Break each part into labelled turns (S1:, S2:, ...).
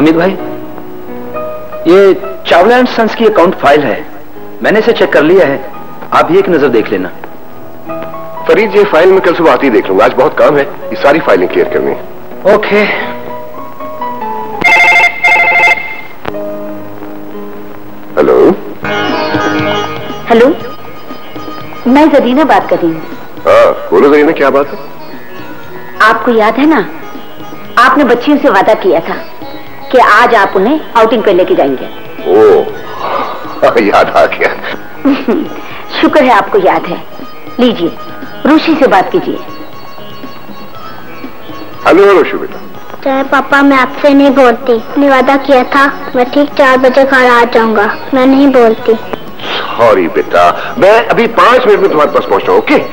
S1: अमित भाई, ये Chawla and sons की अकाउंट फाइल है, मैंने इसे चेक कर लिया है, आप भी एक नजर देख लेना।
S2: फरीद, ये फाइल मैं कल सुबह आती ही देख लूंगा, आज बहुत काम है, ये सारी फाइलें क्लियर करनी है।
S1: ओके।
S2: हेलो।
S3: हेलो, मैं जरीना बात कर रही हूँ।
S2: हाँ बोलो जरीना, क्या बात है?
S3: आपको याद है ना, आपने बच्चियों से वादा किया था कि आज आप उन्हें आउटिंग पे लेके जाएंगे।
S2: ओह, याद आ गया।
S3: शुक्र है आपको याद है। लीजिए, रुशि से बात कीजिए।
S2: हेलो रुशि बेटा।
S4: चाहे पापा, मैं आपसे नहीं बोलती, मैंने वादा किया था मैं ठीक 4 बजे घर आ जाऊंगा, मैं नहीं बोलती।
S2: सॉरी बेटा, मैं अभी 5 मिनट में तुम्हारे पास पहुंच रहा हूं। ओके?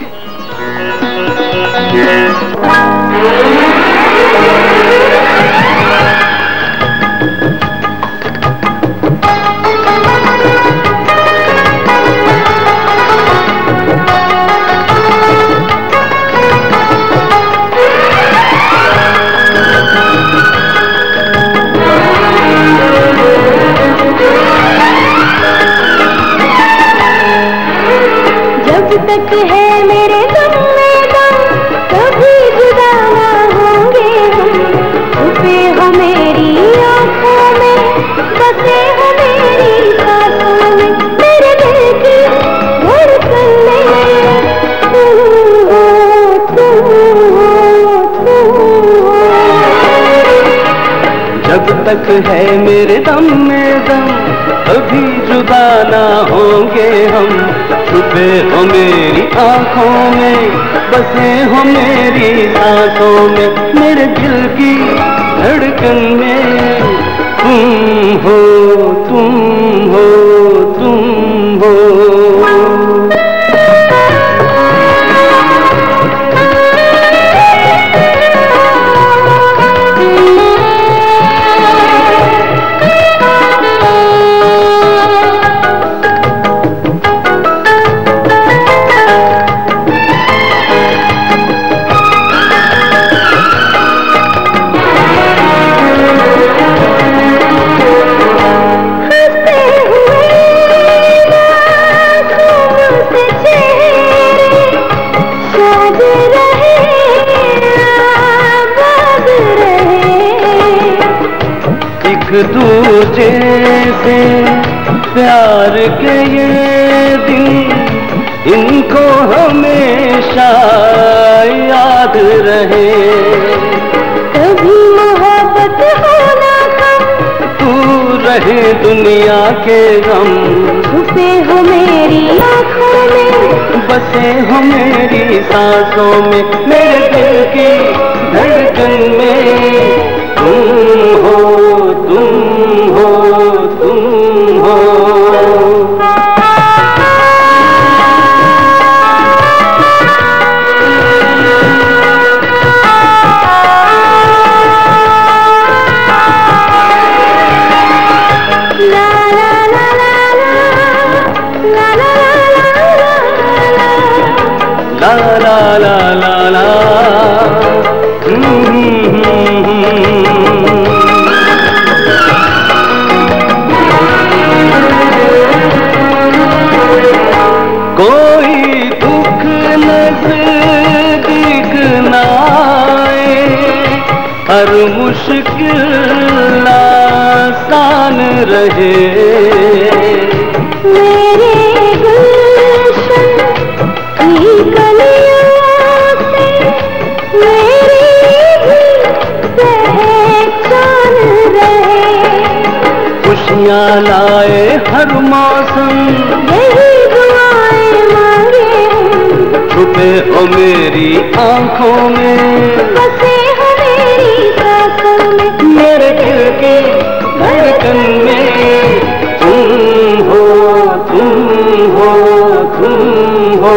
S4: जब तक है मेरे दम में दम, कभी जुदा ना होंगे हम। छुपे हो मेरी आंखों में, बसे हो मेरी सांसों में, मेरे दिल की धड़कन में तुम हो, तुम हो, तुम हो।
S5: जब तक है मेरे दम में दम, कभी जुदा ना होंगे हम। छुपे हो मेरी आंखों में, बसे हो मेरी सांसों में, मेरे दिल की धड़कन में तुम हो, तुम हो, तुम हो। एक दूजे से प्यार के ये दिन, इनको हमेशा याद रहे।
S4: कभी मोहब्बत होना कम,
S5: तू रहे दुनिया के गम।
S4: छुपे हो मेरी आंखों में,
S5: बसे हो मेरी सांसों में, मेरे दिल की धड़कन में तुम हो, तुम हो, तुम हो। ला ला ला ला ला। कोई दुख नजदीक ना आए, हर मुश्किल आसान रहे।
S4: मेरे गुलशन की कलियों से मेरी भी पहचान रहे।
S5: खुशियाँ लाए हर मौसम,
S4: यही दुआएं मांगे हम।
S5: छुपे हो मेरी आंखों में,
S4: बसे हो मेरी सांसों में,
S5: मेरे दिल की धड़कन में तुम हो, तुम हो, तुम हो।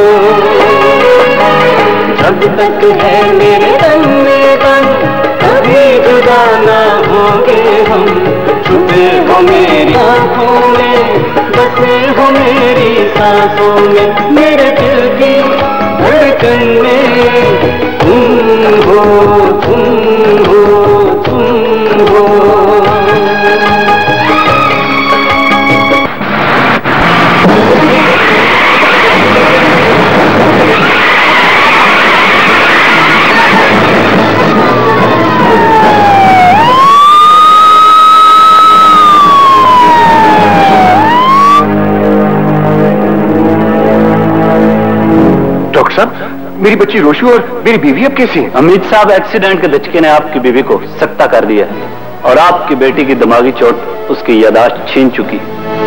S5: जब तक है मेरे तन में दम, कभी जुदा ना होंगे हम। छुपे हो मेरी आंखों में, बसे हो मेरी सांसों में, मेरे दिल की धड़कन में तुम हो, तुम हो, तुम हो।
S2: मेरी बच्ची रोशू और मेरी बीवी अब कैसी हैं?
S1: अमित साहब, एक्सीडेंट के धचके ने आपकी बीवी को सख्ता कर दिया है और आपकी बेटी की दिमागी चोट उसकी यादाश्त छीन चुकी।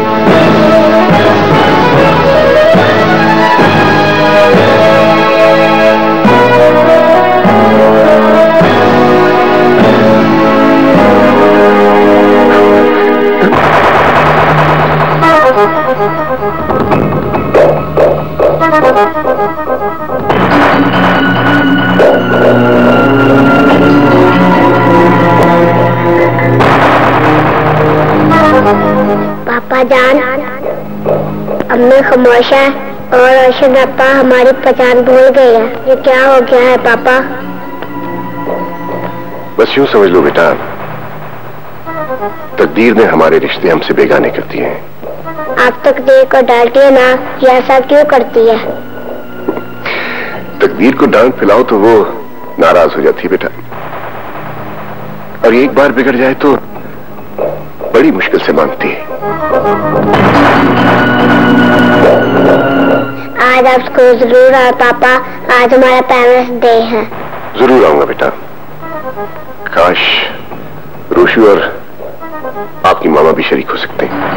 S6: पापा जान, अम्मी खामोश है और अर्शद पापा हमारी पहचान भूल गए हैं। ये क्या हो गया है पापा?
S2: बस यूं समझ लो बेटा, तकदीर ने हमारे रिश्ते हमसे बेगाने कर दिए हैं।
S6: आप तकदीर को डांटिए ना, ये ऐसा क्यों करती है?
S2: तकदीर को डांट पिलाओ तो वो नाराज हो जाती है बेटा, और एक बार बिगड़ जाए तो बड़ी मुश्किल से मानती है।
S6: आज आप स्कूल जरूर आए पापा, आज हमारा पेरेंट्स डे है।
S2: जरूर आऊंगा बेटा। काश रोशू और आपकी मामा भी शरीक हो सकते हैं।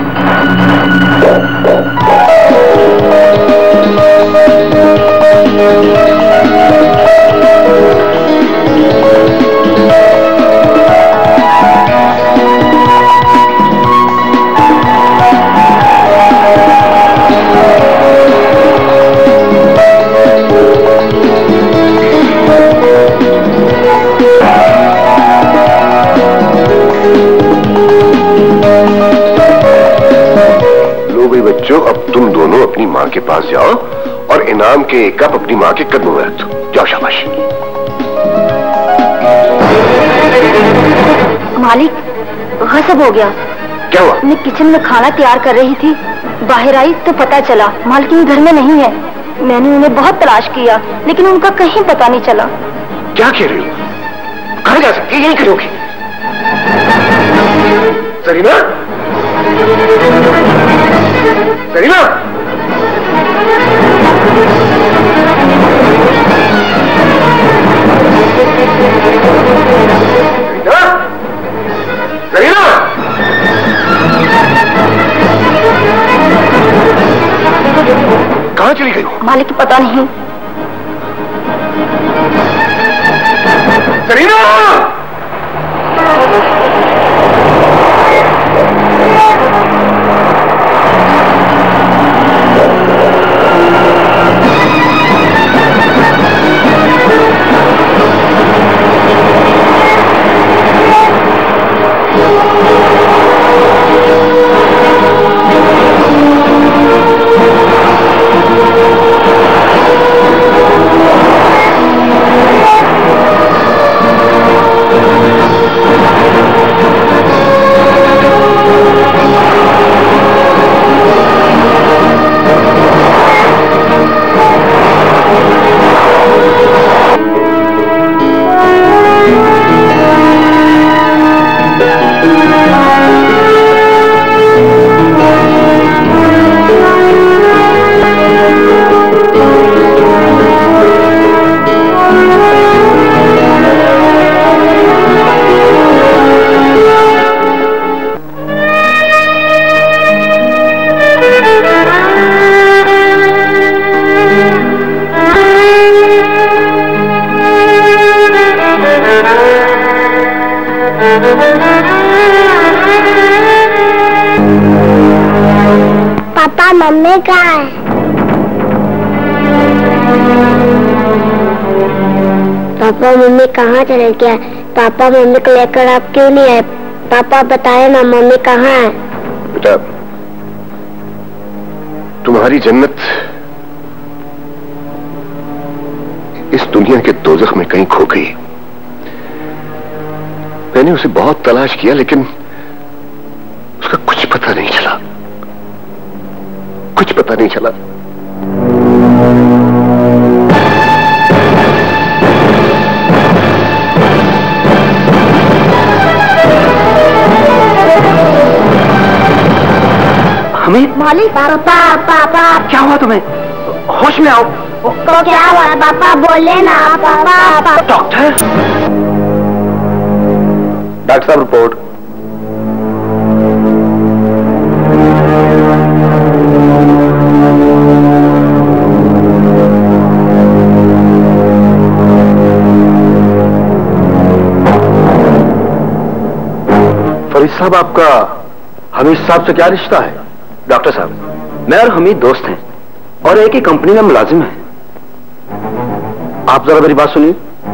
S2: बच्चों, अब तुम दोनों अपनी माँ के पास जाओ और इनाम के एक कप अपनी माँ के कदमों में रख दो। जाओ, शाबाश।
S3: मालिक, गजब हो गया।
S2: क्या हुआ?
S3: मैं किचन में खाना तैयार कर रही थी, बाहर आई तो पता चला मालकिन घर में नहीं है। मैंने उन्हें बहुत तलाश किया लेकिन उनका कहीं पता नहीं चला।
S2: क्या कह रही हो? कहाँ जा सकती है? यहीं करोगी? सरीना, सरीना, सरीना, कहाँ चली गई हो?
S3: मालिक पता नहीं।
S2: सरीना!
S6: पापा मम्मी कहाँ है? पापा मम्मी कहाँ चले गया? पापा मम्मी को लेकर आप क्यों नहीं आए? पापा बताए ना, मम्मी कहाँ है?
S2: बेटा, तुम्हारी जन्नत इस दुनिया के दोज़ख में कहीं खो गई। मैंने उसे बहुत तलाश किया लेकिन उसका कुछ पता नहीं चला, कुछ पता नहीं चला।
S1: हमीद,
S6: मालिक, पापा पापा
S1: क्या हुआ तुम्हें? होश में आओ।
S6: तो क्या हुआ पापा, बोले ना पापा।
S1: डॉक्टर,
S2: डॉक्टर साहब रिपोर्ट।
S1: फरीद साहब, आपका हमीद साहब से क्या रिश्ता है? डॉक्टर साहब, मैं और हमीद दोस्त हैं और एक ही कंपनी में मुलाजिम हैं। आप जरा मेरी बात सुनिए।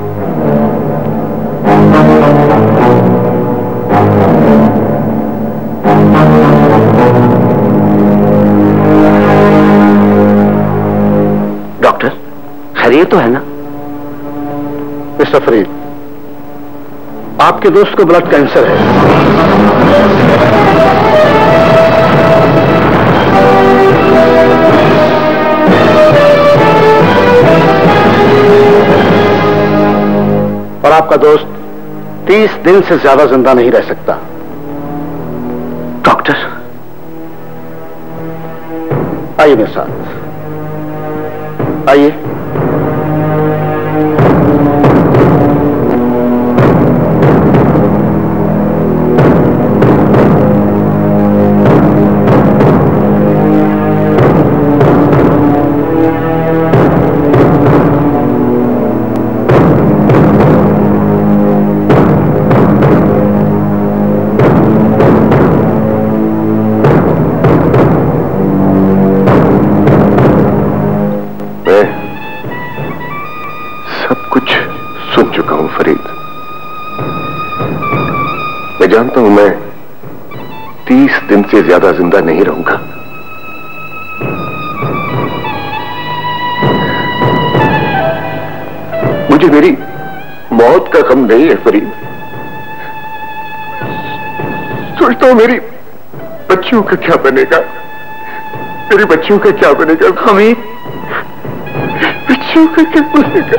S1: डॉक्टर, खैरियत तो है ना?
S2: मिस्टर फरीद, आपके दोस्त को ब्लड कैंसर है। और आपका दोस्त 30 दिन से ज्यादा जिंदा नहीं रह सकता।
S1: डॉक्टर,
S2: आइए मेरे साथ, आइए। मैं जानता हूं मैं 30 दिन से ज्यादा जिंदा नहीं रहूंगा। मुझे मेरी मौत का गम नहीं है फरीद। सोचता हूं मेरी बच्चियों का क्या बनेगा, मेरी बच्चियों का क्या बनेगा हमीद, बच्चियों का क्या बनेगा।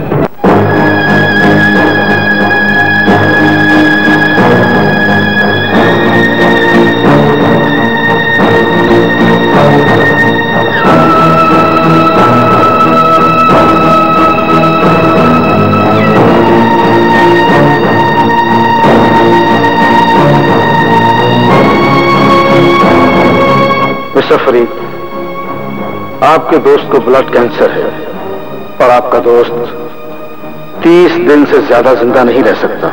S2: मिस्टर फरीद, आपके दोस्त को ब्लड कैंसर है और आपका दोस्त 30 दिन से ज्यादा जिंदा नहीं रह सकता।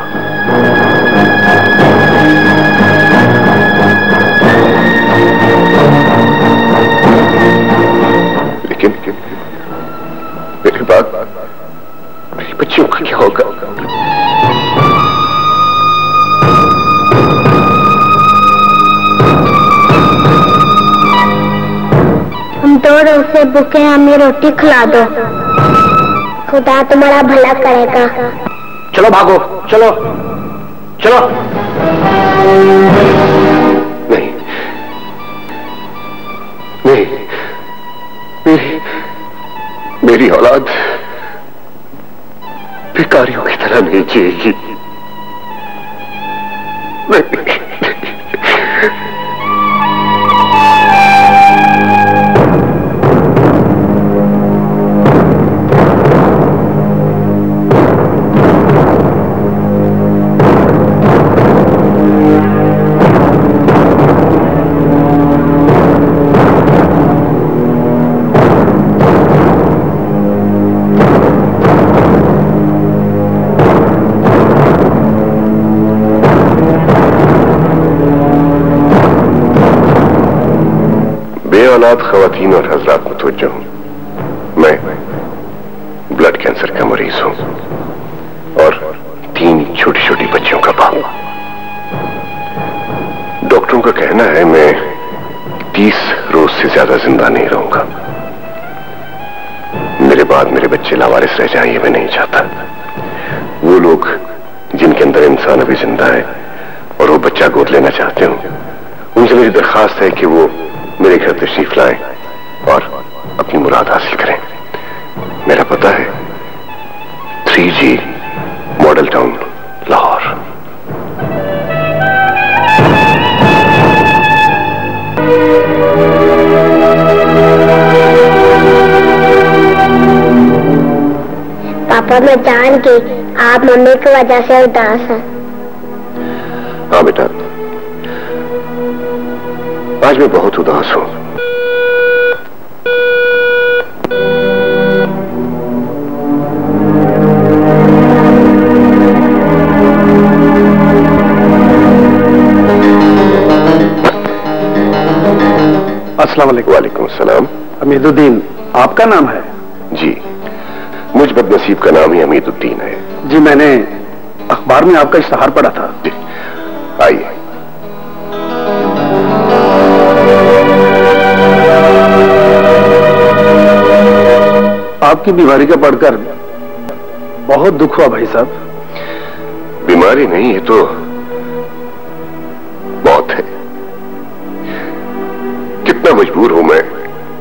S2: लेकिन मेरे बाद मेरी बच्चियों का क्या होगा?
S6: दो रोज से भूखे, हमें रोटी खिला दो। खुदा तुम्हारा भला करेगा।
S1: चलो भागो, चलो चलो।
S2: नहीं नहीं, मेरी औलाद भिखारियों की तरह नहीं जिएगी। नहीं। औलाद खवातीन और हजरात मुतवज्जो हूं, मैं ब्लड कैंसर का मरीज हूं और 3 छोटी छोटी बच्चियों का बाप। डॉक्टरों का कहना है मैं 30 रोज से ज्यादा जिंदा नहीं रहूंगा। मेरे बाद मेरे बच्चे लावारिस रह जाएं, ये मैं नहीं चाहता। वो लोग जिनके जिनके अंदर इंसान अभी जिंदा है और वो बच्चा गोद लेना चाहते हो, उनसे मेरी दरखास्त है कि वो मेरे घर तशरीफ लाएं और अपनी मुराद हासिल करें। मेरा पता है 3G मॉडल टाउन, लाहौर।
S6: पापा, मैं जान के आप मम्मी की वजह से उदास हैं।
S2: हाँ बेटा, आज मैं बहुत उदास हूं।
S1: अस्सलाम वालेकुम।
S2: वालेकुम सलाम।
S1: हमीदुद्दीन आपका नाम है?
S2: जी, मुझ बदनसीब का नाम ही हमीदुद्दीन है।
S1: जी, मैंने अखबार में आपका इश्तहार पढ़ा था।
S2: जी, आइए।
S1: आपकी बीमारी का पढ़कर बहुत दुख हुआ भाई साहब।
S2: बीमारी नहीं, ये तो मौत है। कितना मजबूर हूं मैं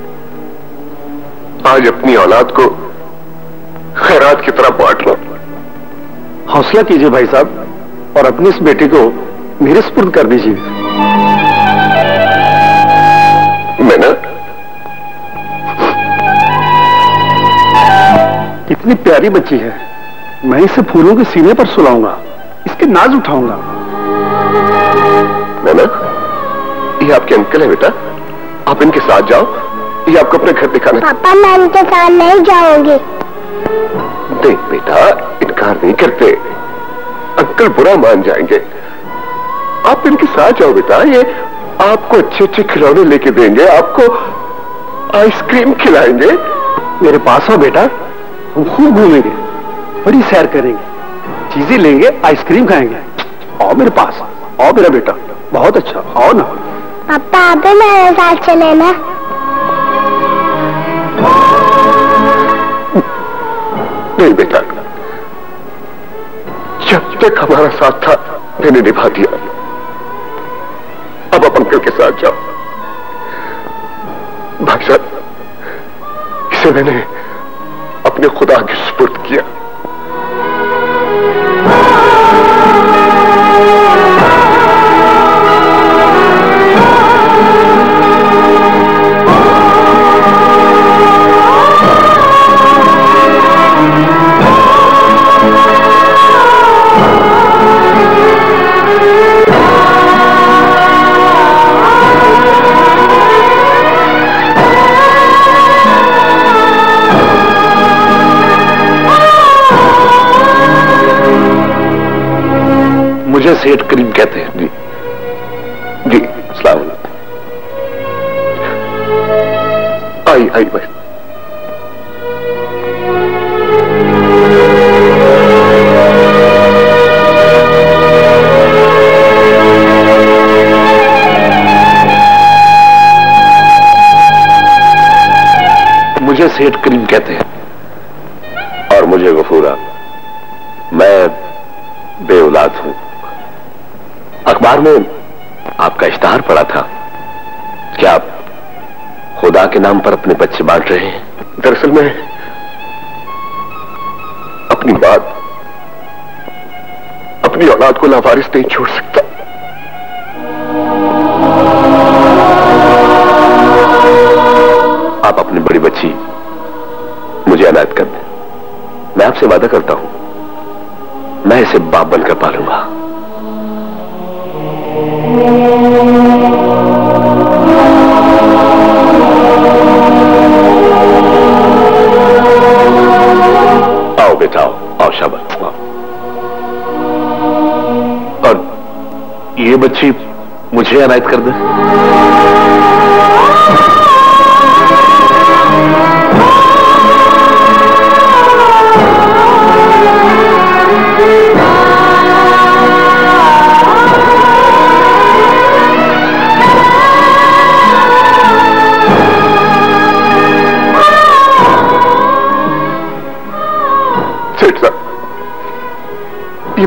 S2: आज अपनी औलाद को खैरात की तरह बांट लो।
S1: हौसला कीजिए भाई साहब और अपनी इस बेटी को मेरे सुपुर्द कर दीजिए।
S2: मैं ना
S1: इतनी प्यारी बच्ची है, मैं इसे फूलों के सीने पर सुलाऊंगा, इसके नाज उठाऊंगा।
S2: मैं ना, ये आपके अंकल है बेटा, आप इनके साथ जाओ, ये आपको अपने घर दिखाना।
S6: पापा, मैं इनके साथ नहीं जाऊंगी।
S2: देख बेटा, इनकार नहीं करते, अंकल बुरा मान जाएंगे। आप इनके साथ जाओ बेटा, ये आपको अच्छे अच्छे खिलौने लेके देंगे, आपको आइसक्रीम खिलाएंगे।
S1: मेरे पास आओ बेटा, हम खूब घूमेंगे, बड़ी सैर करेंगे, चीजें लेंगे, आइसक्रीम खाएंगे। आओ मेरे पास, आओ मेरा बेटा, बहुत अच्छा, आओ ना।
S6: पापा, आप भी मेरे साथ चले ना।
S2: नहीं बेटा, जब तक हमारा साथ था मैंने निभा दिया, अब आप अंकल के साथ जाओ। भाई साहब, इसे मैंने अपने खुदा के सुपुर्द किया।
S1: मुझे सेठ करीम कहते हैं।
S2: जी जी, अस्सलाम वालेकुम। आई आई भाई।
S1: मुझे सेठ करीम कहते हैं।
S2: और मुझे गफूरा, मैं बेऔलाद हूं।
S1: अखबार में आपका इश्तहार पड़ा था, क्या आप खुदा के नाम पर अपने बच्चे बांट रहे हैं?
S2: दरअसल मैं अपनी बात, अपनी औलाद को लावारिस नहीं छोड़ सकता।
S1: आप अपनी बड़ी बच्ची मुझे अनायत कर दें। मैं आपसे वादा करता हूं, मैं इसे बाप बनकर पालूंगा। आओ बेटा, आओ शाबाश। और ये बच्ची मुझे अनायत कर दे।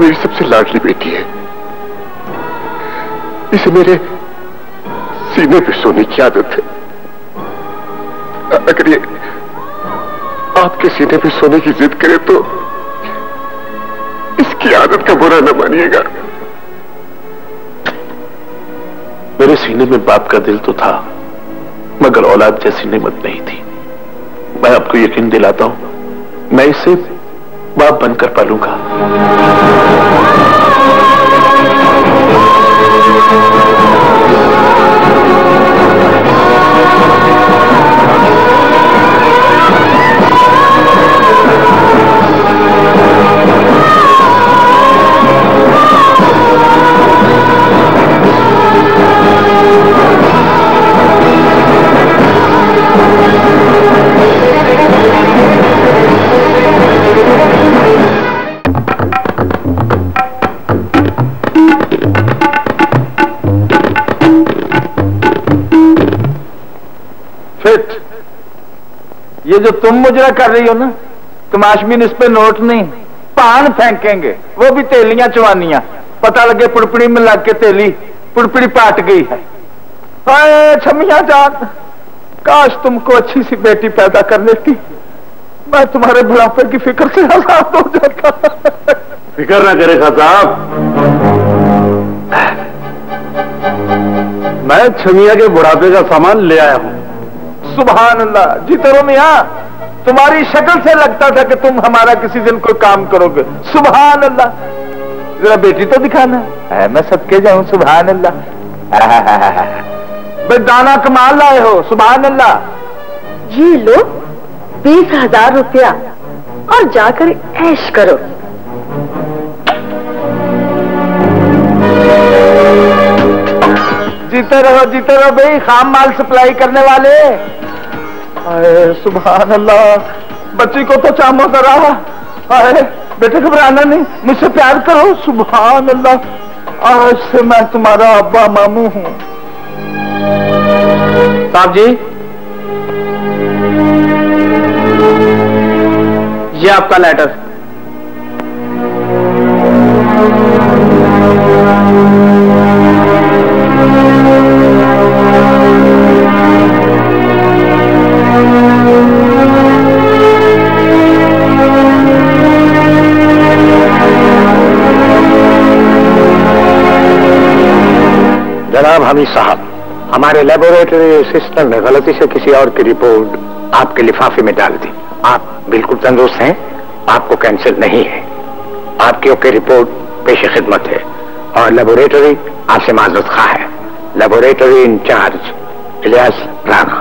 S2: मेरी सबसे लाडली बेटी है। इसे मेरे सीने पे सोने की आदत है। अगर ये आपके सीने पे सोने की जिद करे तो इसकी आदत का बुरा न मानिएगा।
S7: मेरे सीने में बाप का दिल तो था, मगर औलाद जैसी नेमत नहीं थी। मैं आपको यकीन दिलाता हूं, मैं इसे बाप बनकर पालूंगा।
S8: ये जो तुम मुजरा कर रही हो ना, तुम आशमीन इस पे नोट नहीं पान फेंकेंगे, वो भी तेलियां चवानियां, पता लगे पुड़पुड़ी में लग के तेली पुड़पुड़ी पाट गई है। हाय छमिया जान, काश तुमको अच्छी सी बेटी पैदा कर लेती, मैं तुम्हारे बुढ़ापे की फिक्र से आजाद हो जाता।
S7: फिक्र ना करे साहब, मैं छमिया के बुढ़ापे का सामान ले आया हूं।
S8: सुभान अल्लाह, जीते रहो मियां, तुम्हारी शक्ल से लगता था कि तुम हमारा किसी दिन कोई काम करोगे। सुभान अल्लाह, जरा बेटी तो दिखाना है, मैं सबके जाऊं। सुभान अल्लाह, भाई दाना कमाल लाए हो। सुभान अल्लाह।
S3: ये लो 20,000 रुपया और जाकर ऐश करो।
S8: जीते रहो भाई, खाम माल सप्लाई करने वाले। अरे सुभान अल्लाह, बच्ची को तो चामो करा। अरे बेटे घबराना नहीं, मुझसे प्यार करो। सुभान अल्लाह, आज से मैं तुम्हारा अब्बा मामू हूँ।
S9: साहब जी, ये आपका लेटर।
S2: जनाब हमीद साहब, हमारे लेबोरेटरी असिस्टेंट ने गलती से किसी और की रिपोर्ट आपके लिफाफे में डाल दी। आप बिल्कुल तंदुरुस्त हैं, आपको कैंसर नहीं है। आपकी ओके रिपोर्ट पेश खिदमत है और लेबोरेटरी आपसे माजरत खा है। Laboratory incharge Ilyas Rana.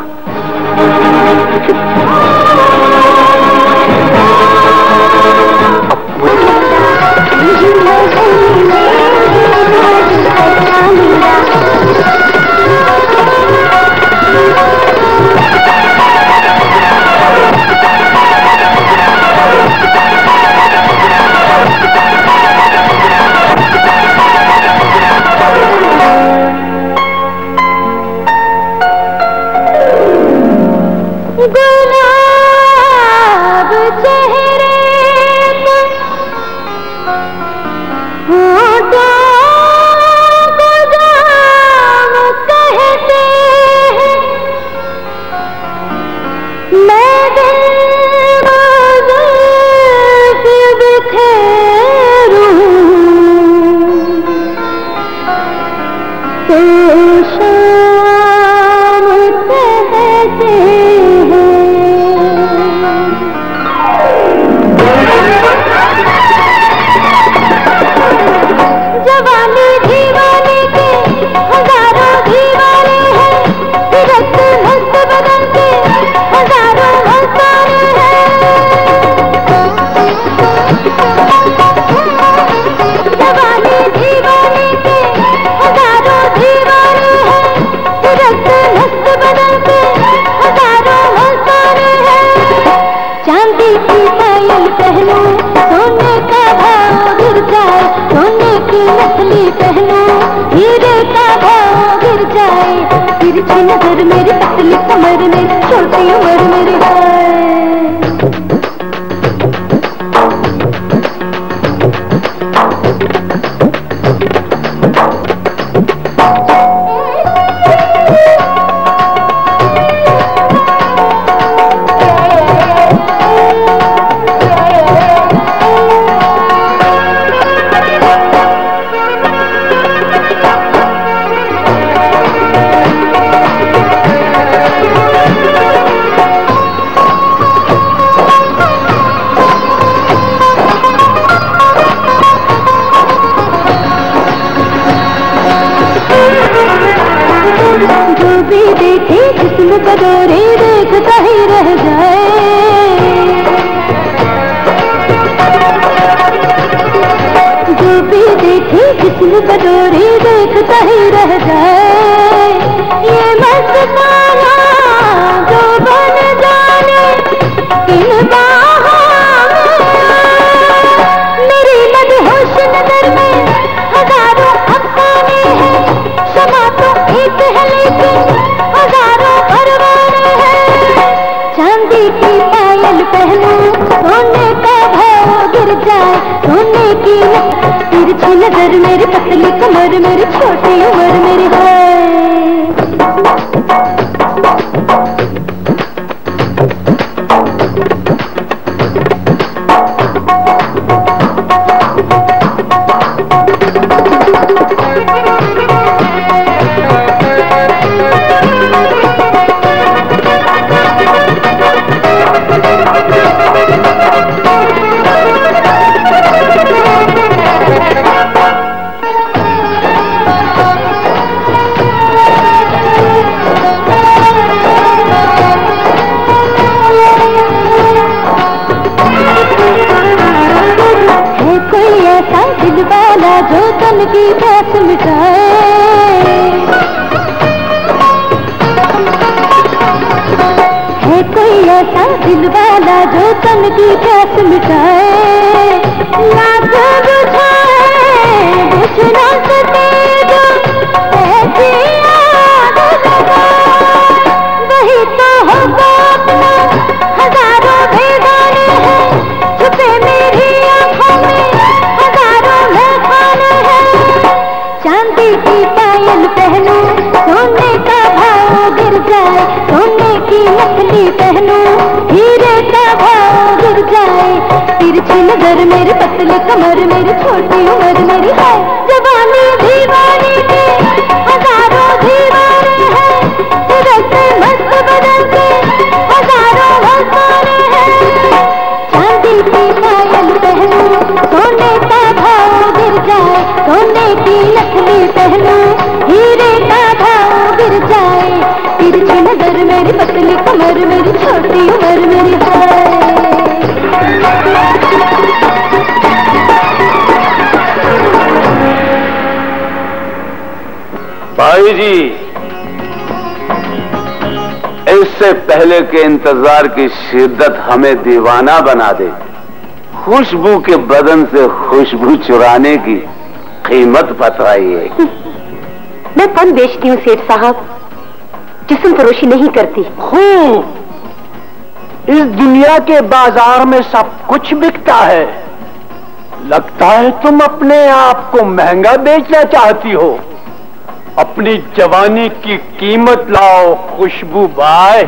S4: नजर मेरी पतली कमर में छोटी उम्र मेरी है। बदोरे देखता ही रह जाए, जो भी देखे जिसमें बदोरे देखता ही रह जाए। ये मस्ताना जो बन जाने इन बाहों में, मेरी मदहोश नजर में हजारों अफसाने हैं, समा तो एक है लेकिन हजारों परवाने हैं। चांदी की पायल पहनूं सोने का भाव गिर जाए, सोने की तिरछी नजर मेरी पतली कमर मेरी छोटी उम्र मेरी है। जो तन की प्यास मिटाए, है कोई ऐसा दिल वाला जो तन की प्यास मिटाए। लाख बुझाए बुझ ना सके जो ऐसी आग लगाए, वही तो होगा अपना हजारों बेगाने हैं, छुपे मेरी आंखों में हजारों महफाने हैं। चांदी की पायल पहनूं सोने का भाव गिर जाए, सोने की नकली पहनूं हीरे का भाव गिर जाए। तिरछी नजर मेरी पतली कमर मेरी छोटी उम्र मेरी है। जवानी दीवानी के हजारों दीवाने हैं, रस्ते मस्त बदल के हजारों मस्ताने हैं। चांदी की पायल पहनूं सोने का भाव गिर जाए, सोने की नकली पहनूं हीरे का भाव गिर जाए। तिरछी नजर मेरी पतली कमर मेरी छोटी उम्र मेरी है।
S10: भाई जी, इससे पहले के इंतजार की शिद्दत हमें दीवाना बना दे, खुशबू के बदन से खुशबू चुराने की कीमत बतलाइए।
S3: मैं फन बेचती हूँ सेठ साहब, जिस्म फरोशी नहीं करती।
S8: खूब, इस दुनिया के बाजार में सब कुछ बिकता है। लगता है तुम अपने आप को महंगा बेचना चाहती हो। अपनी जवानी की कीमत लाओ खुशबू भाई।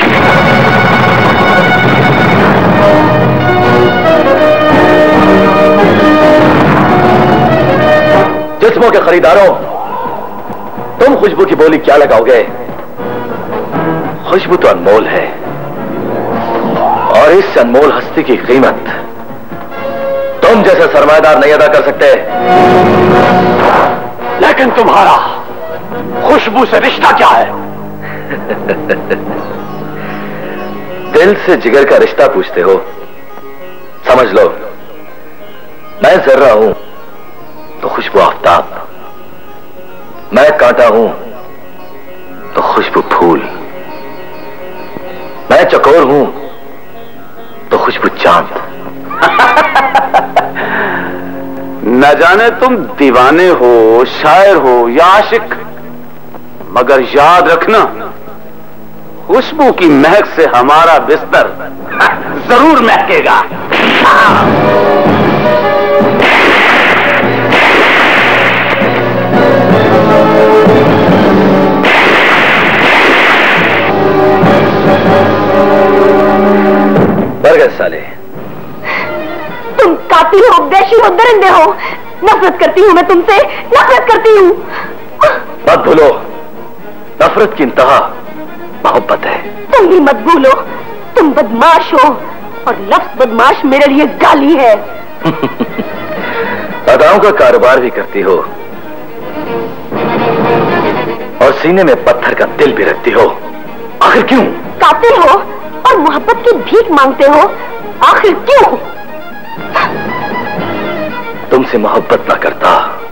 S1: जिस्मों के खरीदारों, तुम खुशबू की बोली क्या लगाओगे? खुशबू तो अनमोल है और इस अनमोल हस्ती की कीमत तुम जैसे सरमाएदार नहीं अदा कर सकते।
S8: लेकिन तुम्हारा खुशबू से रिश्ता क्या है?
S1: दिल से जिगर का रिश्ता पूछते हो? समझ लो, मैं जर्रा हूं तो खुशबू आफताब, मैं कांटा हूं तो खुशबू फूल, मैं चकोर हूं तो खुशबू चांद।
S10: न जाने तुम दीवाने हो, शायर हो या आशिक, मगर याद रखना, खुशबू की महक से हमारा बिस्तर जरूर महकेगा।
S3: परिंदे हो। नफरत करती हूँ मैं तुमसे, नफरत करती हूँ।
S1: मत भूलो, नफरत की इंतहा मोहब्बत है।
S3: तुम भी मत भूलो, तुम बदमाश हो और लफ्ज बदमाश मेरे लिए गाली है।
S1: अदाओं का कारोबार भी करती हो और सीने में पत्थर का दिल भी रखती हो, आखिर क्यों?
S3: कातिल हो और मोहब्बत की भीख मांगते हो, आखिर क्यों?
S1: तुमसे मोहब्बत ना करता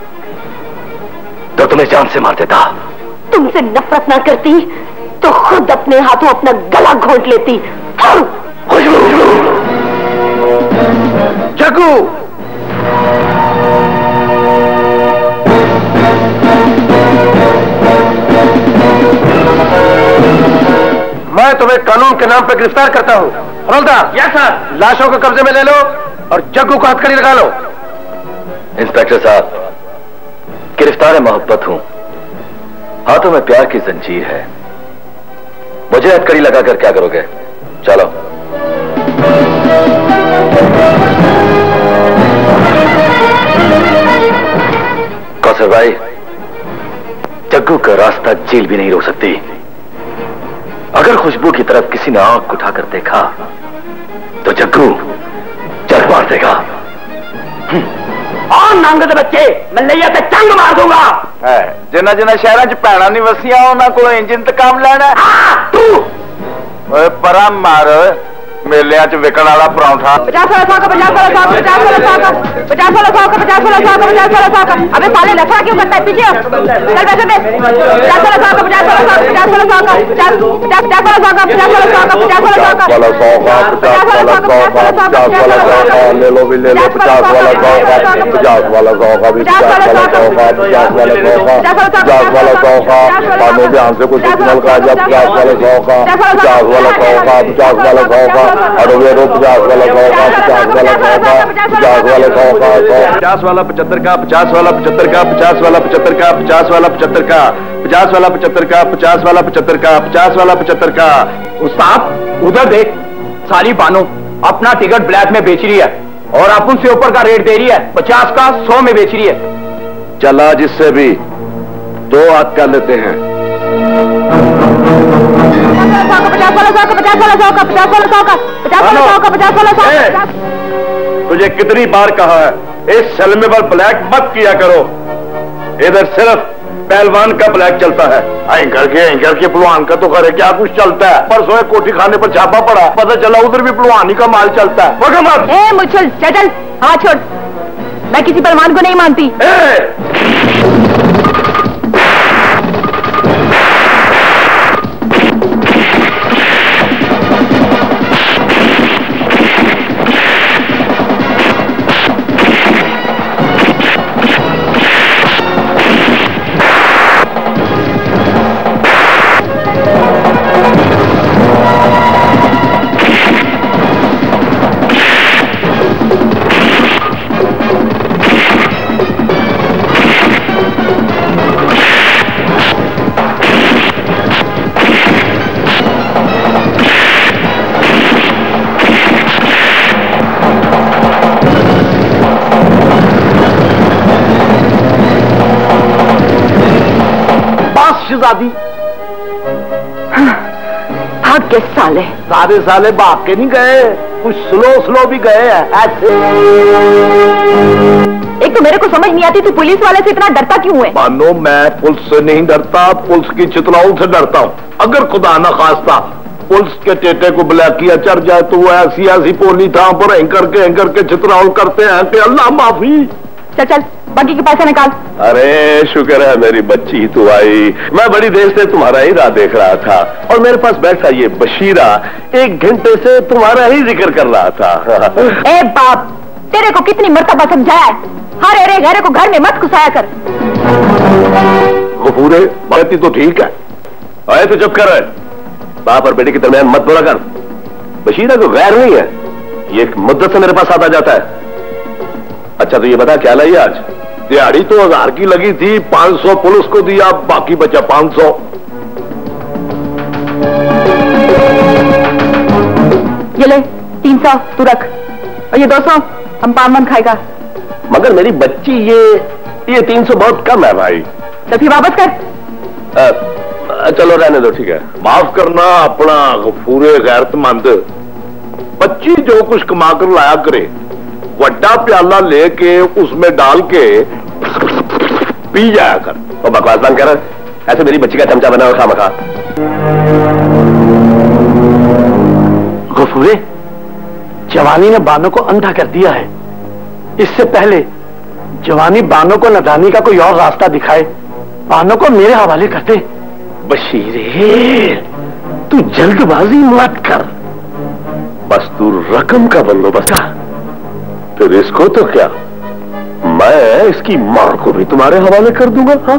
S1: तो तुम्हें जान से मार देता।
S3: तुमसे नफरत ना करती तो खुद अपने हाथों अपना गला घोंट लेती।
S1: जग्गू,
S2: मैं तुम्हें कानून के नाम पर गिरफ्तार करता हूँ। हवलदार।
S9: Yes sir.
S2: लाशों को कब्जे में ले लो और जग्गू को हथकड़ी लगा लो।
S1: इंस्पेक्टर साहब, गिरफ्तार मोहब्बत हूं, हाथों में प्यार की जंजीर है। मुझे हथकड़ी लगाकर क्या करोगे? चलो। कौसर भाई, जग्गू का रास्ता जेल भी नहीं रोक सकती। अगर खुशबू की तरफ किसी ने आंख उठाकर देखा तो जग्गू जड़ मार देगा।
S9: और नांगद बच्चे, मैं लैया पे चंग मार दूंगा।
S8: जिन्ना जिन्ना शहर च भैणा नहीं वसिया उन्होंने को इंज इंतकाम लेना।
S9: तू
S8: परा मार मेलिया च विकण वाला परौंठा।
S3: 50 वाला 100 का, 50 वाला 100 का, 50 वाला 100 का, 50 वाला 100 का, 50 वाला 100 का, 50 वाला 100 का। अबे साले लफड़ा क्यों करता है? पीछे चल पैसे दे। 50 वाला 100 का, 50 वाला 100 का, 50 वाला 100 का, 50 वाला 100 का, 50 वाला 100 का, 50 वाला 100 का,
S2: 50 वाला 100 का, 50 वाला 100 का, ले लो भी ले लो। 50 वाला 100 का, 50 वाला 100 का, 50 वाला 100 का, 50 वाला 100 का, 50 वाला 100 का। कानून ध्यान से कुछ सिग्नल का 50 वाला 100 का, 50 वाला 100 का, 50 वाला 100 का। अरे 50 वाला 100 का, 50 वाला 100 का, 50 वाला 100 का,
S8: 50 वाला 75 का, 50 वाला 75 का, 50 वाला 75 का, 50 वाला 75 का, 50 वाला 75 का, 50 वाला 75 का, 50 वाला 75 का।
S9: उस्ताद उधर देख, साली बानो अपना टिकट ब्लैक में बेच रही है और अपन से ऊपर का रेट दे रही है। 50 का 100 में बेच रही है।
S2: चला जिससे भी 2 हाथ कर लेते हैं।
S3: 50 वाला 100 का, 50 वाला 100 का, 50 वाला 100 का, 50 वाला 100 का, 50 वाला 100 का।
S2: तुझे कितनी बार कहा है इस सलमे पर ब्लैक मत किया करो। इधर सिर्फ पहलवान का ब्लैक चलता है। एंकर के पहलवान का तो करे क्या कुछ चलता है। परसों एक कोठी खाने पर छापा पड़ा, पता चला उधर भी पहलवानी का माल चलता है।
S3: ए मुझल चल, हाथ छोड़। मैं किसी पहलवान को नहीं मानती।
S8: शहजादी
S3: भाग के साले।
S8: सारे साले भाग के नहीं गए, कुछ स्लो भी गए हैं ऐसे।
S3: एक तो मेरे को समझ नहीं आती तू पुलिस वाले से इतना डरता क्यों है?
S2: मानो मैं पुलिस से नहीं डरता, पुलिस की चितलाओं से डरता हूँ। अगर खुदा न खास्ता पुलिस के टेटे को ब्लैक किया चढ़ जाए तो वो ऐसी ऐसी पोली था पर एंकर के चितराउल करते हैं कि अल्लाह माफी।
S3: चल चल बाकी के पैसा निकाल।
S2: अरे शुक्र है मेरी बच्ची तू आई। मैं बड़ी देर से तुम्हारा ही राह देख रहा था और मेरे पास बैठा ये बशीरा 1 घंटे से तुम्हारा ही जिक्र कर रहा था।
S3: ए बाप, तेरे को कितनी मर्तबा समझाया है, हर अरे घरे को घर में मत घुसाया कर।
S2: वो पूरे बाती तो ठीक है, आए तो चुप कर रहे। बाप और बेटे के दरमियान मत बोला कर। बशीरा तो गैर नहीं है, ये एक मुद्दत से मेरे पास आता जाता है। अच्छा तो ये बता क्या लाई आज? दिहाड़ी तो 1000 की लगी थी, 500 पुलिस को दिया, बाकी बचा 500।
S3: ये ले 300 तू रख और ये 200 हम पान खाएगा।
S2: मगर मेरी बच्ची ये 300 बहुत कम है भाई।
S3: तो फिर वापस कर।
S2: चलो रहने दो, ठीक है। माफ करना अपना गफूरे गैरतमंद, बच्ची जो कुछ कमा कर लाया करे, वड्डा प्याला लेके उसमें डाल के पी जाया कर। और बकवास बंद कर, ऐसे मेरी बच्ची का चमचा बना हुआ खामखा।
S1: गफूरे, जवानी ने बानो को अंधा कर दिया है। इससे पहले जवानी बानो को नादानी का कोई और रास्ता दिखाए, बानो को मेरे हवाले कर दे।
S2: बशीर, तू जल्दबाजी मत कर, बस तू रकम का बंदोबस्त कर। फिर इसको तो क्या, मैं इसकी मां को भी तुम्हारे हवाले कर दूंगा। हाँ,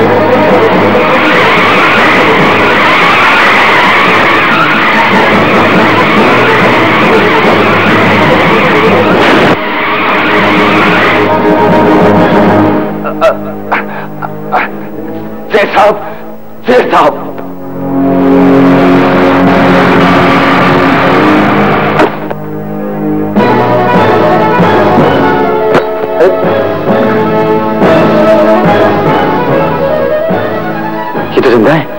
S2: सेठ साहब, सेठ साहब,
S1: ये तो जिंदा है।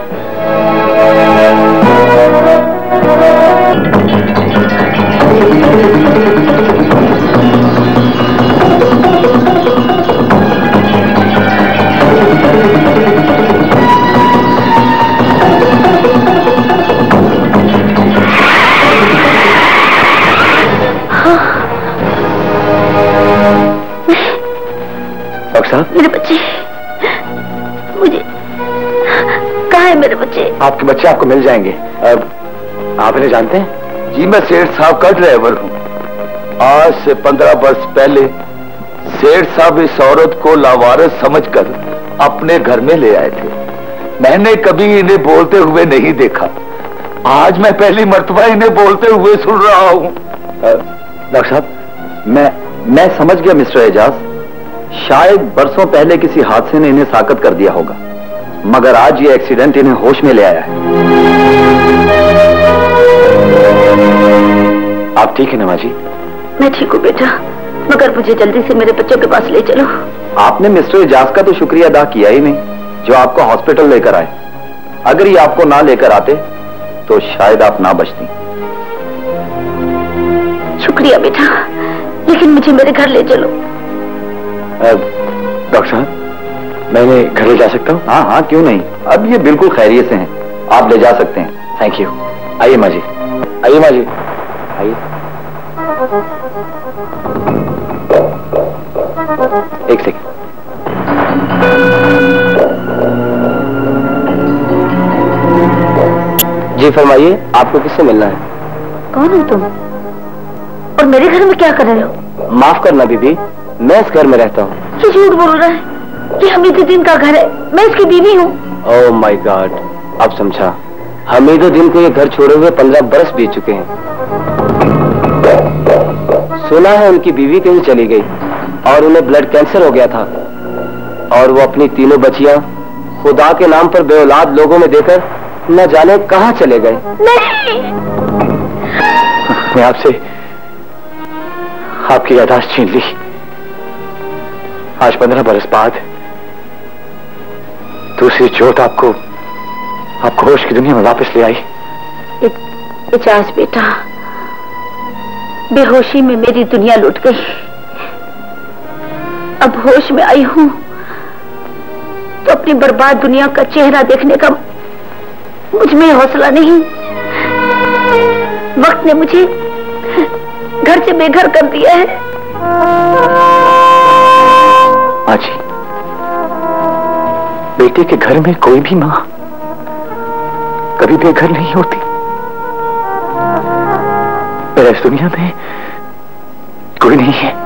S6: मेरे बच्चे, मुझे कहाँ है मेरे बच्चे?
S1: आपके बच्चे आपको मिल जाएंगे। आप इन्हें जानते हैं?
S8: जी, मैं सेठ साहब का ड्राइवर हूँ। आज से 15 वर्ष पहले सेठ साहब इस औरत को लावारिस समझकर अपने घर में ले आए थे। मैंने कभी इन्हें बोलते हुए नहीं देखा, आज मैं पहली मर्तबा इन्हें बोलते हुए सुन रहा हूँ।
S1: डॉक्टर साहब, मैं समझ गया मिस्टर एजाज। शायद बरसों पहले किसी हादसे ने इन्हें साकत कर दिया होगा, मगर आज ये एक्सीडेंट इन्हें होश में ले आया है। आप ठीक है नवाजी?
S6: मैं ठीक हूँ बेटा, मगर मुझे जल्दी से मेरे बच्चों के पास ले चलो।
S1: आपने मिस्टर एजाज का तो शुक्रिया अदा किया ही नहीं, जो आपको हॉस्पिटल लेकर आए। अगर ये आपको ना लेकर आते तो शायद आप ना बचती।
S6: शुक्रिया बेटा, लेकिन मुझे मेरे घर ले चलो।
S1: डॉक्टर साहब, मैं इन्हें घर ले जा सकता हूँ? हाँ हाँ, क्यों नहीं। अब ये बिल्कुल खैरियत से हैं, आप ले जा सकते हैं। Thank you. आइए माँ जी, आइए माँ जी, आइए। एक सेकंड। जी फरमाइए, आपको किससे मिलना है?
S6: कौन हो तुम और मेरे घर में क्या कर रहे हो?
S1: माफ करना बीबी, मैं इस घर में रहता हूँ।
S6: ये झूठ बोल रहा है, ये हमीदुद्दीन का घर है, मैं इसकी बीवी हूँ।
S1: ओह माय गॉड, अब समझा। हमीदुद्दीन को ये घर छोड़े हुए 15 बरस बीत चुके हैं। सुना है उनकी बीवी कहीं चली गई और उन्हें ब्लड कैंसर हो गया था, और वो अपनी तीनों बच्चियां खुदा के नाम पर बेऔलाद लोगों में देकर न जाने कहां चले गए।
S6: नहीं,
S1: मैं आपसे आपकी याददाश्त छीन ली। आज 15 बरस बाद दूसरी चोट आपको होश की दुनिया में वापस ले आई।
S6: एजाज बेटा, बेहोशी में मेरी दुनिया लुट गई। अब होश में आई हूं तो अपनी बर्बाद दुनिया का चेहरा देखने का मुझ में हौसला नहीं। वक्त ने मुझे घर से बेघर कर दिया है।
S1: माँ जी, बेटे के घर में कोई भी माँ कभी बेघर नहीं होती। मेरा इस दुनिया में कोई नहीं है,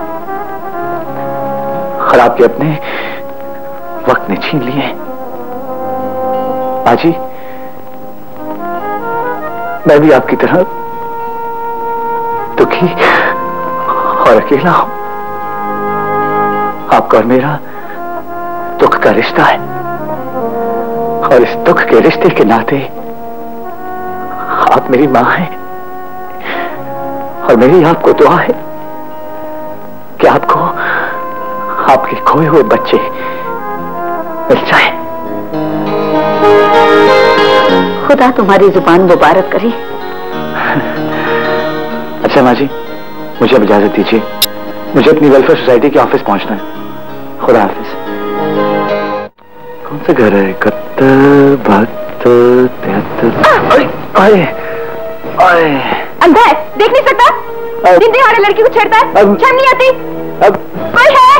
S1: और आपके अपने वक्त ने छीन लिए हैं। माँ जी, मैं भी आपकी तरह दुखी और अकेला हूं। आपका और मेरा दुख का रिश्ता है, और इस दुख के रिश्ते के नाते आप मेरी मां हैं, और मेरी आपको दुआ है कि आपको आपके खोए हुए बच्चे मिल जाए।
S3: खुदा तुम्हारी जुबान मुबारक करे।
S1: अच्छा माँ जी, मुझे अब इजाजत दीजिए, मुझे अपनी वेलफेयर सोसाइटी के ऑफिस पहुंचना है। खुदा हाफिज। कौन सा घर है? 71, 72, 73।
S3: अंधा है, देख नहीं सकता? दिन दिहाड़े लड़की को छेड़ता है, शर्म नहीं आती? कोई है?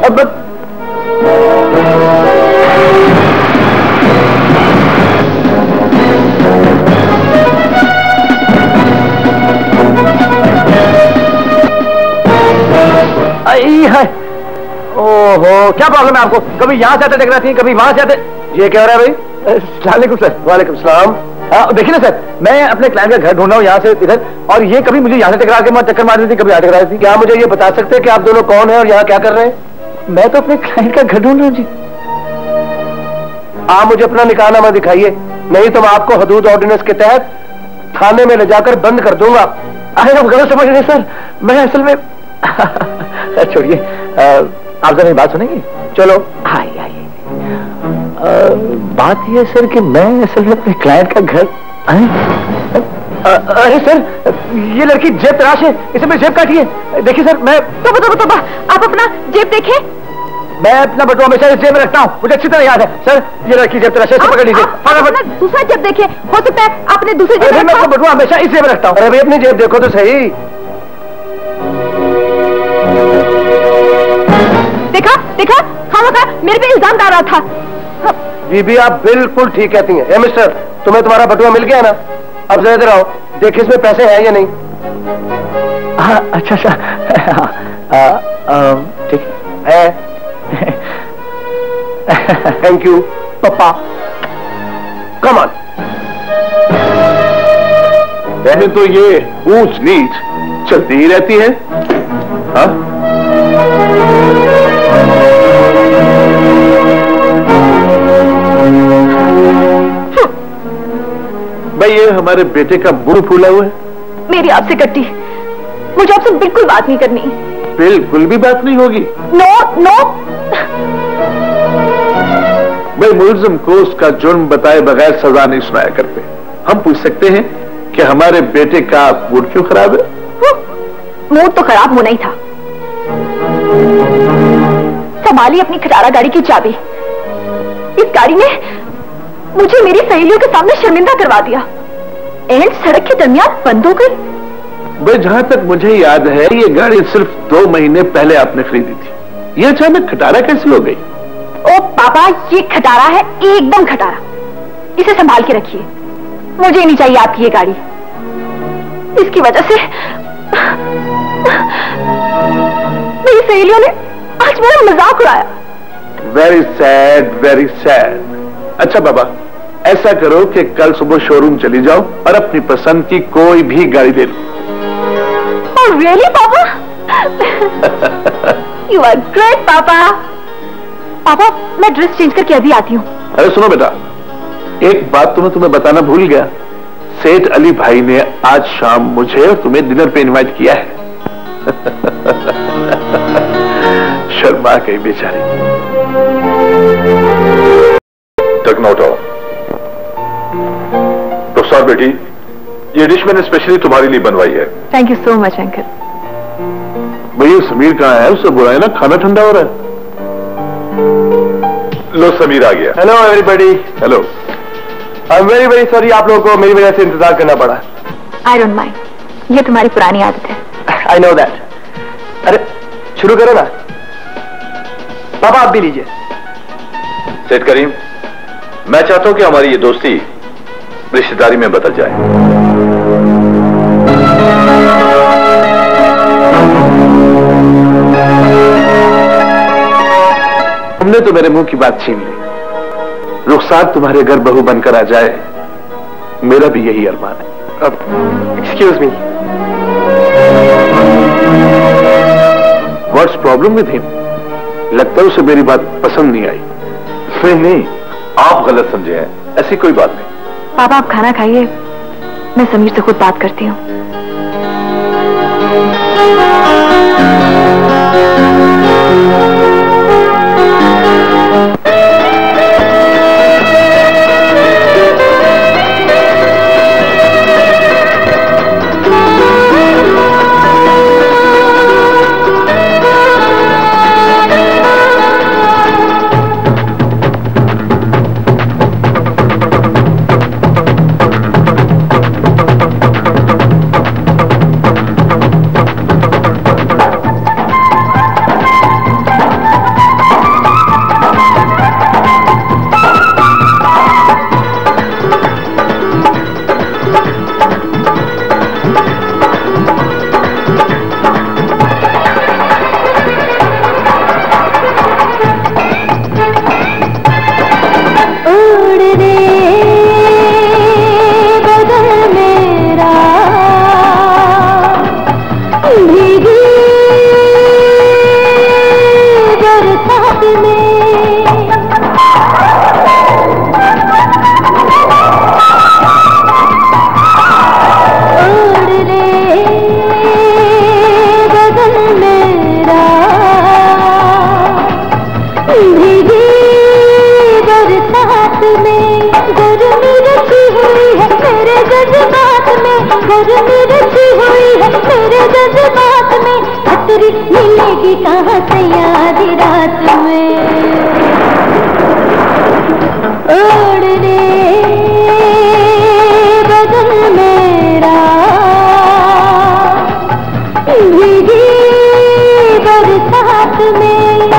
S1: है। ओहो, क्या प्रॉब्लम है आपको? कभी यहाँ से आते देख रही थी, कभी वहां से आते। ये क्या हो रहा है भाई? अस्सलामुअलैकुम सर। वालेकुम सलाम। देखिए ना सर, मैं अपने क्लाइंट का घर ढूंढ रहा हूँ यहाँ से इधर, और ये कभी मुझे यहाँ से टकरा के चक्कर मार रही थी, कभी यहाँ टकरा रही थी। क्या मुझे ये बता सकते हैं कि आप दोनों कौन हैं और यहाँ क्या कर रहे हैं? मैं तो अपने क्लाइंट का घर ढूंढ रहा हूँ जी। आप मुझे अपना निकाहनामा दिखाइए, नहीं तो मैं आपको हदूद ऑर्डिनेंस के तहत थाने में ले जाकर बंद कर दूंगा। अरे आप गलत समझ रहे सर, मैं असल में छोड़िए, आप जरा बात सुनेंगे? चलो आइए आइए। बात यह सर कि मैं असल में अपने क्लाइंट का घर। अरे सर, ये लड़की जेब तराश है, इसे मैं जेब काटिए। देखिए सर, मैं
S3: तोबा, आप अपना जेब देखें।
S1: मैं अपना बटुआ हमेशा इस जेब में रखता हूँ, मुझे अच्छी तरह याद है। सर, ये लड़की जेब तराश है, इसे पकड़ लीजिए।
S3: फटाफट दूसरा जेब देखें, हो सकता है आपने दूसरी जेब।
S1: मैं अपना बटुआ हमेशा इस जेब में रखता हूँ। अरे भाई अपनी जेब देखो तो सही।
S3: देखा खामखा मेरे पे इल्जाम डाल रहा था।
S1: बीबी आप बिल्कुल ठीक कहती हैं। मिस्टर, तुम्हें तुम्हारा बटुआ मिल गया ना? अब जरा इधर आओ, देखिए इसमें पैसे हैं या नहीं। अच्छा ठीक है। थैंक यू पापा। Come on.
S7: पहले तो ये ऊंच नीच चलती ही रहती है। हाँ? भाई ये हमारे बेटे का मुंह फूला हुआ है।
S3: मेरी आपसे कट्टी, मुझे आपसे बिल्कुल बात नहीं करनी।
S7: बिल्कुल भी बात नहीं होगी।
S3: नो।
S7: भाई मुल्जिम को उसका जुर्म बताए बगैर सजा नहीं सुनाया करते। हम पूछ सकते हैं कि हमारे बेटे का मूड क्यों खराब है?
S3: मूड तो खराब होना ही था। संभाली अपनी खटारा गाड़ी की चाबी। इस गाड़ी ने मुझे मेरी सहेलियों के सामने शर्मिंदा करवा दिया। एंड सड़क के दरमियान बंद हो गई।
S7: भाई जहां तक मुझे याद है, ये गाड़ी सिर्फ 2 महीने पहले आपने खरीदी थी। ये अचानक खटारा कैसी हो गई?
S3: ओ पापा, ये खटारा है, एकदम खटारा। इसे संभाल के रखिए, मुझे नहीं चाहिए आपकी ये गाड़ी। इसकी वजह से मेरी सहेलियों ने आज मेरा मजाक उड़ाया।
S7: Very sad, very sad. अच्छा बाबा, ऐसा करो कि कल सुबह शोरूम चली जाओ और अपनी पसंद की कोई भी गाड़ी ले लो।
S3: Oh really, पापा? You are great, पापा। पापा, मैं ड्रेस चेंज करके अभी आती हूँ।
S7: अरे सुनो बेटा, एक बात तुम्हें बताना भूल गया। सेठ अली भाई ने आज शाम मुझे और तुम्हें डिनर पे इनवाइट किया है। शर्मा गई बेचारी।
S2: तक नोट आओ। रुखसार बेटी, ये डिश मैंने स्पेशली तुम्हारे लिए बनवाई है।
S3: Thank you so much uncle.
S7: भैया समीर कहाँ है? उससे बुलाए ना, खाना ठंडा हो रहा है।
S2: लो समीर आ गया।
S1: Hello everybody.
S2: Hello.
S1: I am very very sorry, आप लोगों को मेरी वजह से इंतजार करना पड़ा।
S3: आई डोंट माइंड, ये तुम्हारी पुरानी आदत है।
S1: I know that. अरे शुरू करो ना। पापा आप भी लीजिए।
S2: सेठ करीम, मैं चाहता हूं कि हमारी ये दोस्ती रिश्तेदारी में बदल जाए।
S7: तुमने तो मेरे मुंह की बात छीन ली। रुखसार तुम्हारे घर बहू बनकर आ जाए, मेरा भी यही अरमान है।
S1: Excuse me.
S7: What's problem with him? लगता है उसे मेरी बात पसंद नहीं आई।
S2: नहीं, आप गलत समझे हैं, ऐसी कोई बात नहीं।
S3: पापा आप खाना खाइए, मैं समीर से खुद बात करती हूँ।
S4: गर्मी रची हुई है मेरे जज्बात में, खतरी मिलेगी कहाँ से आधी रात में। ओढ़ने बदन मेरा भीगी बरसात में।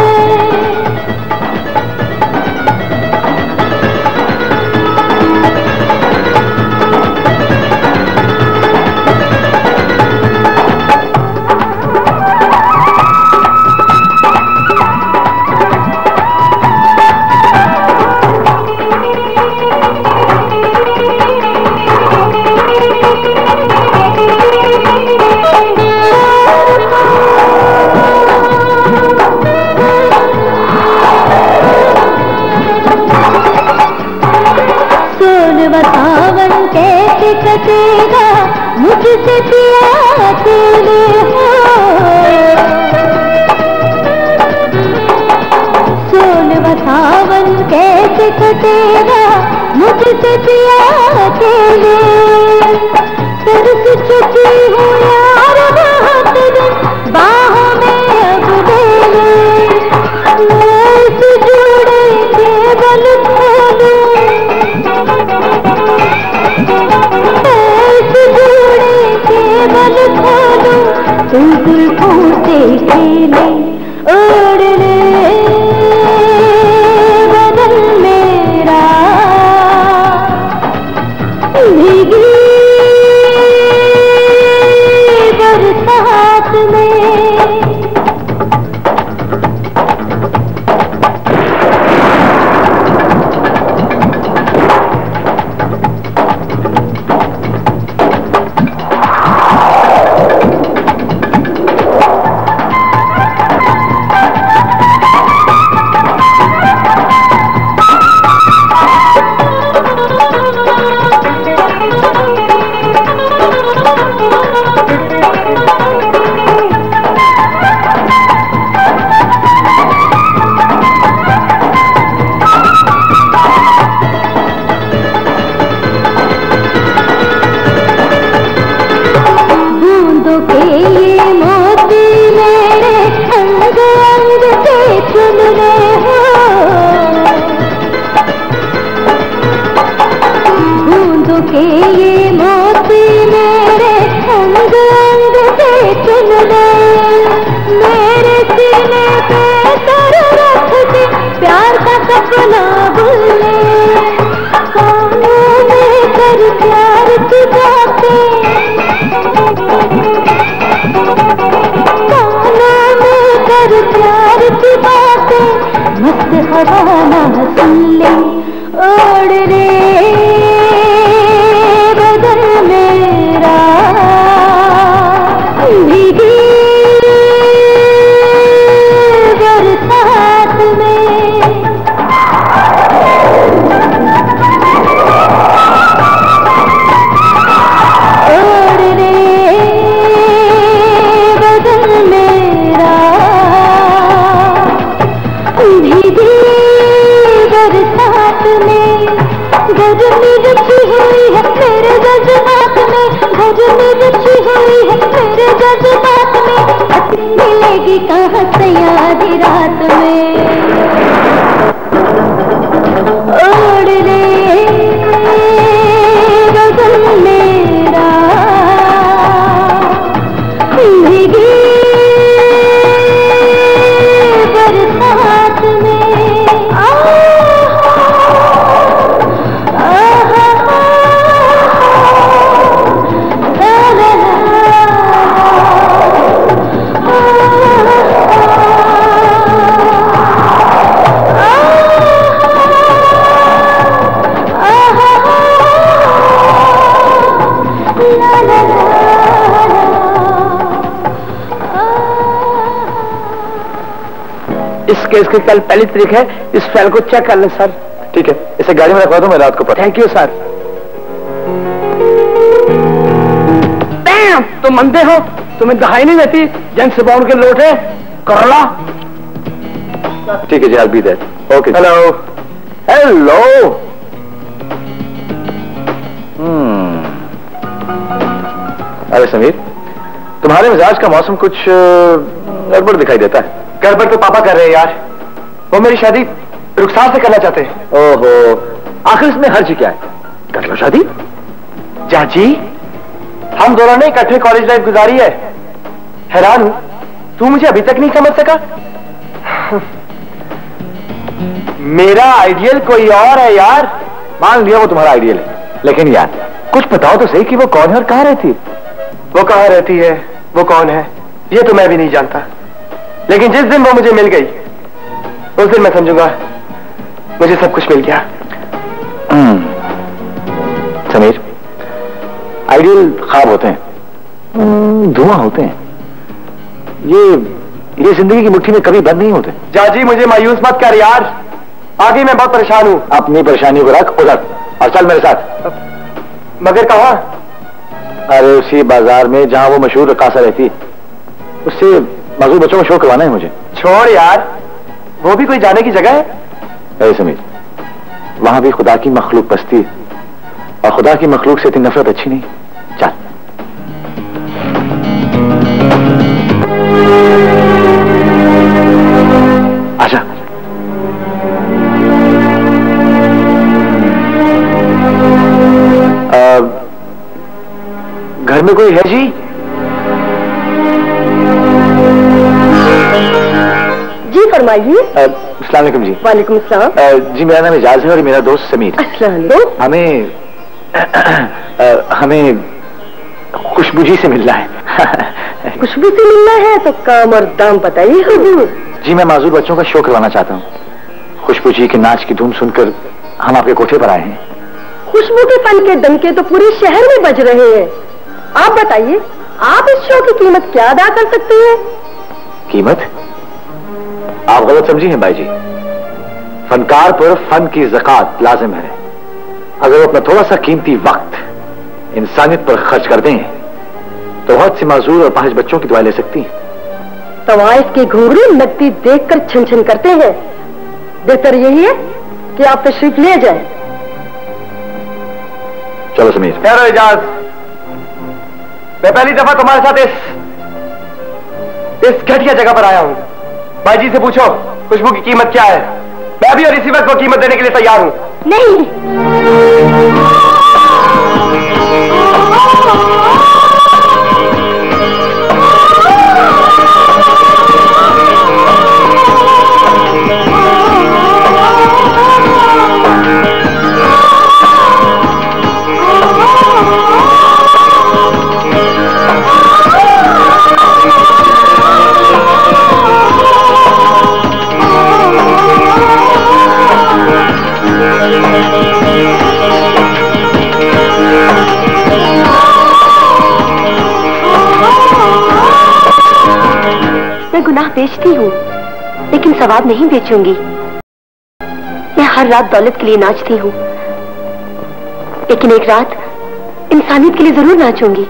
S4: कटेगा मुझसे पिया अकेले हो, सोलवा सावन कैसे कटेगा मुझसे पिया अकेले। तरस चुकी हूँ यार बहुत दिन बाहों में अब ले ले, जुड़े केवल खोलूं जुल्फों से खेले। ओढ़ने बदन मेरा भीगी बरसात में।
S8: इस केस की कल पहली तारीख है, इस फाइल को चेक कर लें सर। ठीक है, इसे गाड़ी में रखवा दो, मैं रात को पता। Thank you sir. तुम अंधे हो, तुम्हें दिखाई नहीं देती जेम्स बॉन्ड के लोट है करोड़ा। ठीक है जी, I'll be there. Okay. Hello hello.
S1: अरे समीर, तुम्हारे मिजाज का मौसम कुछ गड़बड़ दिखाई देता है।
S9: गड़बड़ तो पापा कर रहे हैं यार, वो मेरी शादी रुखसार से करना चाहते हैं।
S1: ओहो, आखिर इसमें हर्ज क्या है? कर लो शादी।
S9: चाची, हम दोनों ने इकट्ठे कॉलेज लाइफ गुजारी है। हैरान हूं तू मुझे अभी तक नहीं समझ सका। मेरा आइडियल कोई और है यार।
S1: मान लिया वो तुम्हारा आइडियल है, लेकिन यार कुछ बताओ तो सही कि वो कौन है और कहां रहती है।
S9: वो कहां रहती है, वो कौन है, ये तो मैं भी नहीं जानता, लेकिन जिस दिन वो मुझे मिल गई उस दिन मैं समझूंगा मुझे सब कुछ मिल गया।
S1: समीर, आइडियल ख्वाब होते हैं, धुआं होते हैं। ये जिंदगी की मुट्ठी में कभी बंद नहीं होते।
S9: जाजी, मुझे मायूस मत कर यार, आगे मैं बहुत परेशान हूं।
S1: अपनी परेशानियों को रख उधर और चल मेरे साथ।
S9: मगर कहां?
S1: अरे उसी बाजार में जहां वो मशहूर रकासा रहती है, उससे माजूर बच्चों को शो करवाना है मुझे।
S9: छोड़ यार, वो भी कोई जाने की जगह है?
S1: अरे समीर, वहां भी खुदा की मखलूक बसती है और खुदा की मखलूक से इतनी नफरत अच्छी नहीं। चल। आजा। घर में कोई है जी?
S3: जी फरमाइए।
S1: अस्सलाम वालेकुम जी।
S3: वालेकुम अस्सलाम।
S1: जी मेरा नाम एजाज है और मेरा दोस्त समीर।
S3: अस्सलाम।
S1: हमें खुशबू जी से मिलना है।
S3: खुशबू से मिलना है तो काम और दाम बताइए हुजूर।
S1: जी मैं माजूर बच्चों का शो करवाना चाहता हूँ। खुशबू जी के नाच की धूम सुनकर हम आपके कोठे पर आए हैं।
S3: खुशबू के फन के दमके तो पूरे शहर में बज रहे हैं। आप बताइए, आप इस शो की कीमत क्या अदा कर सकते हैं?
S1: कीमत? आप गलत समझी हैं भाई जी। फनकार पर फन की ज़कात लाजिम है। अगर वो अपना थोड़ा सा कीमती वक्त इंसानियत पर खर्च कर दें तो बहुत से माजूर और पाहिज बच्चों की दुआ ले सकती हैं।
S3: तवाइफ के घुंघरू नकदी देखकर छन छन करते हैं। बेहतर यही है कि आप तशरीफ ले जाएं।
S1: चलो समीर।
S9: ठहरो इजाज, मैं पहली दफा तुम्हारे साथ इस घटिया जगह पर आया हूं। भाई जी से पूछो खुशबू की कीमत क्या है। मैं अभी और इसी वक्त को कीमत देने के लिए तैयार हूं।
S3: नहीं। गुनाह बेचती हूँ लेकिन सवाब नहीं बेचूंगी। मैं हर रात दौलत के लिए नाचती हूँ, लेकिन एक रात इंसानियत के लिए जरूर नाचूंगी।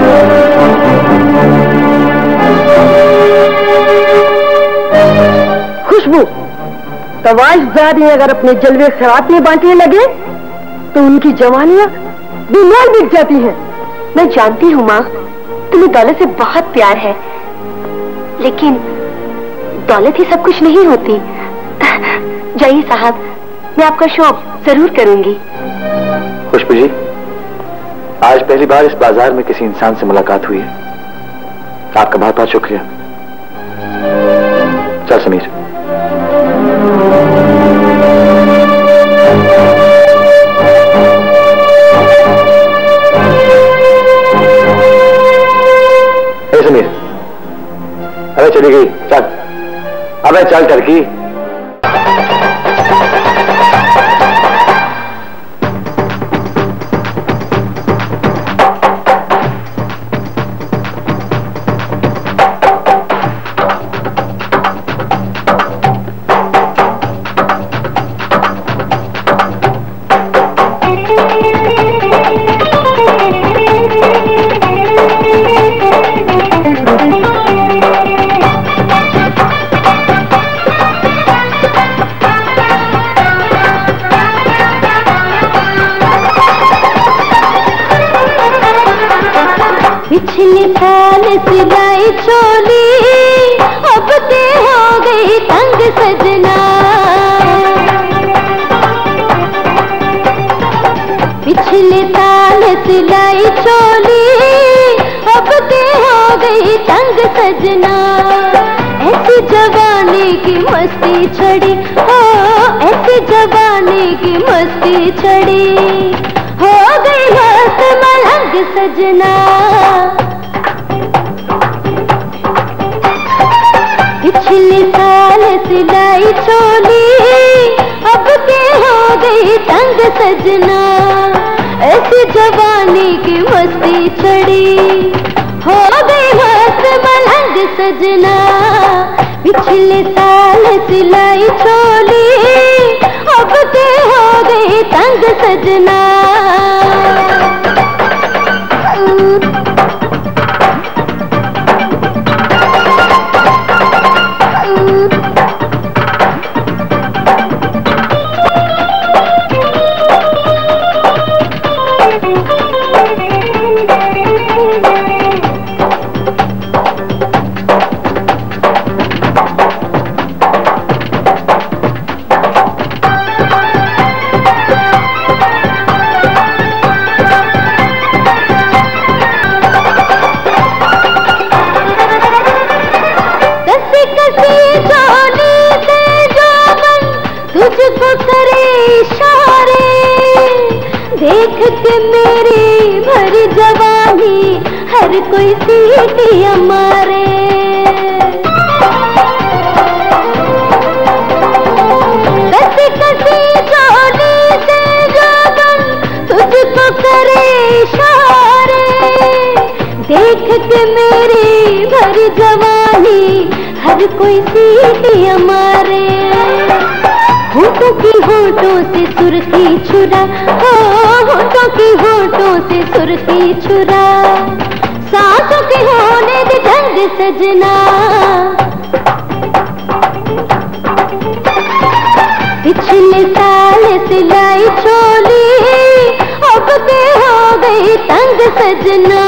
S3: खुशबू, तवाइफज़ादी अगर अपने जलवे खराब में बांटने लगे तो उनकी जवानियां बीमार बिक जाती हैं। मैं जानती हूँ माँ, तुम्हें दौलत से बहुत प्यार है, लेकिन दौलत ही सब कुछ नहीं होती। जाइए साहब, मैं आपका शो जरूर करूंगी।
S1: खुशबू जी, आज पहली बार इस बाजार में किसी इंसान से मुलाकात हुई है। आपका बहुत बहुत शुक्रिया। चल समीर। समीर, अरे चली गई, चल। अबे चल टर्की।
S4: पिछले साल सिलाई चोली अब के हो गई तंग सजना। पिछले साल सिलाई चोली अब के हो गई तंग सजना। ऐसी जवानी की मस्ती चढ़ी हो, ऐसी जवानी की मस्ती चढ़ी, हो गई मस्त मलंग सजना। पिछले साल सिलाई चोली अब के हो गई तंग सजना। ऐसी जवानी की मस्ती चढ़ी, हो गई मस्त मलंग सजना। पिछले साल सिलाई चोली अब के हो गई तंग सजना। तुझको करे इशारे देख के मेरी भरी जवानी, हर कोई सीटियां मारे। कसी कसी चोली से जोबन तुझको करे इशारे देख के मेरी भरी जवानी, हर कोई सीटियां मारे। होठों की होठों से सुर्खी छुरा, हो होठों की होठों से सुर्खी छुरा, सांसों के होने दे ढंग सजना। पिछले साल सिलाई चोली अब के हो गई तंग सजना।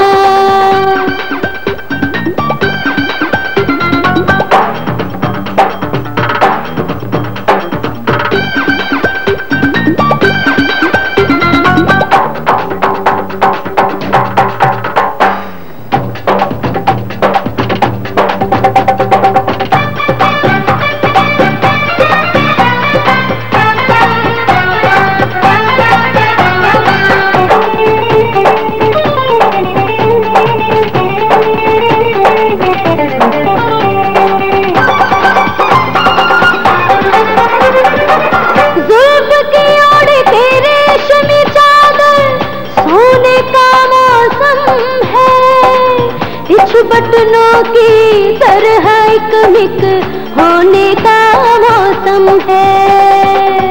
S4: बटनों की तरह एक मिक होने का मौसम है।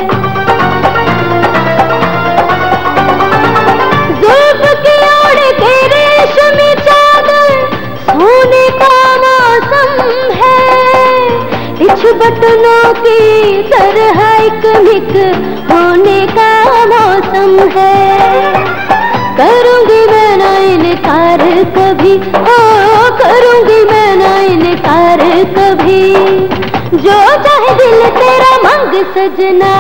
S4: जुल्फ की ओर के रेशमी चादर सोने का मौसम है। इस बटनों की तरह एक मिक होने का मौसम है। करूंगी मैं ना इनकार कभी, हो करूंगी मैं ना इनकार कभी, जो चाहे दिल तेरा मंग सजना।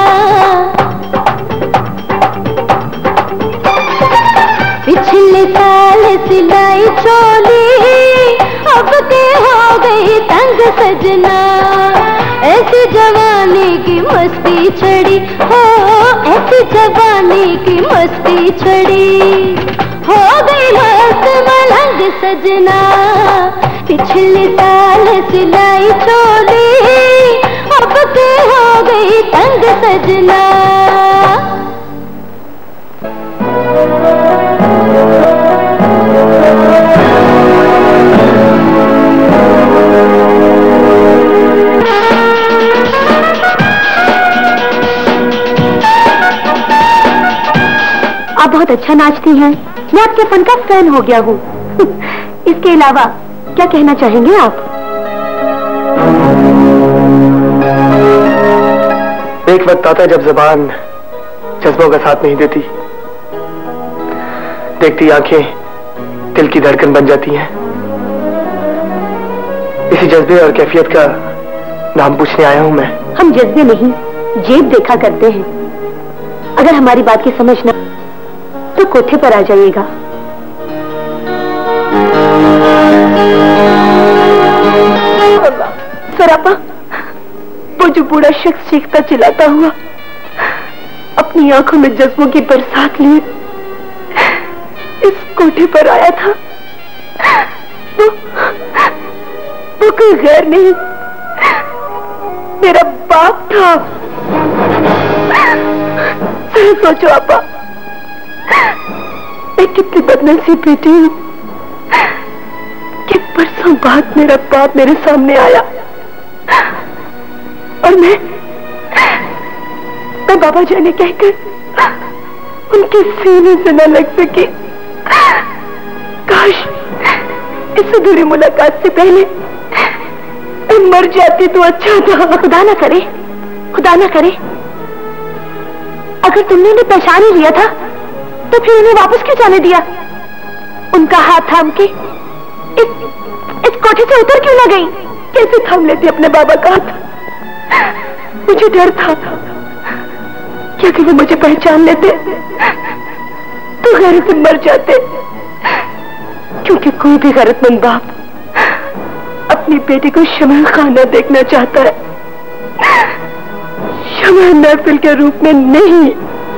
S4: पिछले साल सिलाई चोली अब के हो गई तंग सजना। ऐसी जवानी की मस्ती चढ़ी, हो ऐसी जवानी की मस्ती चढ़ी, हो गई मस्त मलंग सजना। पिछले साल सिलाई चोली अब के हो गई तंग सजना।
S3: आप बहुत अच्छा नाचती हैं, मैं आपके फन का फैन हो गया हूँ। इसके अलावा क्या कहना चाहेंगे आप?
S1: एक वक्त आता है जब जुबान जज्बों का साथ नहीं देती, देखती आंखें
S11: दिल की धड़कन बन जाती हैं। इसी जज्बे और कैफियत का नाम पूछने आया हूं मैं।
S12: हम जज्बे नहीं, जेब देखा करते हैं। अगर हमारी बात की समझ ना तो कोठे पर आ जाइएगा। सरापा, वो जो बूढ़ा शख्स चीखता चिल्लाता हुआ अपनी आंखों में जज्बों की बरसात लिए इस कोठे पर आया था, वो कोई गैर नहीं, मेरा बाप था। सोचो आपा, मैं कितनी बदनसीब बेटी हूँ कि परसों बाद मेरा बाप मेरे सामने आया और मैं बाबा जाने कहकर उनके सीने से न लग सकी। काश इस अधूरी मुलाकात से पहले मैं मर जाती तो अच्छा था। खुदा ना करे, खुदा ना करे, अगर तुमने उन्हें पहचान ही लिया था तो फिर उन्हें वापस क्यों जाने दिया? उनका हाथ थाम के इस कोठे से उतर क्यों ना गई? कैसे थाम लेती अपने बाबा का हाथ? मुझे डर था कि अगर वो मुझे पहचान लेते तो गैरत से मर जाते, क्योंकि कोई भी गैरतमंद बाप अपनी बेटी को शमह खाना देखना चाहता है, शमह महफिल के रूप में नहीं।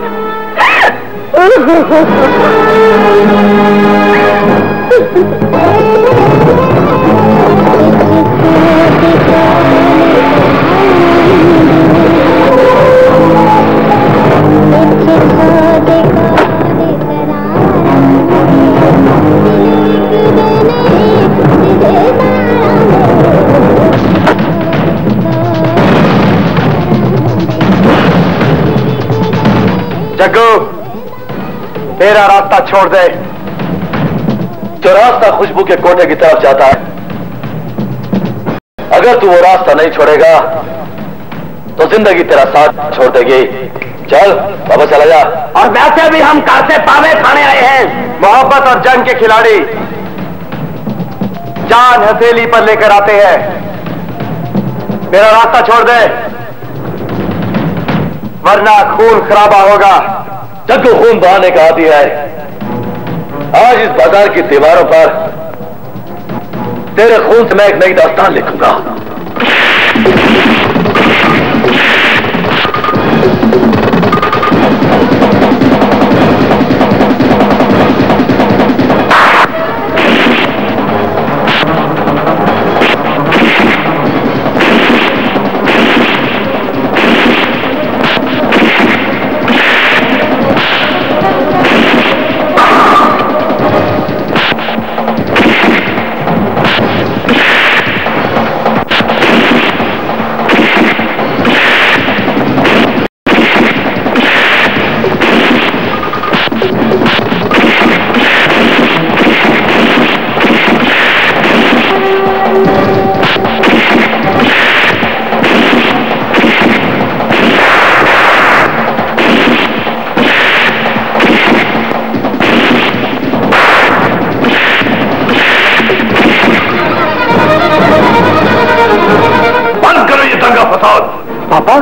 S1: जग्गू, मेरा रास्ता छोड़ दे।
S13: जो रास्ता खुशबू के कोठे की तरफ जाता है, अगर तू वो रास्ता नहीं छोड़ेगा तो जिंदगी तेरा साथ छोड़ देगी। चल बाबा, चला जा।
S1: और वैसे भी हम घर से पावे खाने आए हैं। मोहब्बत और जंग के खिलाड़ी जान हथेली पर लेकर आते हैं। मेरा रास्ता छोड़ दे वरना खून खराबा होगा।
S13: जग्गू खून बहाने का आदी है। आज इस बाजार की दीवारों पर तेरे खून से मैं एक नई दास्तान लिखूंगा।
S1: पापा,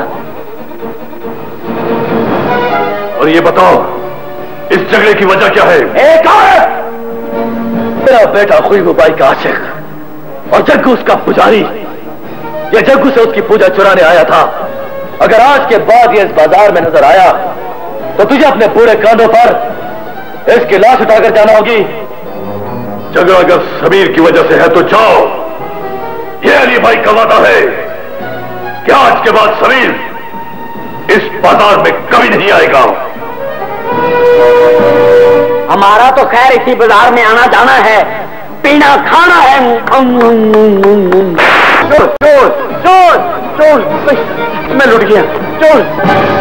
S13: और ये बताओ इस झगड़े की वजह क्या है?
S1: एक और
S13: मेरा बेटा खुशबू बाई का आशिक और जग्गू उसका पुजारी। ये जग्गू से उसकी पूजा चुराने आया था। अगर आज के बाद ये इस बाजार में नजर आया तो तुझे अपने पूरे कांधों पर इसकी लाश उठाकर जाना होगी।
S2: झगड़ा अगर समीर की वजह से है तो जाओ। ये अली भाई का वादा है कि आज के बाद समीर इस बाजार में कभी नहीं आएगा।
S1: हमारा तो खैर इसी बाजार में आना जाना है, पीना खाना है। चोर चोर चोर चोर, मैं लुट गया। चोर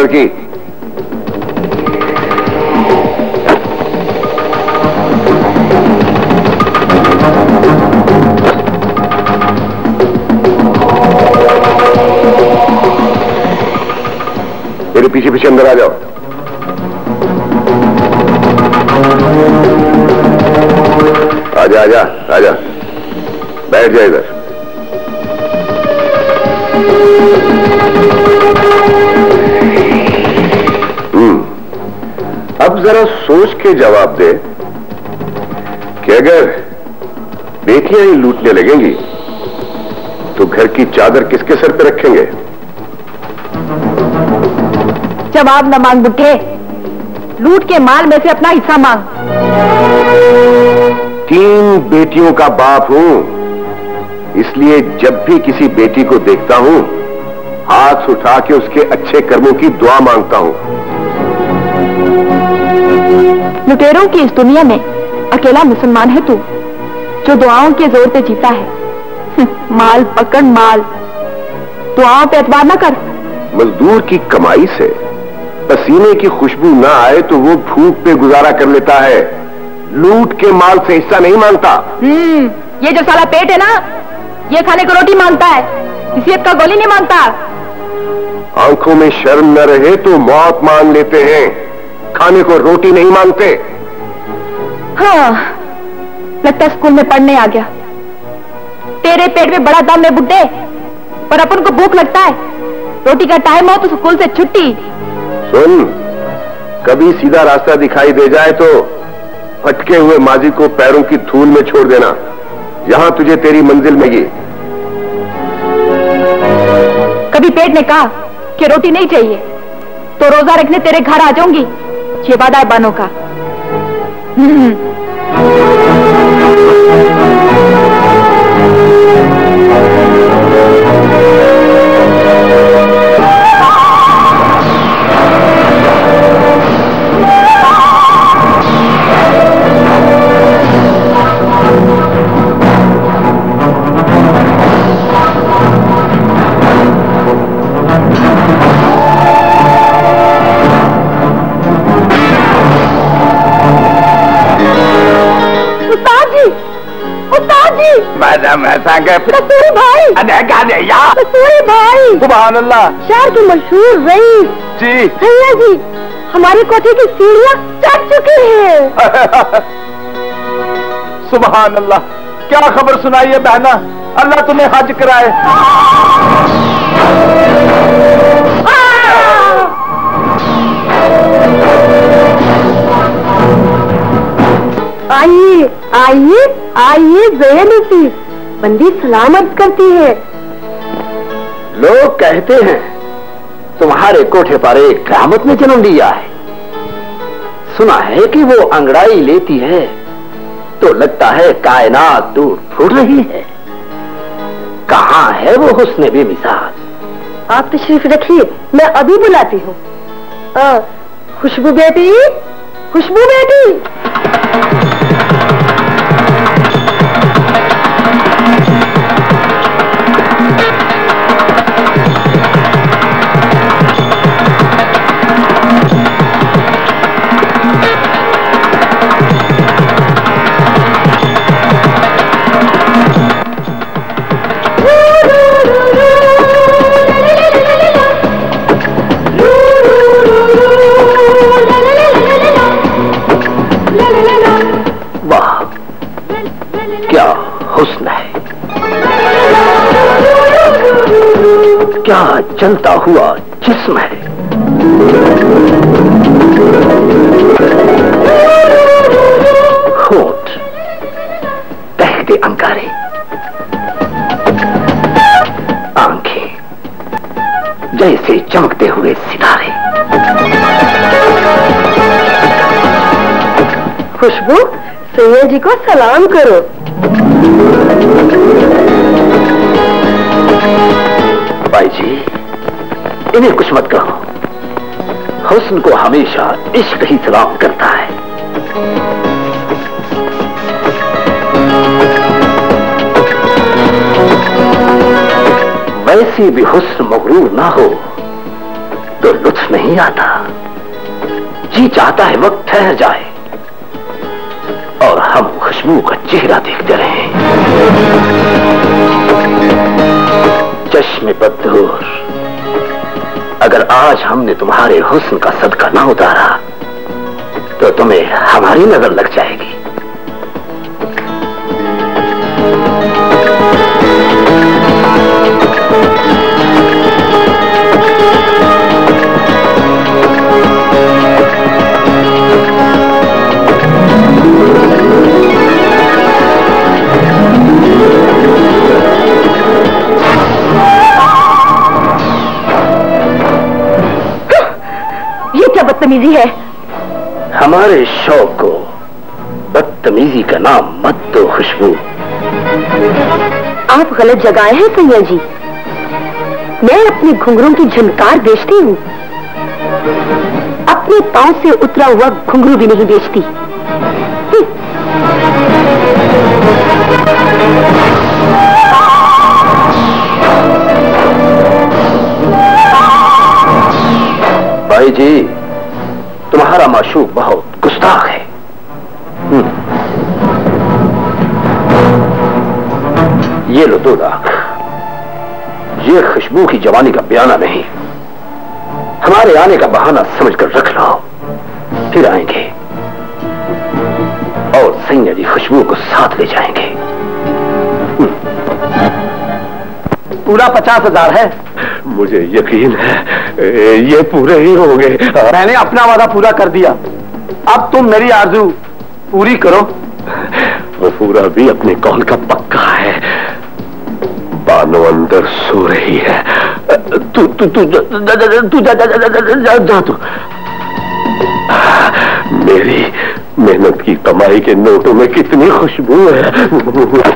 S2: लड़की। मेरे पीछे पीछे अंदर आ जाओ। आजा आजा आजा, बैठ जा इधर। अब जरा सोच के जवाब दे कि अगर बेटियां ही लूटने लगेंगी तो घर की चादर किसके सर पे रखेंगे?
S12: जवाब न मांग बुड्ढे, लूट के माल में से अपना हिस्सा मांग।
S2: 3 बेटियों का बाप हूं, इसलिए जब भी किसी बेटी को देखता हूं हाथ उठा के उसके अच्छे कर्मों की दुआ मांगता हूं।
S12: लुटेरों की इस दुनिया में अकेला मुसलमान है तू, जो दुआओं के जोर पे जीता है। माल पकड़ माल, दुआओं पे एतबार न कर।
S2: मजदूर की कमाई से पसीने की खुशबू ना आए तो वो भूख पे गुजारा कर लेता है, लूट के माल से हिस्सा नहीं मांगता।
S12: ये जो साला पेट है ना, ये खाने को रोटी मांगता है, हैसियत का गोली नहीं मांगता।
S2: आंखों में शर्म न रहे तो मौत मांग लेते हैं, खाने को रोटी नहीं मांगते।
S12: हाँ, लगता है स्कूल में पढ़ने आ गया। तेरे पेट में बड़ा दम है बुड्ढे, पर अपन को भूख लगता है, रोटी का टाइम हो तो स्कूल से छुट्टी।
S2: सुन, कभी सीधा रास्ता दिखाई दे जाए तो भटके हुए माजी को पैरों की धूल में छोड़ देना, यहां तुझे तेरी मंजिल मिलेगी।
S12: कभी पेट ने कहा कि रोटी नहीं चाहिए तो रोजा रखने तेरे घर आ जाऊंगी, ये वादा है बानों का।
S8: कस्तूरी भाई, कस्तूरी भाई, सुभान अल्लाह। शहर की मशहूर रईस जी, भैया जी, हमारी कोठी की सीढ़ियां चढ़ चुकी हैं। सुभान अल्लाह, क्या खबर सुनाई है बहना, अल्लाह तुम्हें हज कराए। आइए आइए आइए, ज़ैनबी बंदी सलामत करती है।
S13: लोग कहते हैं तुम्हारे कोठे पर एक क़यामत ने जन्म लिया है। सुना है कि वो अंगड़ाई लेती है तो लगता है कायनात दूर फूट रही है। कहाँ है वो हुस्न बेमिसाल?
S12: आप तशरीफ रखिए, मैं अभी बुलाती हूँ। खुशबू बेटी, खुशबू बेटी।
S13: क्या चलता हुआ जिस्म है। होठ बहते अंगारे, आंखें जैसे चमकते हुए सितारे।
S12: खुशबू, सैयद जी को सलाम करो।
S13: भाई जी, इन्हें कुछ मत कहो, हुस्न को हमेशा इश्क ही सलाम करता है। वैसे भी हुस्न मगरूर ना हो तो लुत्फ नहीं आता। जी चाहता है वक्त ठहर जाए और हम खुशबू का चेहरा देखते रहें। चश्मे बद्दूर, अगर आज हमने तुम्हारे हुस्न का सदका ना उतारा तो तुम्हें हमारी नजर लग जाएगी।
S12: ये क्या बदतमीजी है?
S13: हमारे शौक को बदतमीजी का नाम मत दो खुशबू।
S12: आप गलत जगह आए हैं सैया जी। मैं अपने घुंघरों की झनकार बेचती हूँ, अपने पांव से उतरा हुआ घुंघरू भी नहीं बेचती।
S13: भाई जी, तुम्हारा माशूक बहुत गुस्ताख है। ये लो 2 लाख। ये खुशबू की जवानी का बयाना नहीं, हमारे आने का बहाना समझकर रख लो, फिर आएंगे और सैया जी खुशबू को साथ ले जाएंगे।
S8: पूरा 50,000 है।
S2: मुझे यकीन है ये पूरे ही होंगे।
S8: मैंने अपना वादा पूरा कर दिया, अब तुम मेरी आरज़ू पूरी करो।
S2: वो पूरा भी अपने कौल का पक्का है। बानो अंदर सो रही है। तू तू तू जा तू। मेरी मेहनत की कमाई के नोटों में कितनी खुशबू है।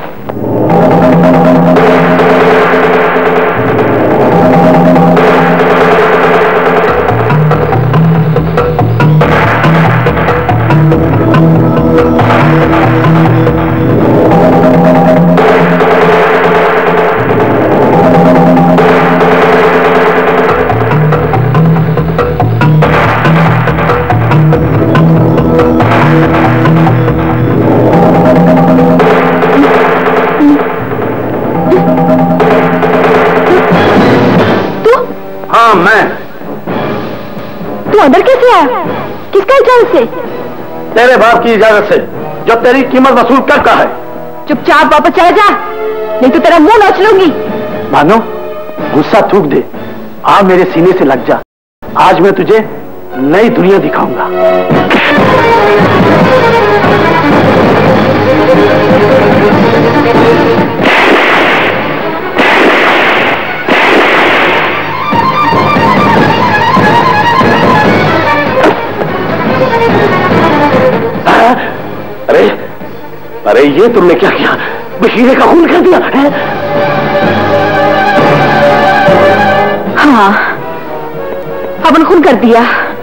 S12: तू अंदर कैसे आया? किसका इजाजत से?
S8: तेरे बाप की इजाजत से, जो तेरी कीमत वसूल करता है।
S12: चुपचाप वापस चला जा, नहीं तो तेरा मुंह नोच लूंगी।
S8: मानो, गुस्सा थूक दे, आ मेरे सीने से लग जा। आज मैं तुझे नई दुनिया दिखाऊंगा।
S13: अरे अरे, ये तुमने क्या किया? बशीरे का खून कर दिया है?
S12: हाँ, अपन खून कर दिया।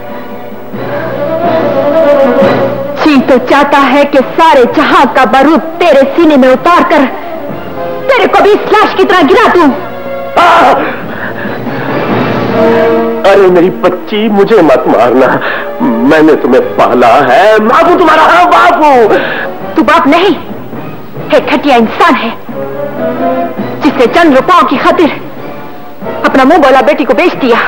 S12: जी तो चाहता है कि सारे जहां का बारूद तेरे सीने में उतार कर तेरे को भी इस लाश की तरह गिरा दूं।
S2: अरे मेरी बच्ची, मुझे मत मारना, मैंने तुम्हें पाला है। बापू तुम्हारा। हाँ बापू।
S12: तू बाप नहीं, एक घटिया इंसान है जिसने चंद रुपयों की खातिर अपना मुंह बोला बेटी को बेच दिया।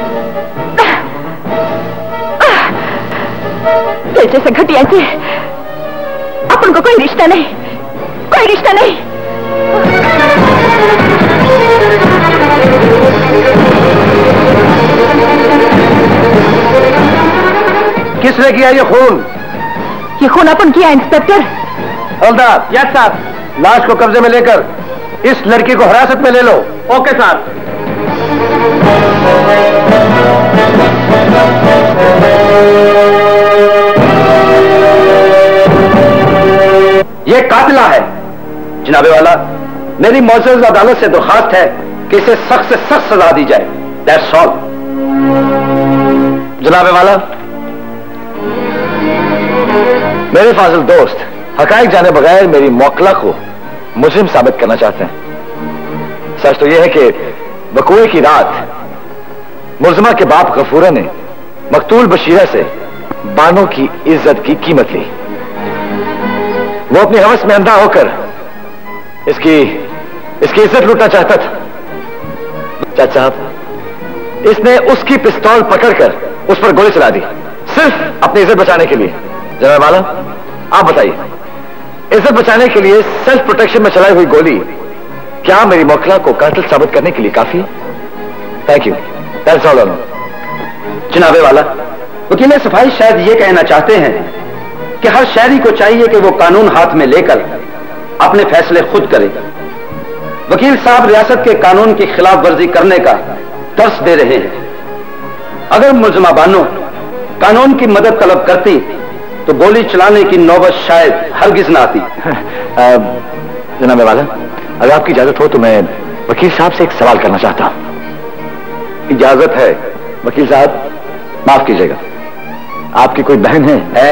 S12: तेरे जैसे घटिया से अपन को कोई रिश्ता नहीं, कोई रिश्ता नहीं।
S8: किसने किया ये खून?
S12: ये खून अपन किया इंस्पेक्टर।
S8: हवलदार। Yes sir. लाश को कब्जे में लेकर इस लड़की को हिरासत में ले लो। Okay sir. ये कातिला है। जनाबे वाला, मेरी मौजूदा अदालत से दरखास्त है कि इसे सख्त से सख्त सजा दी जाए। That's all. जनाबे वाला, मेरे फाजिल दोस्त हकायक जाने बगैर मेरी मौकला को मुजरिम साबित करना चाहते हैं। सच तो यह है कि बकुए की रात
S11: मुल्ज़िमा के बाप गफूरा ने मकतूल बशीरा से बानो की इज्जत की कीमत ली। वो अपनी हवस में अंधा होकर इसकी इज्जत लूटना चाहता था। चाचा साहब, इसने उसकी पिस्तौल पकड़कर उस पर गोली चला दी, सिर्फ अपनी इज्जत बचाने के लिए। जनाब वाला, आप बताइए, इज्जत बचाने के लिए सेल्फ प्रोटेक्शन में चलाई हुई गोली क्या मेरी मोखला को कातिल साबित करने के लिए काफी है? Thank you, that's all.
S9: जनाबे वाला, वकील सफाई शायद ये कहना चाहते हैं कि हर शहरी को चाहिए कि वो कानून हाथ में लेकर अपने फैसले खुद करे। वकील साहब रियासत के कानून की खिलाफ वर्जी करने का दर्श दे रहे हैं। अगर मुल्ज़िमा बानो कानून की मदद तलब करती तो गोली चलाने की नौबत शायद हरगिज न आती।
S11: जनाब वाला, अगर आपकी इजाजत हो तो मैं वकील साहब से एक सवाल करना चाहता हूं।
S9: इजाजत है।
S11: वकील साहब, माफ कीजिएगा, आपकी कोई बहन है?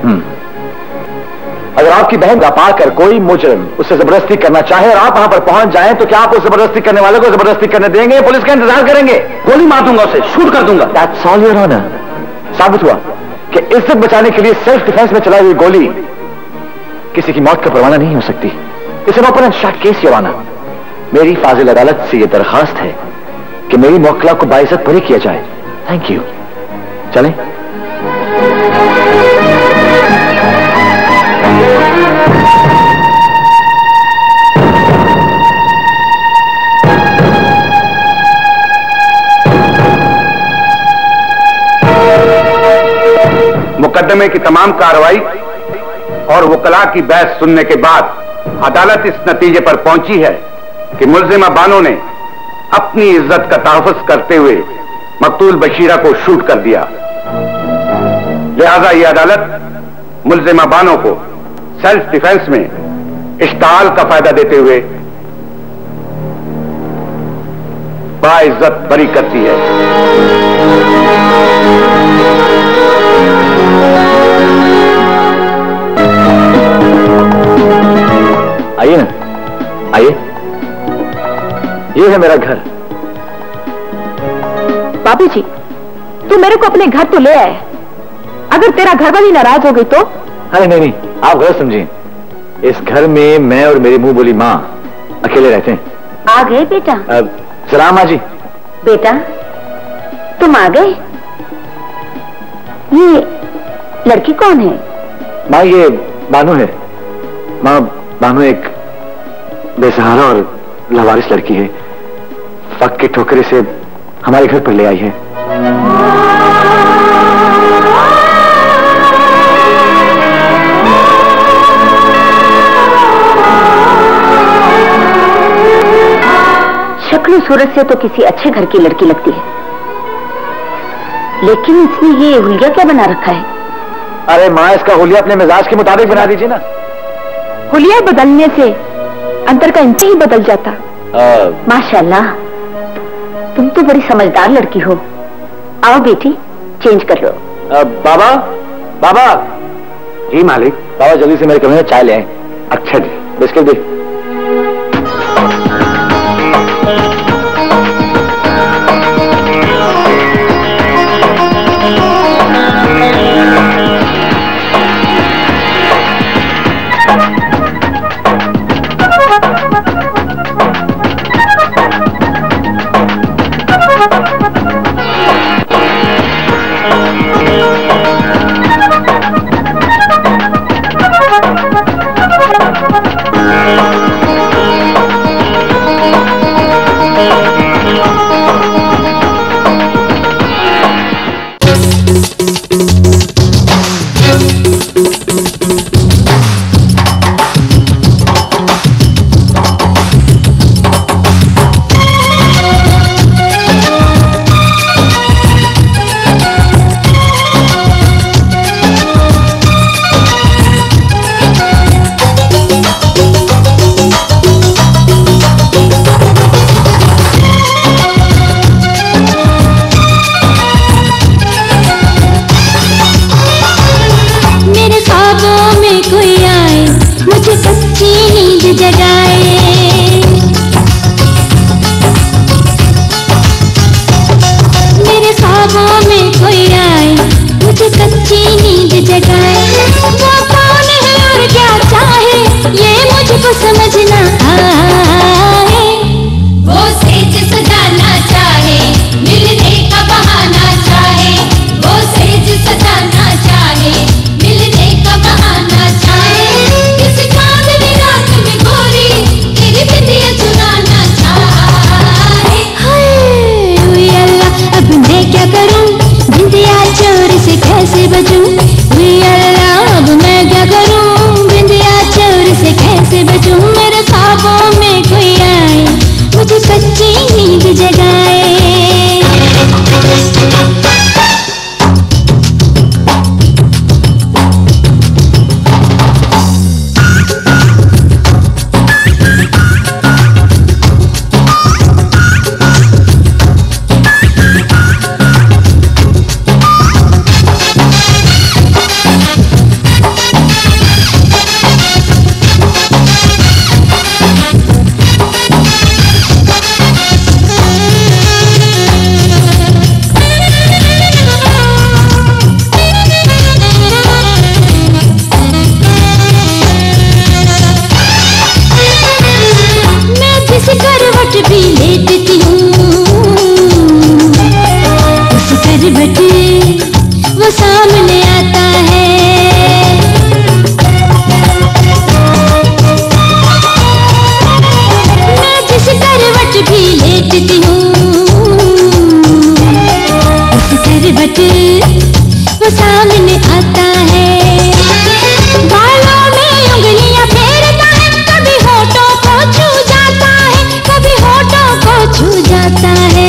S11: अगर आपकी बहन का पाकर कोई मुजरिम उससे जबरदस्ती करना चाहे और आप वहां पर पहुंच जाएं तो क्या आप उस जबरदस्ती करने वाले को जबरदस्ती करने देंगे? पुलिस का इंतजार करेंगे?
S9: गोली मार दूंगा उसे, शूट कर दूंगा।
S11: That's all your honour. साबित हुआ कि इज्जत बचाने के लिए सेल्फ डिफेंस में चलाई हुई गोली किसी की मौत का परवाना नहीं हो सकती। It's an open and shut case, your honour. मेरी फाजिल अदालत से यह दरखास्त है कि मेरी मोखला को बाइज्जत बरी किया जाए। Thank you. चलें?
S9: मुकदमे की तमाम कार्रवाई और वकला की बहस सुनने के बाद अदालत इस नतीजे पर पहुंची है कि मुल्ज़िमा बानो ने अपनी इज्जत का तहफ़्फ़ुज़ करते हुए मकतूल बशीरा को शूट कर दिया। लिहाजा यह अदालत मुल्ज़िमा बानो को सेल्फ डिफेंस में इश्ताल का फायदा देते हुए बाइज्जत बरी करती है।
S11: आइए ना, आइए। ये है मेरा घर।
S12: बाबू जी, तू मेरे को अपने घर तो ले आए, अगर तेरा घर वाली नाराज हो गई तो?
S11: अरे नहीं, आप गलत समझिए। इस घर में मैं और मेरी मुंह बोली माँ अकेले रहते हैं।
S14: आ गए बेटा?
S11: सलाम माँ जी।
S14: बेटा, तुम आ गए? ये लड़की कौन है?
S11: माँ, ये बानो है। माँ, बानो एक बेसहारा और लावारिस लड़की है। फक के ठोकरे से हमारे घर पर ले आई है।
S14: शक्ल सूरत से तो किसी अच्छे घर की लड़की लगती है, लेकिन इसने ये हुलिया क्या बना रखा है?
S11: अरे माँ, इसका हुलिया अपने मिजाज के मुताबिक बना दीजिए ना।
S12: हुलिया बदलने से अंतर का इंच ही बदल जाता।
S14: माशाल्लाह, तुम तो बड़ी समझदार लड़की हो। आओ बेटी, चेंज कर लो।
S11: बाबा, बाबा।
S9: जी मालिक।
S11: बाबा, जल्दी से मेरे कमरे में चाय ले आए। अच्छा जी, बिस्किट दे।
S4: मुझे कच्ची नींद जगाए। वो कौन है और क्या चाहे ये मुझको समझना आए। वो सेज सजाना चाहे, मिलने का बहाना चाहे। वो सेज सजाना चाहे, मिलने का बहाना चाहे। किसी चांदनी रात में गोरी तेरी बिंदिया चुराना चाहे। हाय अल्लाह अब मैं क्या करूं, बिंदिया चोर से कैसे बचूं। अल्लाह अब मैं क्या करूं, बिंदिया चोर से कैसे बचूं। मेरे ख्वाबों में कोई आए, मुझे कच्ची नींद जगाए। भी लेटती हूँ उस करवट वो सामने आता है। मैं जिस करवट भी लेटती हूँ उस करवट वो सामने आता है। बालों में उंगलियां फेरता है, कभी होठों को छू जाता है, कभी होठों को छू जाता है।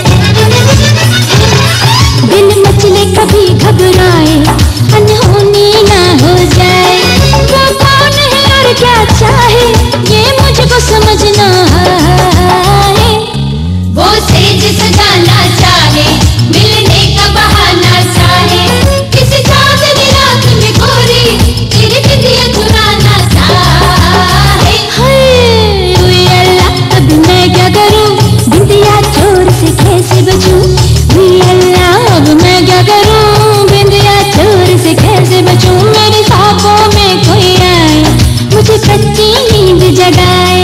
S4: दिल मचले कभी घबराए, अनहोनी ना हो जाए। वो कौन है और क्या चाहे ये मुझको समझना है। वो सेज सजाना चाहे, मिलने का बहाना चाहे। किसी चांदनी रात में गोरी तेरी बिंदिया चुराना चाहे। हाय अल्लाह अब मैं क्या करूं, बिंदिया चोर से कैसे बचूं। अल्लाह अब मैं क्या करूं, बिंदिया चोर से कैसे बचूं। मेरे ख्वाबों में कोई आए, मुझे कच्ची नींद जगाए।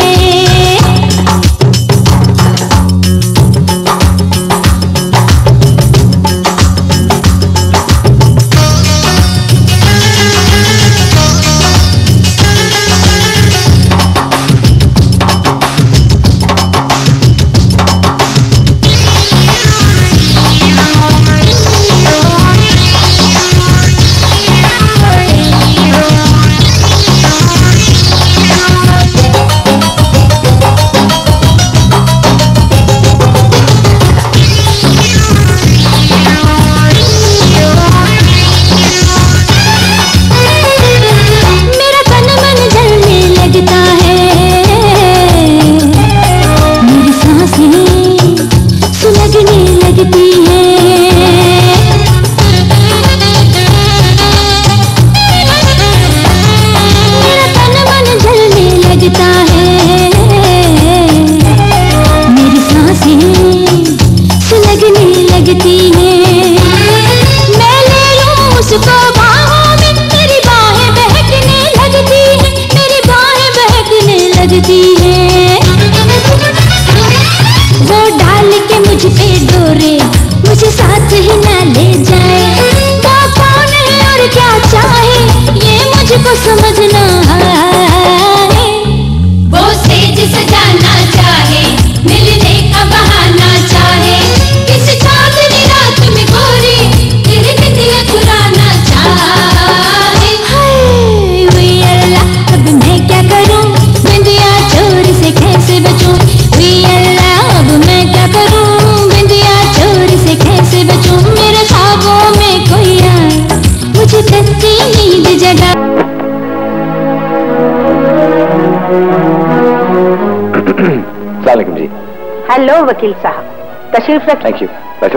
S11: जी।
S14: हेलो वकील साहब, तशरीफ रखिए।
S11: थैंक यू, बैठो।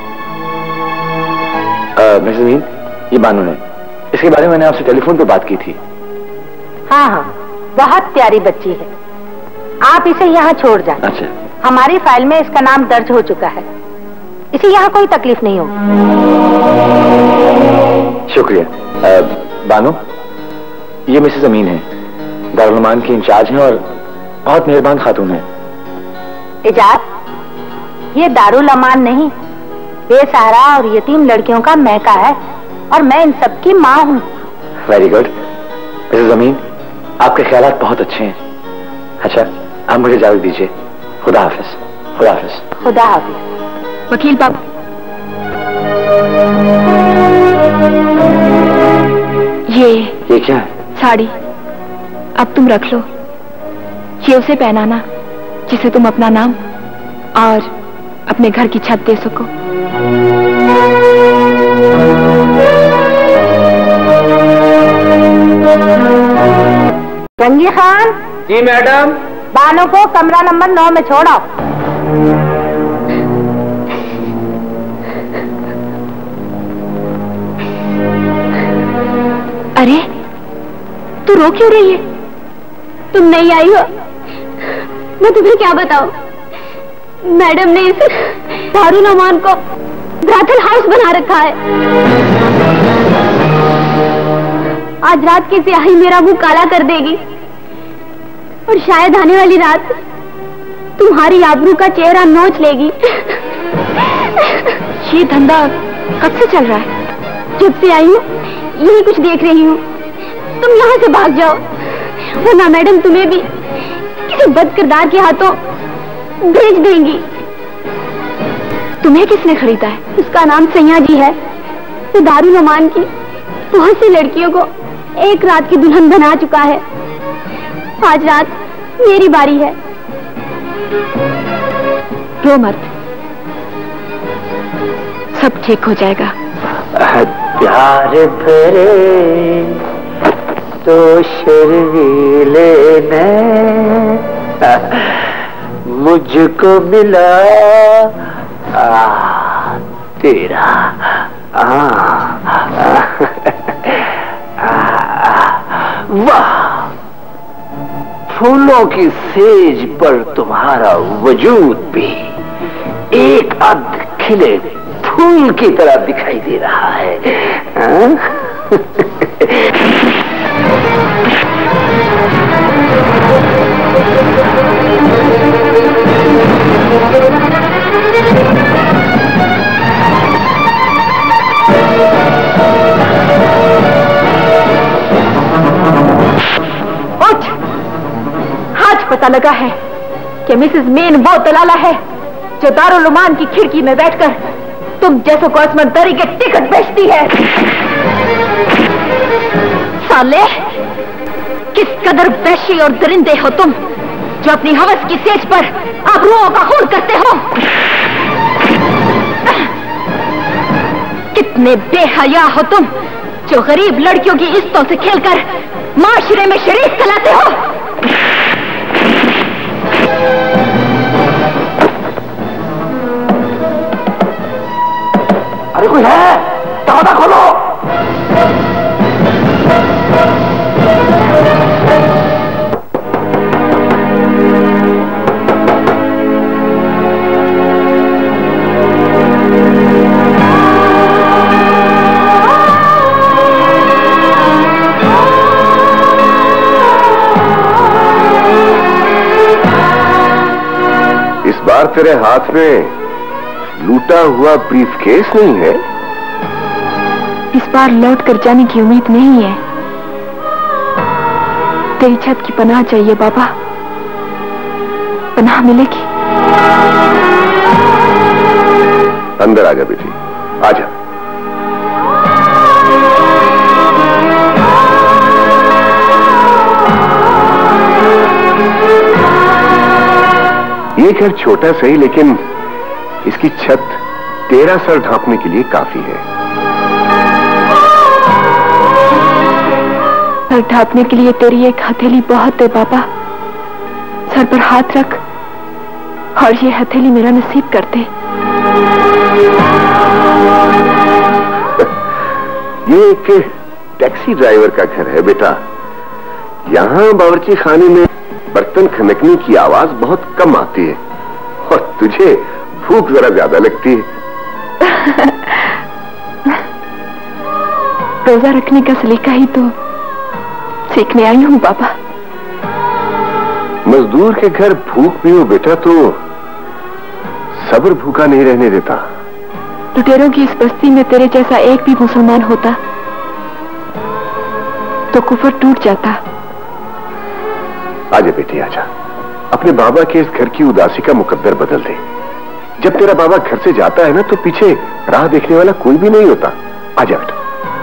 S11: मिसेस मीन, ये बानू है, इसके बारे में मैंने आपसे टेलीफोन पे बात की थी।
S14: हाँ हाँ, बहुत प्यारी बच्ची है, आप इसे यहाँ छोड़ जाएं।
S11: अच्छा।
S14: हमारी फाइल में इसका नाम दर्ज हो चुका है, इसे यहाँ कोई तकलीफ नहीं होगी।
S11: शुक्रिया। बानो, ये मिसेस अमीन है, दारुल उलूम की इंचार्ज हैं और बहुत मेहरबान खातून है।
S14: इजाज, ये दारुल अमान नहीं, बेसहारा और यतीम लड़कियों का महका है और मैं इन सबकी माँ हूँ।
S11: वेरी गुड मिसेस अमीन, आपके ख्यालात बहुत अच्छे हैं। अच्छा, आप मुझे इजाजत दीजिए। खुदा हाफिज। खुदा हाफिज।
S14: खुदा हाफिज।
S12: वकील बाबू,
S11: ये क्या है?
S12: साड़ी, अब तुम रख लो। ये उसे पहनाना जिसे तुम अपना नाम और अपने घर की छत दे सको।
S14: जंगी खान।
S10: जी मैडम।
S14: बानो को कमरा नंबर 9 में छोड़ो।
S12: अरे, तू रो क्यों रही है?
S6: तुम नहीं आई हो, मैं तुम्हें क्या बताऊं। मैडम ने इस दारुल अमान को ब्राथल हाउस बना रखा है। आज रात की स्याही मेरा मुंह काला कर देगी और शायद आने वाली रात तुम्हारी आबरू का चेहरा नोच लेगी।
S12: ये धंधा कब से चल रहा है?
S6: जब से आई हूँ यही कुछ देख रही हूँ। तुम यहाँ से भाग जाओ वरना मैडम तुम्हें भी किसी बदकिरदार के हाथों भेज देंगी।
S12: तुम्हें किसने खरीदा है?
S6: उसका नाम सैया जी है। वो दारुल अमान की बहुत सी लड़कियों को एक रात की दुल्हन बना चुका है। आज रात मेरी बारी है।
S12: रो मत, सब ठीक हो जाएगा।
S5: प्यार भरे तो शर्मीले ने मुझको मिला तेरा वाह, फूलों की सेज पर तुम्हारा वजूद भी एक अध खिले फूल की तरह दिखाई दे रहा है।
S12: उठ, आज पता लगा है कि मिसेस मेन वो दलाला है जो दारुल उलूम की खिड़की में बैठकर तुम जैसों को आसमानदारी के टिकट बेचती है। साले, किस कदर वैशी और दरिंदे हो तुम जो अपनी हवस की सेज पर आबरूओं का खून करते हो। कितने बेहया हो तुम जो गरीब लड़कियों की इज्जतों से खेलकर माशरे में शरीक चलाते हो।
S5: अरे कोई है? दरवाजा खोलो।
S2: इस बार तेरे हाथ में लूटा हुआ ब्रीफकेस नहीं है?
S12: इस बार लौट कर जाने की उम्मीद नहीं है। तेरी छत की पनाह चाहिए बाबा, पनाह मिलेगी।
S2: अंदर आ जा बेटी, आ जा। ये घर छोटा सही लेकिन इसकी छत तेरा सर ढांपने के लिए काफी है।
S12: सर ढांपने के लिए तेरी एक हथेली बहुत है बाबा। सर पर हाथ रख और ये हथेली मेरा नसीब कर दे।
S2: ये एक टैक्सी ड्राइवर का घर है बेटा। यहाँ बावर्ची खाने में बर्तन खनकने की आवाज बहुत कम आती है और तुझे भूख जरा ज्यादा लगती है।
S12: रोजा रखने का सलीका ही तो सीखने आई हूँ बाबा।
S2: मजदूर के घर भूख भी हो बेटा तो सब्र भूखा नहीं रहने देता।
S12: लुटेरों की इस बस्ती में तेरे जैसा एक भी मुसलमान होता तो कुफर टूट जाता।
S2: आजा बेटी आजा, अपने बाबा के इस घर की उदासी का मुकद्दर बदल दे। जब तेरा बाबा घर से जाता है ना तो पीछे राह देखने वाला कोई भी नहीं होता। आजा बेटा।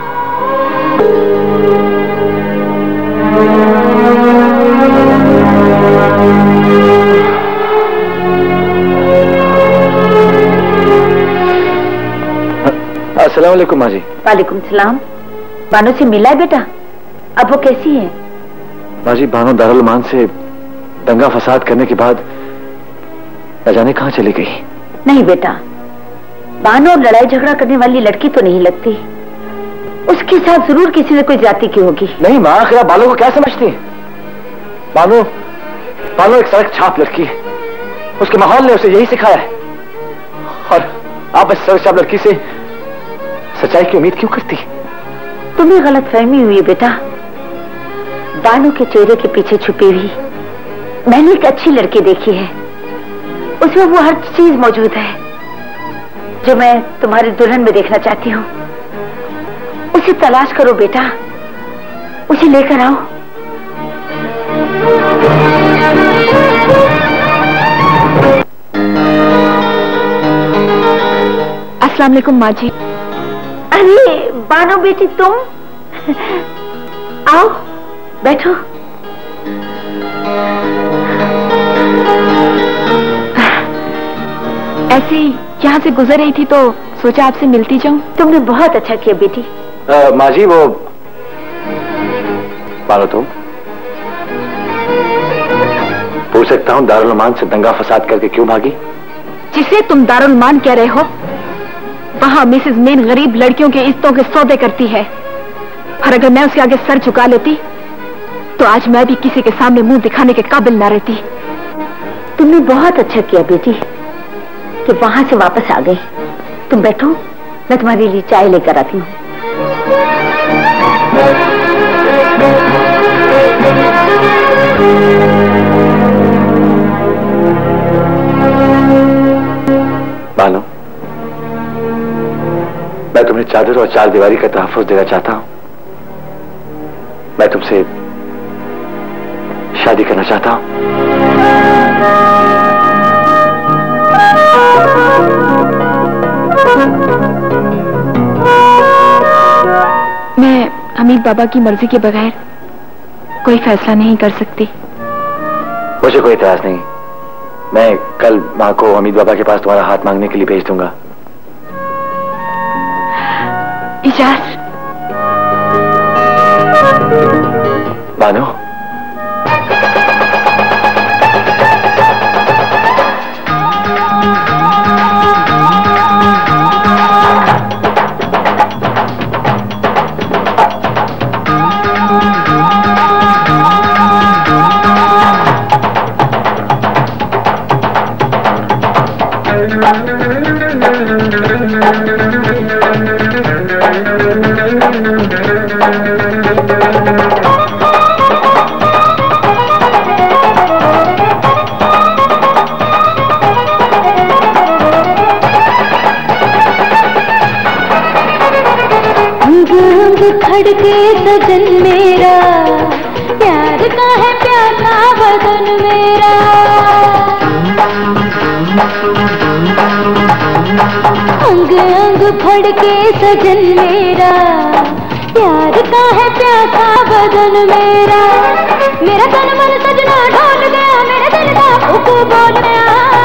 S11: अस्सलाम वालेकुम माँ जी।
S14: वालेकुम सलाम। बानो से मिला है बेटा? अब वो कैसी है?
S11: माँ जी, बानो दारुल मान से दंगा फसाद करने के बाद न जाने कहाँ चली गई।
S14: नहीं बेटा, बानो लड़ाई झगड़ा करने वाली लड़की तो नहीं लगती। उसके साथ जरूर किसी से कोई जाति की होगी।
S11: नहीं माँ, आखिर आप बानो को क्या समझती हैं? बानो बानो एक सड़क छाप लड़की है। उसके माहौल ने उसे यही सिखाया है। और आप इस सड़क छाप लड़की से सच्चाई की उम्मीद क्यों करती?
S14: तुम्हें गलत फहमी हुई है बेटा। बानो के चेहरे के पीछे छुपी हुई मैंने एक अच्छी लड़की देखी है। उसमें वो हर चीज मौजूद है जो मैं तुम्हारी दुल्हन में देखना चाहती हूँ। उसे तलाश करो बेटा, उसे लेकर आओ।
S12: अस्सलाम वालेकुम माँ जी।
S14: अरे बानो बेटी, तुम आओ बैठो।
S12: ऐसे ही यहाँ से गुजर रही थी तो सोचा आपसे मिलती जाऊं।
S14: तुमने बहुत अच्छा किया बेटी।
S11: माँ जी, वो बानो तुम पूछ सकता हूँ दारुल मान से दंगा फसाद करके क्यों भागी?
S12: जिसे तुम दारुल मान कह रहे हो वहां मिसेस मेन गरीब लड़कियों के इज्जतों के सौदे करती है। और अगर मैं उसके आगे सर झुका लेती तो आज मैं भी किसी के सामने मुंह दिखाने के काबिल ना रहती।
S14: तुमने बहुत अच्छा किया बेटी कि वहां से वापस आ गई। तुम बैठो, मैं तुम्हारे लिए चाय लेकर आती हूँ।
S11: बानो, मैं तुम्हें चादर और चार दीवारी का तहफ्फुज़ देना चाहता हूं। मैं तुमसे शादी करना चाहता हूं।
S12: मैं हमीद बाबा की मर्जी के बगैर कोई फैसला नहीं कर सकती।
S11: मुझे कोई इतराज नहीं। मैं कल माँ को हमीद बाबा के पास तुम्हारा हाथ मांगने के लिए भेज दूंगा।
S12: इजाज़त।
S11: बानो,
S4: खड़के सजन मेरा, प्यार का है प्यासा बदन मेरा। अंग अंग फड़के सजन मेरा, प्यार का है प्यासा बदन मेरा। मेरा तन मन सजना ढोल गया, मेरे दिल का फूक बोल गया।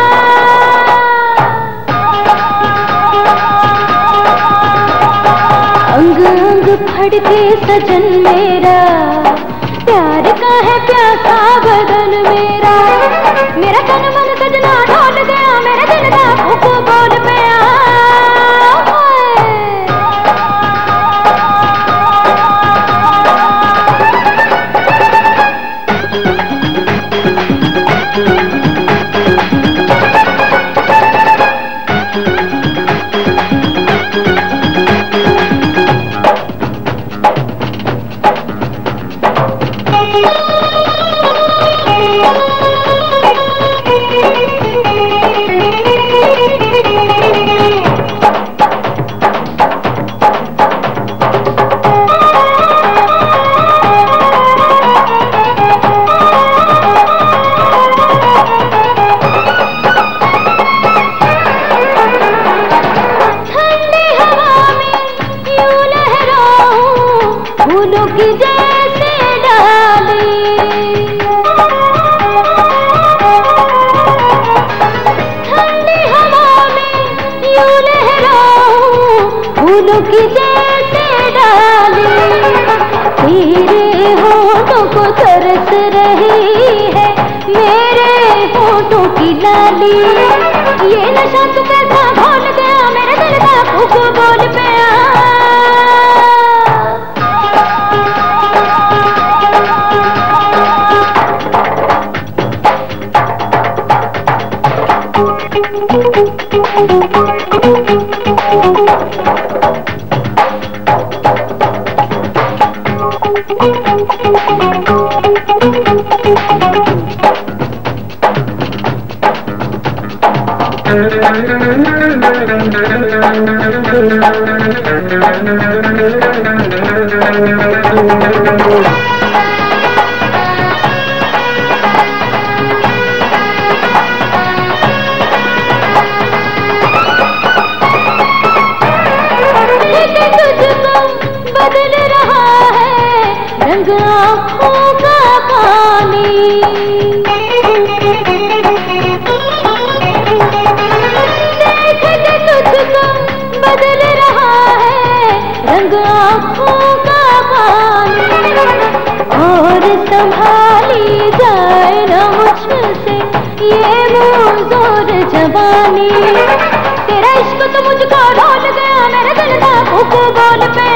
S4: अंग अंग फड़के सजन मेरा, प्यार का है प्यासा बदन मेरा। मेरा तन मन सजना ढोल गया, मेरे दिल का फूक बोल गया। होठों की जैसे डाली, तेरे होठों को तरस रही है मेरे होठों की लाली। ये नशा तू कैसा घोल गया मेरे दिल का फूक बोल पे आ। संभाली जाए न मुझसे ये मुंह जवानी, तेरा इश्क तो मुझको ढोल गया मेरे दिल का फूक बोल पे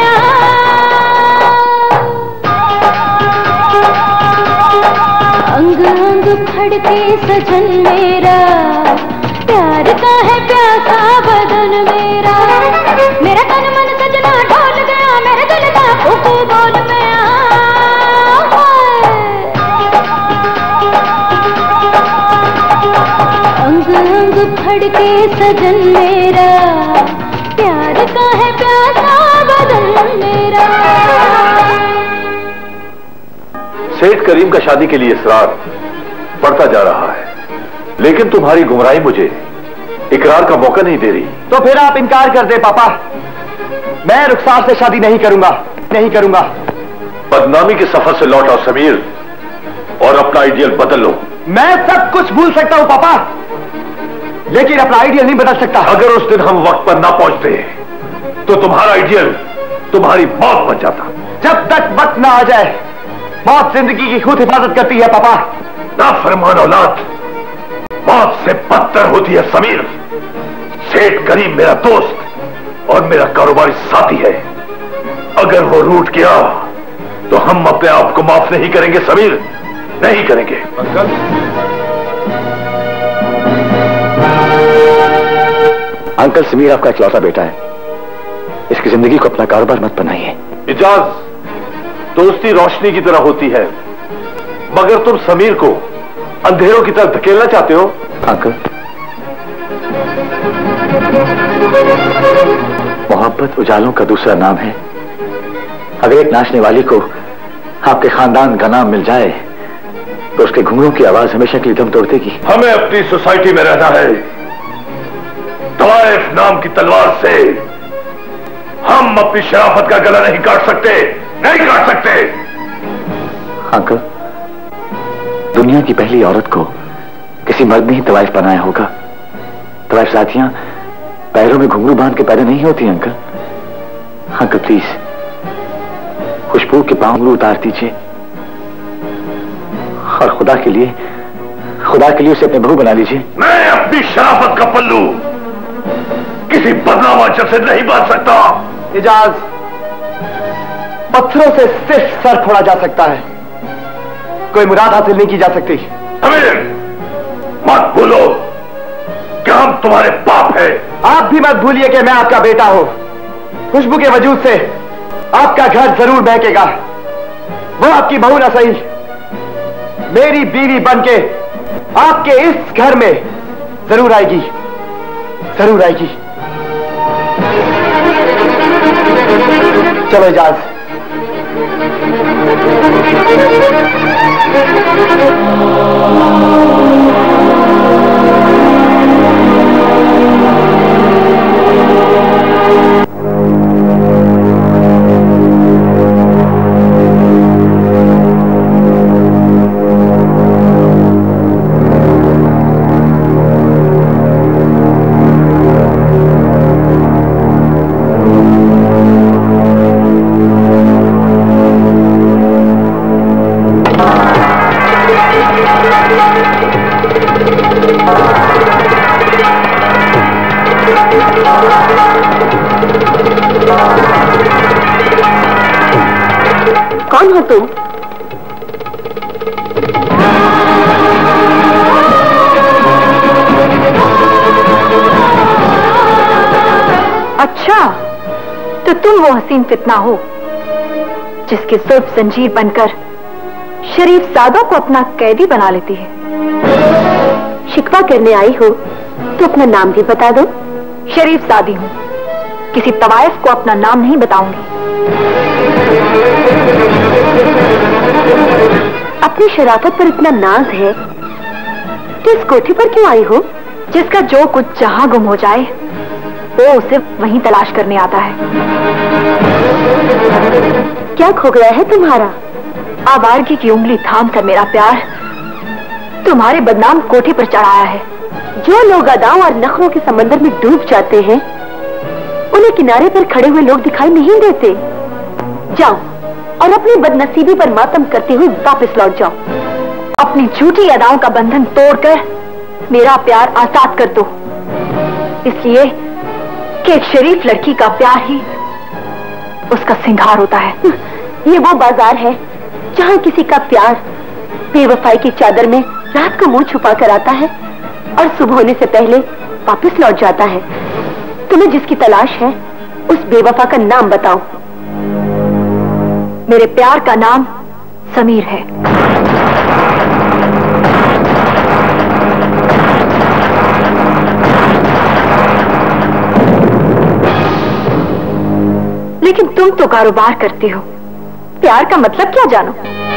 S4: अंग अंग फड़के सजन मेरा, प्यार का है प्यासा बदन मेरा, मेरा तन मन सजना ढोल गया मेरे दिल का फूक बोल पे फड़के सजन मेरा, प्यार का है प्यासा बदन मेरा।
S11: सेठ करीम का शादी के लिए इसरार बढ़ता जा रहा है, लेकिन तुम्हारी गुमराही मुझे इकरार का मौका नहीं दे रही।
S9: तो फिर आप इनकार कर दे पापा, मैं रुखसार से शादी नहीं करूंगा, नहीं करूंगा।
S11: बदनामी के सफर से लौट आओ समीर और अपना आइडियल बदल लो।
S9: मैं सब कुछ भूल सकता हूं पापा, लेकिन अपना आइडियल नहीं बदल सकता।
S11: अगर उस दिन हम वक्त पर ना पहुंचते तो तुम्हारा आइडियल तुम्हारी मौत बन जाता।
S9: जब तक वक्त ना आ जाए मौत जिंदगी की खुद हिफाजत करती है पापा।
S11: नाफरमान औलाद मौत से बदतर होती है समीर। सेठ करीम मेरा दोस्त और मेरा कारोबारी साथी है, अगर वो रूठ गया तो हम अपने आप को माफ नहीं करेंगे समीर, नहीं करेंगे। अंकल
S13: अंकल समीर आपका इकलौता बेटा है, इसकी जिंदगी को अपना कारोबार मत बनाइए।
S11: इजाज, दोस्ती रोशनी की तरह होती है, मगर तुम समीर को अंधेरों की तरफ धकेलना चाहते हो।
S13: अंकल मोहब्बत उजालों का दूसरा नाम है। अगर एक नाचने वाली को आपके खानदान का नाम मिल जाए तो उसके घुंघरू की आवाज हमेशा के लिए दम तोड़ देगी।
S11: हमें अपनी सोसाइटी में रहना है, तवाइफ नाम की तलवार से हम अपनी शराफत का गला नहीं काट सकते, नहीं काट सकते।
S13: अंकल दुनिया की पहली औरत को किसी मर्द ने ही तवाइफ बनाया होगा। तवाइफ साथियां पैरों में घुंघरू बांध के पैदा नहीं होती अंकल। अंकल प्लीज खुशबू के पांव उतार दीजिए और खुदा के लिए उसे अपने बहू बना लीजिए।
S11: मैं अपनी शराफत का पल्लू किसी बदनाम आंचल से नहीं बांध सकता।
S9: इजाज, पत्थरों से सिर्फ सर फोड़ा जा सकता है, कोई मुराद हासिल नहीं की जा सकती।
S11: अमीर मत भूलो कि हम तुम्हारे बाप हैं।
S9: आप भी मत भूलिए कि मैं आपका बेटा हूं। खुशबू के वजूद से आपका घर जरूर महकेगा, वो आपकी बहू ना सही, मेरी बीवी बनके आपके इस घर में जरूर आएगी, जरूर आएगी। चलो इजाज।
S14: कौन हो तुम?
S12: अच्छा, तो तुम वो हसीन फितना हो जिसके जुल्फ जंजीर बनकर शरीफ सादों को अपना कैदी बना लेती है।
S14: शिकवा करने आई हो तो अपना नाम भी बता दो।
S12: शरीफ सादी हूँ, किसी तवाइफ को अपना नाम नहीं बताऊंगी।
S14: अपनी शराफत पर इतना नाज है तो इस कोठी पर क्यों आई हो?
S12: जिसका जो कुछ जहां गुम हो जाए वो उसे वहीं तलाश करने आता है।
S14: क्या खो गया है तुम्हारा?
S12: आवारगी की उंगली थाम कर मेरा प्यार तुम्हारे बदनाम कोठी पर चढ़ाया है।
S14: जो लोग अदाओं और नखरों के समंदर में डूब जाते हैं उन्हें किनारे पर खड़े हुए लोग दिखाई नहीं देते। जाओ और अपनी बदनसीबी पर मातम करते हुए वापस लौट जाओ।
S12: अपनी झूठी अदाओं का बंधन तोड़कर मेरा प्यार आजाद कर दो, इसलिए कि एक शरीफ लड़की का प्यार ही उसका सिंगार होता है।
S14: ये वो बाजार है जहाँ किसी का प्यार बेवफाई की चादर में रात को मुंह छुपा कर आता है और सुबह होने से पहले वापस लौट जाता है। तुम्हें जिसकी तलाश है उस बेवफा का नाम बताओ।
S12: मेरे प्यार का नाम समीर है। लेकिन तुम तो कारोबार करती हो, प्यार का मतलब क्या जानो?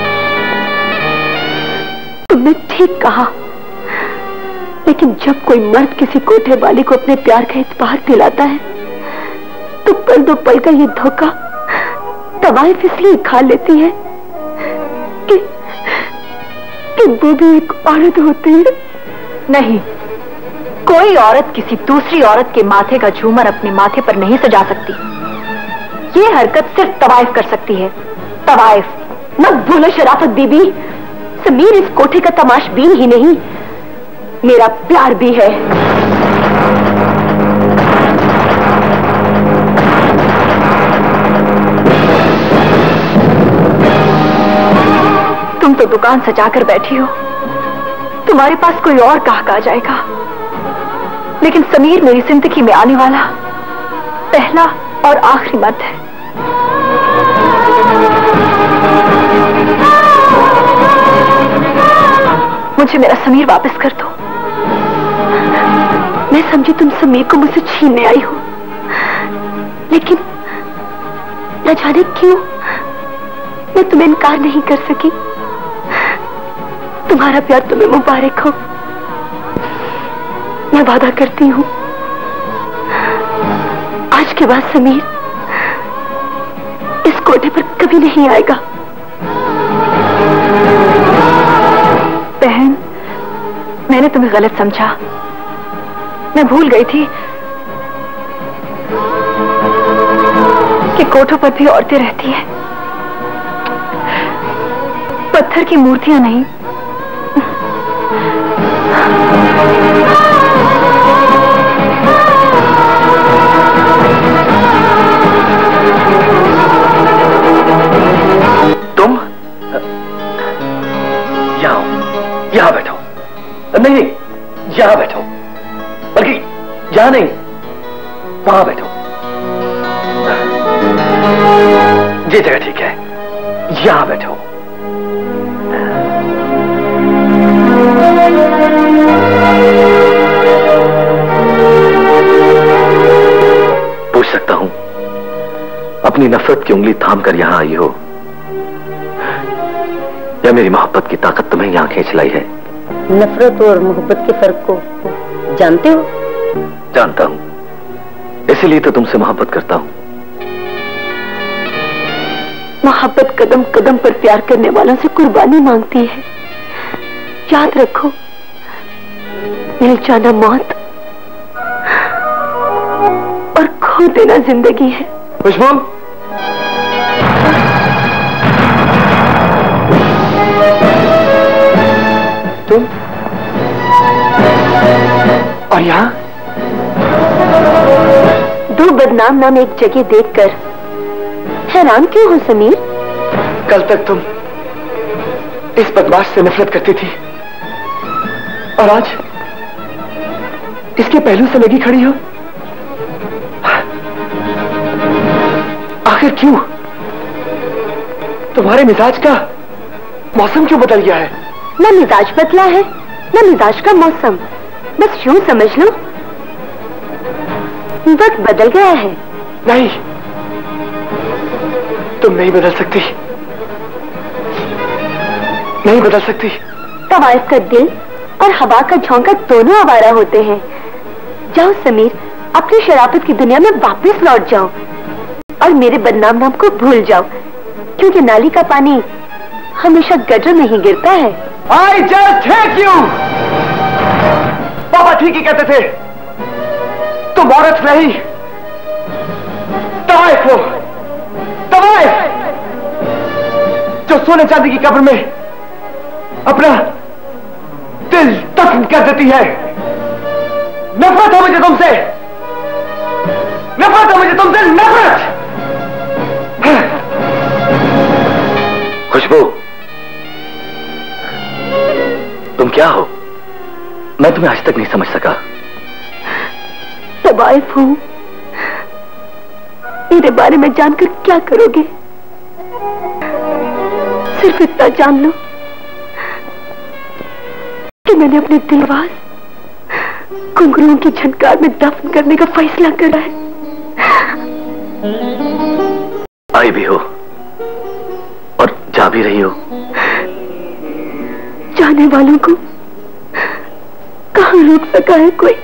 S14: तुमने ठीक कहा, लेकिन जब कोई मर्द किसी कोठे वाली को अपने प्यार का इतबार दिलाता है तो पल दो पल का ये धोखा तवाइफ इसलिए खा लेती है कि वो भी एक औरत होती है।
S12: नहीं, कोई औरत किसी दूसरी औरत के माथे का झूमर अपने माथे पर नहीं सजा सकती। ये हरकत सिर्फ तवाइफ कर सकती है। तवाइफ।
S14: मत भूलो शराफत बीबी, समीर इस कोठे का तमाशबीन ही नहीं, मेरा प्यार भी है।
S12: तुम तो दुकान सजाकर बैठी हो, तुम्हारे पास कोई और गाहक आ जाएगा, लेकिन समीर मेरी जिंदगी में आने वाला पहला और आखिरी मर्द है। मुझे मेरा समीर वापस कर दो।
S14: मैं समझी तुम समीर को मुझसे छीनने आई हो, लेकिन न जाने क्यों मैं तुम्हें इनकार नहीं कर सकी। तुम्हारा प्यार तुम्हें मुबारक हो। मैं वादा करती हूँ आज के बाद समीर इस कोठे पर कभी नहीं आएगा।
S12: बहन, मैंने तुम्हें गलत समझा। मैं भूल गई थी कि कोठों पर भी औरतें रहती हैं, पत्थर की मूर्तियां नहीं।
S13: तुम यहां बैठो। नहीं, यहां बैठो, बल्कि यहां नहीं, वहां बैठो। ये जगह ठीक है, यहां बैठो। पूछ सकता हूं, अपनी नफरत की उंगली थाम कर यहां आई हो या मेरी मोहब्बत की ताकत तुम्हें यहां खींच लाई है?
S14: नफरत और मोहब्बत के फर्क को जानते हो?
S13: जानता हूं, इसीलिए तो तुमसे मोहब्बत करता हूं।
S14: मोहब्बत कदम कदम पर प्यार करने वालों से कुर्बानी मांगती है। याद रखो, मिल जाना मौत और खो देना जिंदगी है।
S11: खुशबू, तुम और यहां
S12: बदनाम नाम एक जगह देखकर हैरान क्यों हो समीर?
S11: कल तक तुम इस बदमाश से नफरत करती थी और आज इसके पहलू से लगी खड़ी हो। आखिर क्यों? तुम्हारे मिजाज का मौसम क्यों बदल गया है?
S12: न मिजाज बदला है न मिजाज का मौसम, बस यूं समझ लो वक्त बदल गया है।
S11: नहीं, तुम नहीं बदल सकती, नहीं बदल सकती।
S12: तवाइफ का दिल और हवा का झोंका दोनों आवारा होते हैं। जाओ समीर, अपनी शराफत की दुनिया में वापस लौट जाओ और मेरे बदनाम नाम को भूल जाओ, क्योंकि नाली का पानी हमेशा गटर में ही गिरता है।
S11: I just hate you! पापा ठीक ही कहते थे, तुम औरत नहीं तवाइफ हो, तवाइफ जो सोने चांदी की कब्र में अपना दिल दफन कर देती है। नफरत है मुझे तुमसे, नफरत है मुझे तुमसे, नफरत।
S13: खुशबू, तुम क्या हो? मैं तुम्हें आज तक नहीं समझ सका।
S12: तवाइफ हूं, मेरे बारे में जानकर क्या करोगे? सिर्फ इतना जान लो कि मैंने अपने दिलवास घुंघरुओं की झनकार में दफन करने का फैसला करा है।
S13: आई भी हो और जा भी रही हो।
S12: जाने वालों को कहां रोक सका है कोई?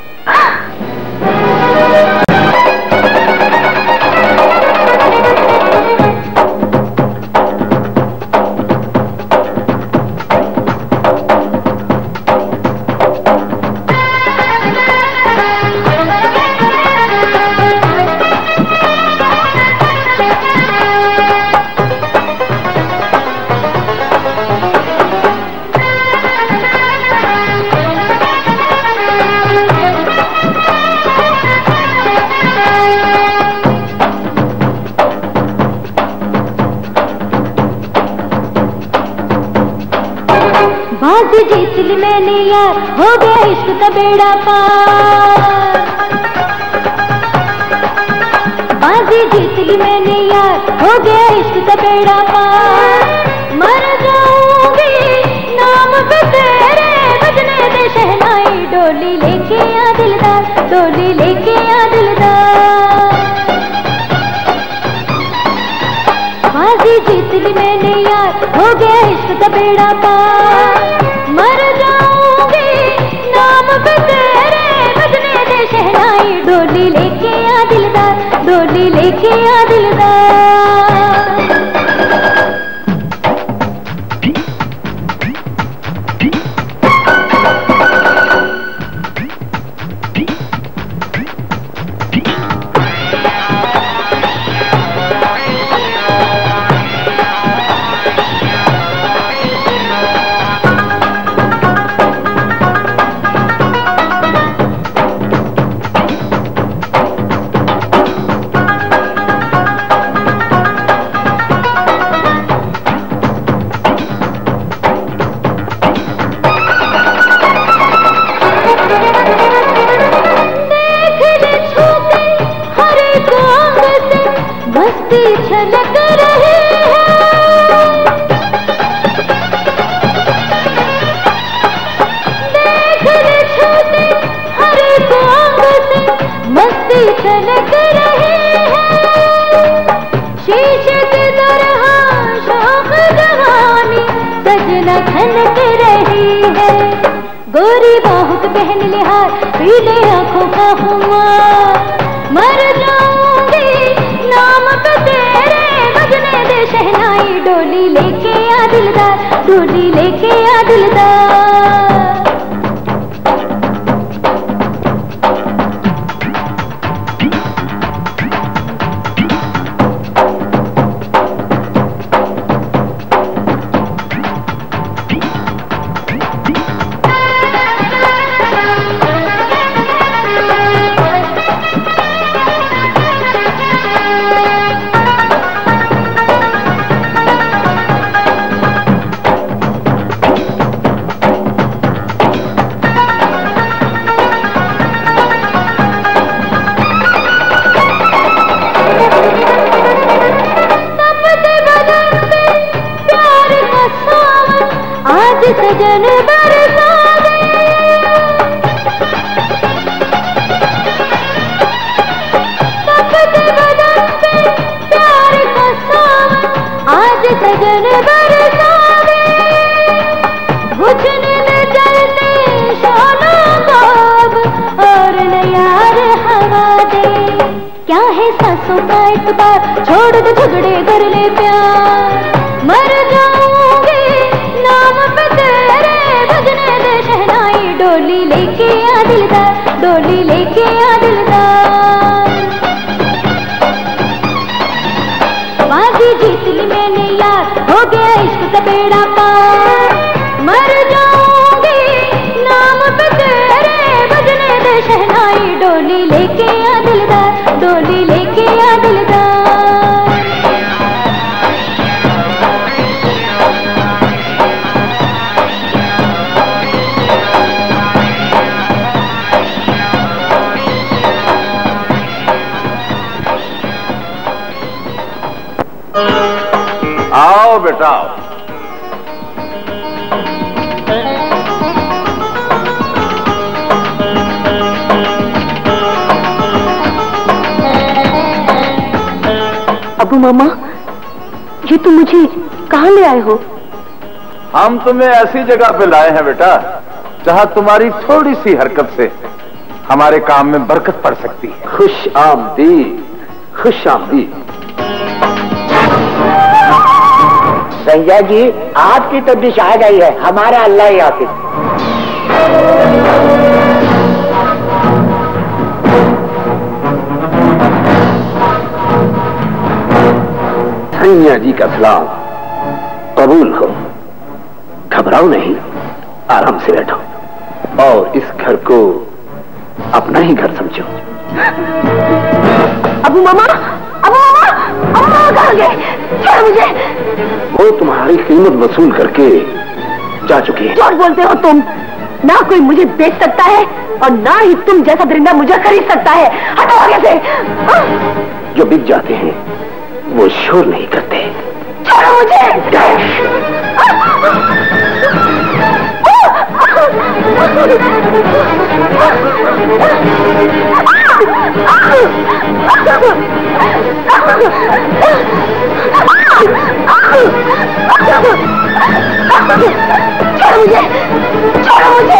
S4: बाजी जीत ली मैंने यार, हो गया इश्क का बेड़ा पार। बाजी जीत ली मैंने यार, हो गया इश्क का बेड़ा पार। मर जाऊंगी नाम पे तेरे, बजने दे शहनाई, डोली लेके आ दिलदार, डोली लेके आ दिलदार। बाजी जीत ली मैंने यार, हो गया इश्क का बेड़ा पार। मर जाऊंगी नाम पे तेरे, बजने दे शहनाई, डोली लेके आ दिलदार, डोली लेके आ दिलदार। छलक रही है, देख ले छूते हर एक अंग से, मस्ती छलक रही है। शीशे की तरह शौक जवानी सजना खनक रही है। गोरी बाहों के पहन ले हार, पीले आंखों का खुमार। मर जाऊंगी नाम पे तेरे, बजने दे शहनाई, डोली लेके आ दिलदार, डोली लेके आ दिलदार। सांसों का एतबार, छोड़ दे झगड़े कर ले प्यार। मर जाऊंगी नाम पे तेरे, बजने दे शहनाई, डोली लेके आ दिलदार, डोली लेके आ दिलदार। बाजी जीत ली मैंने यार, हो गया इश्क का बेड़ा पार। मर जाऊंगी नाम पे तेरे, बजने दे शहनाई, डोली लेके आ दिलदार, डोली लेके आ दिलदार।
S8: आओ बेटा आओ।
S12: अबू मामा, ये तुम मुझे कहाँ ले आए हो?
S8: हम तुम्हें ऐसी जगह पे लाए हैं बेटा जहाँ तुम्हारी थोड़ी सी हरकत से हमारे काम में बरकत पड़ सकती है।
S1: खुश आमदीद, खुश आमदीद।
S15: भैया जी, आपकी तो डिश आ गई है, हमारा अल्लाह ही हाफिज।
S1: सैया जी का सलाम कबूल हो। घबराओ नहीं, आराम से बैठो और इस घर को अपना ही घर समझो।
S12: अबू मामा, अबू मामा, अबू मामा कहाँ गए? छोड़ मुझे।
S1: वो तुम्हारी कीमत वसूल करके जा चुकी है।
S12: झूठ बोलते हो तुम। ना कोई मुझे बेच सकता है और ना ही तुम जैसा दरिंदा मुझे खरीद सकता है। हटो आगे से।
S1: जो बिक जाते हैं वो शोर नहीं करते।
S12: छोड़ो मुझे। छोड़ो मुझे।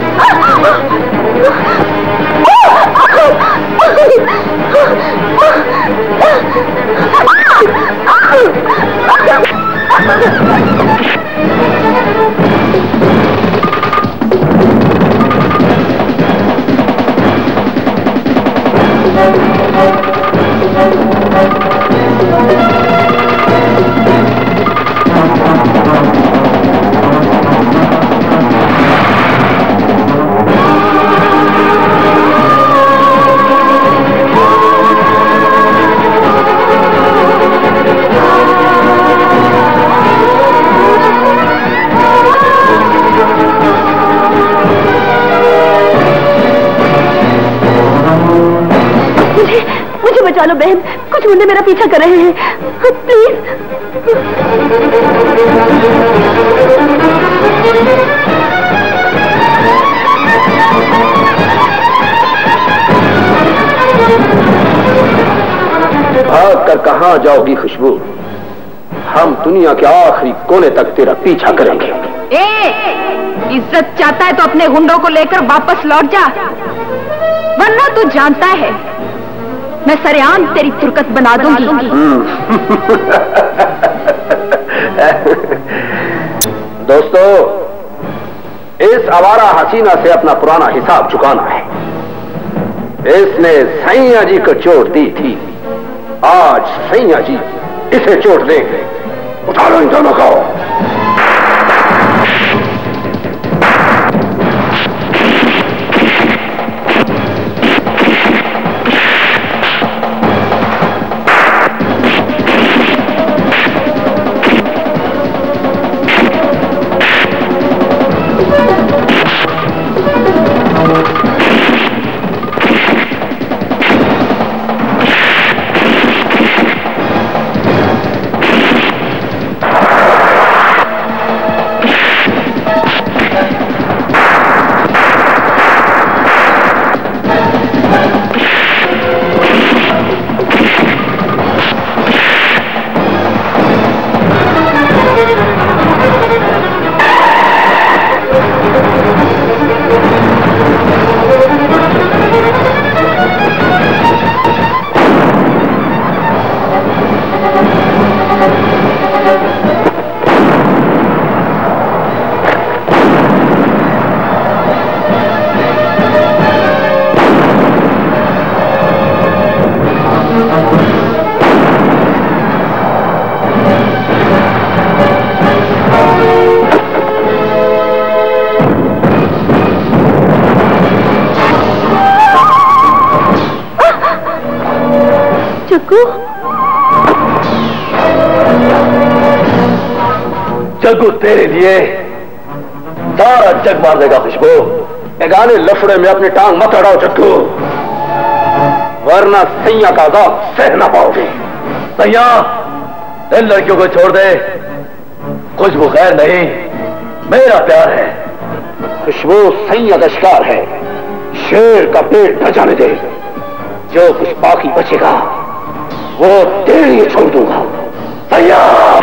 S12: मुझे बचा लो बहन, कुछ मुंडे मेरा पीछा कर रहे हैं, प्लीज।
S1: भाग कर कहां जाओगी खुशबू? हम दुनिया के आखिरी कोने तक तेरा पीछा करेंगे।
S3: इज्जत चाहता है तो अपने गुंडों को लेकर वापस लौट जा, वरना तू जानता है मैं सरेआम तेरी तुरकत बना दूंगी।
S1: दोस्तों, इस आवारा हसीना से अपना पुराना हिसाब चुकाना है। इसने सैया जी को चोट दी थी, आज सैया जी इसे चोट देंगे। उतारो इन दोनों को।
S13: जग्गू तेरे लिए सारा जग मार देगा खुशबू। गाने लफड़े में अपनी टांग मत अड़ाओ जग्गू, वरना सैया का अज़ाब सह ना पाओगे। सैया इन लड़कियों को छोड़ दे, खुशबू खैर नहीं, मेरा प्यार है। खुशबू सैया का शिकार है, शेर का पेट न जाने दे। जो कुछ बाकी बचेगा वो तेरे लिए छोड़ दूंगा। सैया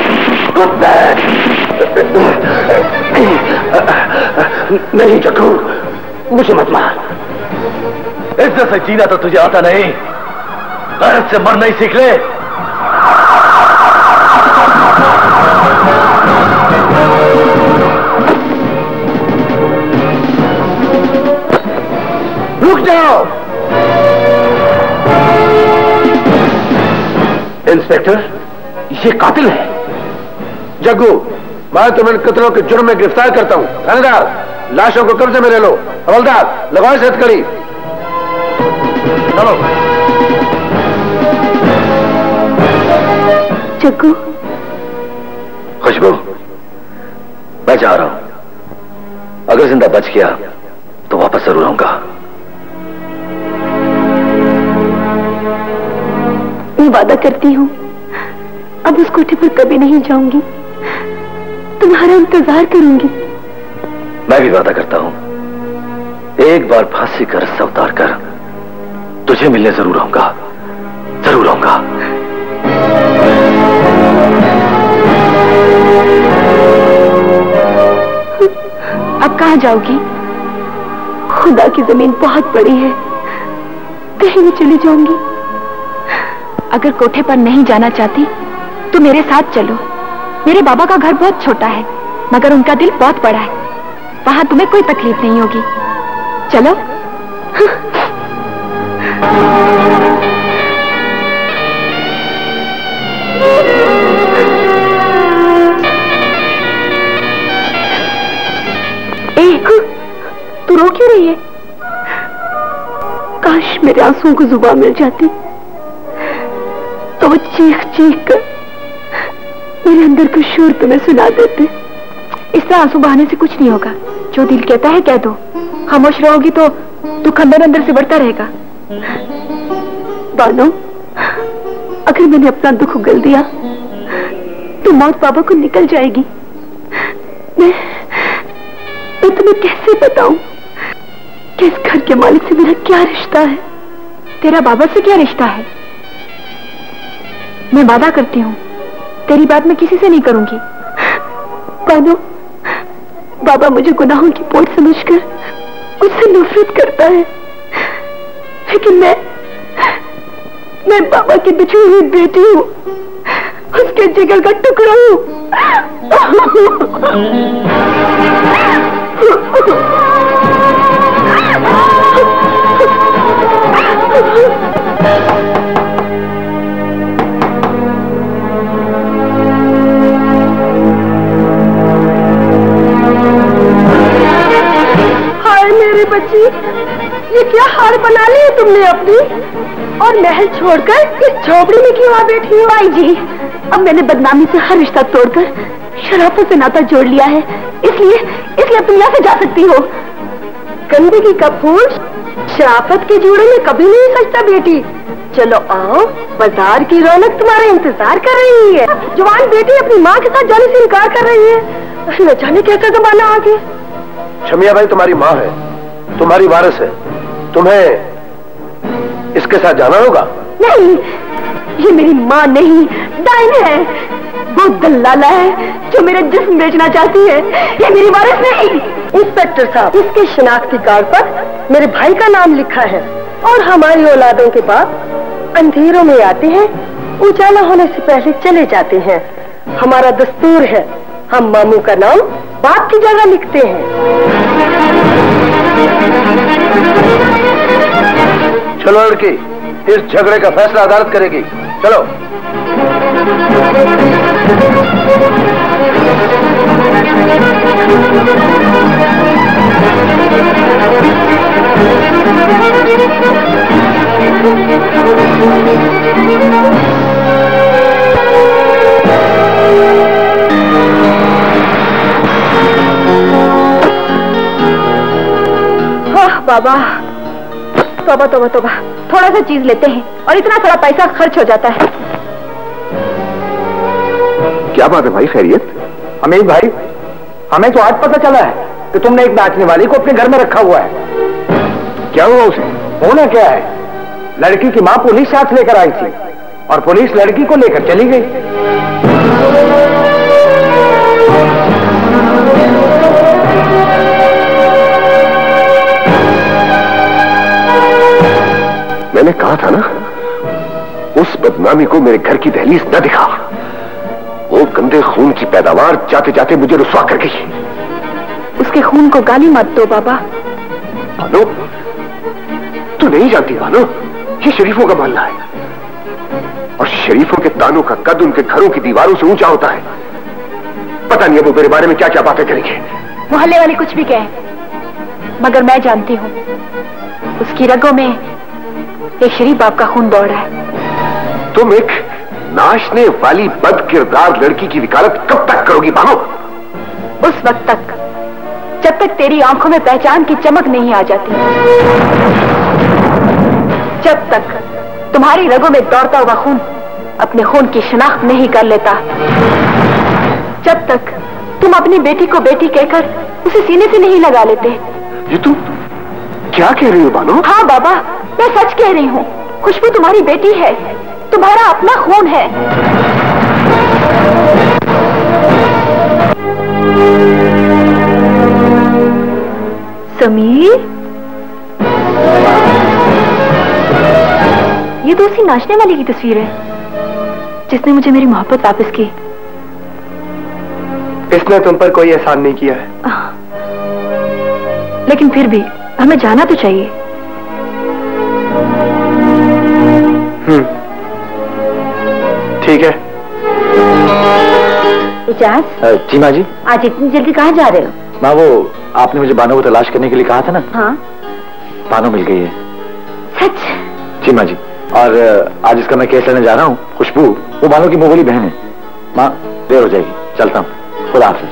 S13: नहीं जग्गू, मुझे मत मार। इज्जत से जीना तो तुझे आता नहीं, गैरत से मरना ही सीख ले। रुक जाओ इंस्पेक्टर, ये कातिल है।
S11: जग्गू, मैं तुम्हें कत्लों के जुर्म में गिरफ्तार करता हूं। थानेदार, लाशों को कब्जे में ले लो। हवलदार, लगाओ इसे हथकड़ी। चलो।
S14: जग्गू।
S13: खुशबू, मैं जा रहा हूं। अगर जिंदा बच गया तो वापस जरूर आऊंगा।
S14: मैं वादा करती हूँ अब उस कोठे पर कभी नहीं जाऊंगी, तुम्हारा इंतजार करूंगी।
S13: मैं भी वादा करता हूं एक बार फांसी का रस्सा उतार कर तुझे मिलने जरूर आऊंगा, जरूर आऊंगा।
S14: अब कहाँ जाओगी? खुदा की जमीन बहुत बड़ी है, कहीं भी चली जाऊंगी। अगर कोठे पर नहीं जाना चाहती तो मेरे साथ चलो। मेरे बाबा का घर बहुत छोटा है, मगर उनका दिल बहुत बड़ा है। वहां तुम्हें कोई तकलीफ नहीं होगी। चलो। तू रो क्यों रही है? काश मेरे आंसुओं को जुबान मिल जाती तो वो चीख चीख कर मेरे अंदर का शोर तुम्हें सुना देते। इस तरह आंसू बहाने से कुछ नहीं होगा। जो दिल कहता है कह दो। खामोश रहोगी तो दुख अंदर अंदर से बढ़ता रहेगा। बानो, अगर मैंने अपना दुख उगल दिया तो मौत बाबा को निकल जाएगी। मैं तुम्हें कैसे बताऊं कि इस घर के मालिक से मेरा क्या रिश्ता है? तेरा बाबा से क्या रिश्ता है? मैं वादा करती हूँ तेरी बात मैं किसी से नहीं करूंगी। बानो, बाबा मुझे गुनाहों की पोट समझकर मुझसे नफरत करता है, लेकिन मैं बाबा की बिछड़ी हुई बेटी हूँ, उसके जिगर का टुकड़ा हूँ। मेरी बच्ची, ये क्या हार बना ली है तुमने अपनी? और महल छोड़कर इस झोपड़ी में क्यों आ बैठी हो? आई जी, अब मैंने बदनामी से हर रिश्ता तोड़कर शराफत से नाता जोड़ लिया है, इसलिए अब तुम यहाँ से जा सकती हो। गंदगी का फूल शराफत के जोड़े में कभी नहीं सजता बेटी। चलो आओ, बाजार की रौनक तुम्हारा इंतजार कर रही है। जवान बेटी अपनी माँ के साथ जाने से इनकार कर रही है। न जाने कैसा जमाना आ गया।
S11: शमिया भाई तुम्हारी माँ है, तुम्हारी वारिस है, तुम्हें इसके साथ जाना होगा।
S14: नहीं, ये मेरी माँ नहीं, डाइन है। वो दल्लाला है जो मेरा जिस्म बेचना चाहती है। ये मेरी वारिस नहीं। इंस्पेक्टर साहब, इसके शिनाख्ती कार्ड पर मेरे भाई का नाम लिखा है और हमारी औलादों के बाद अंधेरों में आते हैं, उजाला होने से पहले चले जाते हैं। हमारा दस्तूर है, हम मामू का नाम बाप की जगह लिखते हैं।
S11: चलो लड़की, इस झगड़े का फैसला अदालत करेगी। चलो।
S12: बाबा, तोबा तोबा तोबा, थोड़ा सा चीज लेते हैं और इतना सारा पैसा खर्च हो जाता है।
S2: क्या बात है भाई, खैरियत?
S11: अमीर भाई, हमें तो आज पता चला है कि तुमने एक नाचने वाली को अपने घर में रखा हुआ है।
S2: क्या हुआ उसे?
S11: होना क्या है, लड़की की मां पुलिस साथ लेकर आई थी और पुलिस लड़की को लेकर चली गई।
S2: मैंने कहा था ना, उस बदनामी को मेरे घर की दहलीज न दिखा। वो गंदे खून की पैदावार जाते जाते मुझे रुसवा कर गई।
S12: उसके खून को गाली मत दो बाबा।
S2: भानु, तू नहीं जानती भानु, ये शरीफों का मोहल्ला है और शरीफों के तानों का कद उनके घरों की दीवारों से ऊंचा होता है। पता नहीं वो मेरे बारे में क्या क्या बातें करेंगे।
S12: मोहल्ले वाले कुछ भी कहें, मगर मैं जानती हूँ उसकी रगों में एक शरीफ बाप का खून दौड़ रहा है।
S2: तुम एक नाचने वाली बद किरदार लड़की की वकालत कब तक करोगी भानु?
S12: उस वक्त तक जब तक तेरी आंखों में पहचान की चमक नहीं आ जाती, जब तक तुम्हारी रगों में दौड़ता हुआ खून अपने खून की शनाख्त नहीं कर लेता, जब तक तुम अपनी बेटी को बेटी कहकर उसे सीने से नहीं लगा लेते।
S2: ये तुम क्या कह रही हो बानो?
S12: हाँ बाबा, मैं सच कह रही हूँ। खुशबू तुम्हारी बेटी है, तुम्हारा अपना खून है। समीर, ये तो उसी नाचने वाली की तस्वीर है जिसने मुझे मेरी मोहब्बत वापस की।
S11: इसने तुम पर कोई एहसान नहीं किया है।
S12: लेकिन फिर भी हमें जाना तो चाहिए।
S11: ठीक है।
S14: इजाज?
S11: जी माँ जी।
S14: आज इतनी जल्दी कहाँ जा रहे हो?
S11: माँ, वो आपने मुझे बानो को तलाश करने के लिए कहा था ना।
S14: हाँ,
S11: बानो मिल गई है।
S14: सच?
S11: जी माँ जी। और आज इसका मैं केस लेने जा रहा हूँ। खुशबू वो बानो की मुगली बहन है। माँ, देर हो जाएगी, चलता हूँ। खुदा हाफिज।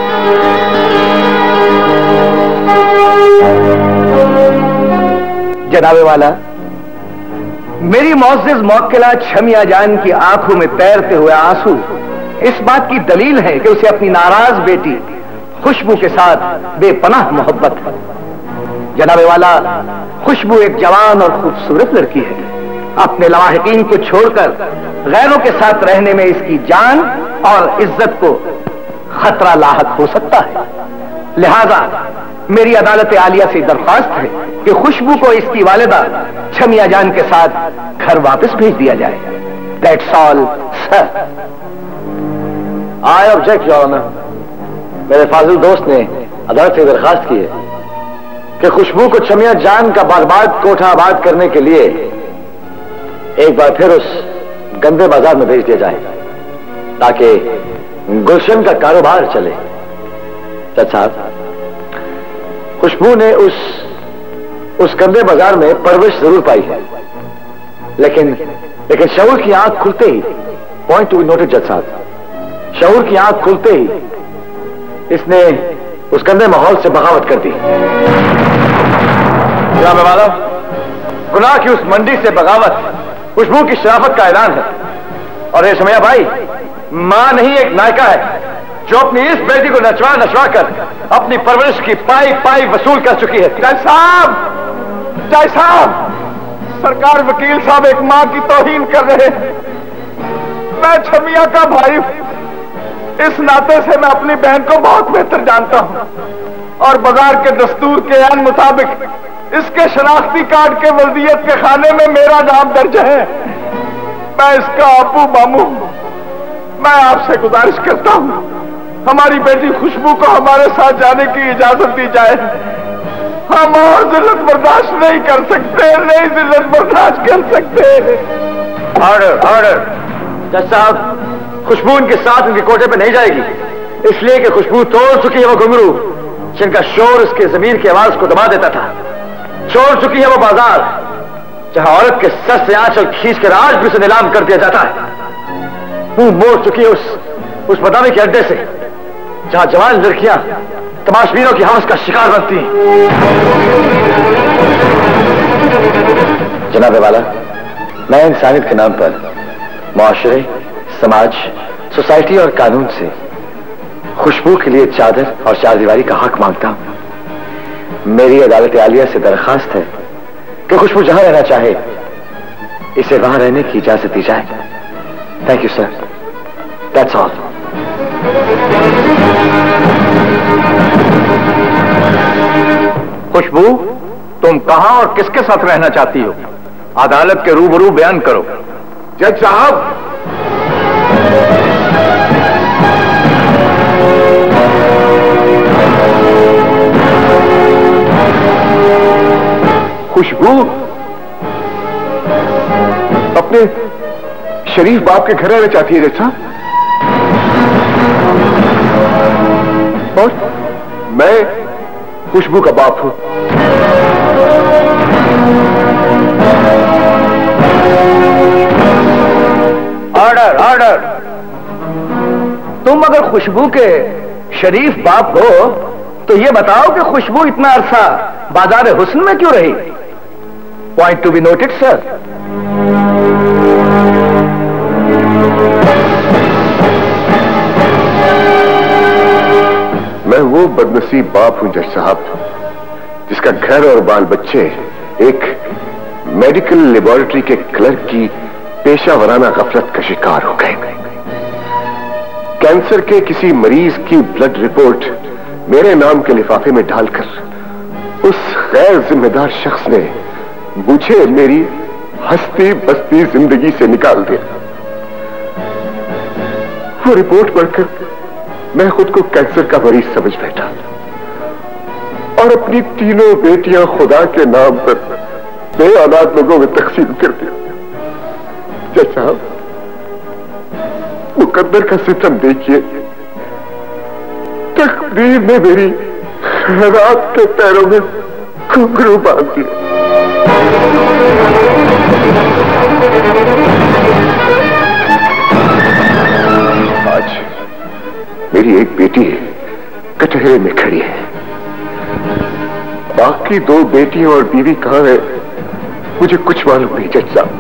S11: जनाबे वाला, मेरी मोअज़्ज़िज़ मौक्किला छमिया जान की आंखों में तैरते हुए आंसू इस बात की दलील है कि उसे अपनी नाराज बेटी खुशबू के साथ बेपनाह मोहब्बत है। जनाबे वाला, खुशबू एक जवान और खूबसूरत लड़की है। अपने लवाहिकीन को छोड़कर गैरों के साथ रहने में इसकी जान और इज्जत को खतरा लाहक हो सकता है। लिहाजा मेरी अदालत आलिया से दरख्वास्त है कि खुशबू को इसकी वालिदा छमिया जान के साथ घर वापस भेज दिया जाए। That's all sir.
S13: I object your honour. मेरे फाजिल दोस्त ने अदालत से दरखास्त की है कि खुशबू को छमिया जान का बर्बाद कोठा आबाद करने के लिए एक बार फिर उस गंदे बाजार में भेज दिया जाए ताकि गुलशन का कारोबार चले। जज साहब, खुशबू ने उस गंदे बाजार में परवरिश जरूर पाई है, लेकिन शऊर की आंख खुलते ही, पॉइंट टू बी नोटेड जज साहब, शऊर की आंख खुलते ही इसने उस गंदे माहौल से बगावत कर दी। जनाब वाला, गुनाह की उस मंडी से बगावत खुशबू की शराफत का ऐलान है। और ये शमिया भाई मां नहीं, एक नायका है जो अपनी इस बेटी को नचवा नचवा कर अपनी परवरिश की पाई पाई वसूल कर चुकी है। जज साहब, सरकार वकील साहब एक मां की तौहीन कर रहे हैं। मैं छमिया का भाई, इस नाते से मैं अपनी बहन को बहुत बेहतर जानता हूं और बाजार के दस्तूर के ऐन मुताबिक इसके शनाख्ती कार्ड के वल्दियत के खाने में मेरा नाम दर्ज है। मैं इसका अबू मामू, मैं आपसे गुजारिश करता हूं हमारी बेटी खुशबू को हमारे साथ जाने की इजाजत दी जाए।
S8: हम और जिल्लत बर्दाश्त नहीं कर सकते, नहीं जिल्लत बर्दाश्त कर सकते।
S11: Order order. जज साहब, खुशबू उनके साथ उनके कोटे पे नहीं जाएगी, इसलिए कि खुशबू तोड़ चुकी है वो घुंघरू जिनका शोर उसके जमीन की आवाज को दबा देता था। छोड़ चुकी है वो बाजार जहां औरत के सर से आंचल खींच कर आज भी उसे नीलाम कर दिया जाता है। मुंह मोड़ चुकी है उस बदामी के अड्डे से जहां जवान लड़कियां तमाशबीनों की हवस का शिकार बनती हैं। जनाबे वाला, मैं इंसानियत के नाम पर मुआशरे, समाज, सोसाइटी और कानून से खुशबू के लिए चादर और चारदीवारी का हक मांगता हूं। मेरी अदालत आलिया से दरखास्त है कि खुशबू जहां रहना चाहे इसे वहां रहने की इजाजत दी जाए। Thank you sir, that's all.
S8: Khushboo, तुम कहां और किसके साथ रहना चाहती हो? अदालत के रूबरू बयान करो।
S2: जज साहब, खुशबू अपने शरीफ बाप के घर रहना चाहती है जज साहब, और मैं खुशबू का बाप हूं।
S8: Order order. तुम अगर खुशबू के शरीफ बाप हो तो ये बताओ कि खुशबू इतना अरसा बाजार हुस्न में क्यों रही? Point to be noted sir.
S2: मैं वो बदनसीब बाप हूं जज साहब जिसका घर और बाल बच्चे एक मेडिकल लेबोरेटरी के क्लर्क की पेशावराना गफलत का शिकार हो गए। कैंसर के किसी मरीज की ब्लड रिपोर्ट मेरे नाम के लिफाफे में डालकर उस गैर जिम्मेदार शख्स ने मुझे मेरी हंसती बसती जिंदगी से निकाल दिया। वो रिपोर्ट पढ़कर मैं खुद को कैंसर का मरीज समझ बैठा और अपनी तीनों बेटियां खुदा के नाम पर बेऔलाद लोगों में तकसीम कर दिया। जज साहब, मुकद्दर का सितम देखिए, तकदीर ने मेरी खैरात के पैरों में घुंघरू बांध दिया। आज मेरी एक बेटी कटहरे में खड़ी है, बाकी दो बेटियां और बीवी कहां है मुझे कुछ मालूम नहीं जज साहब।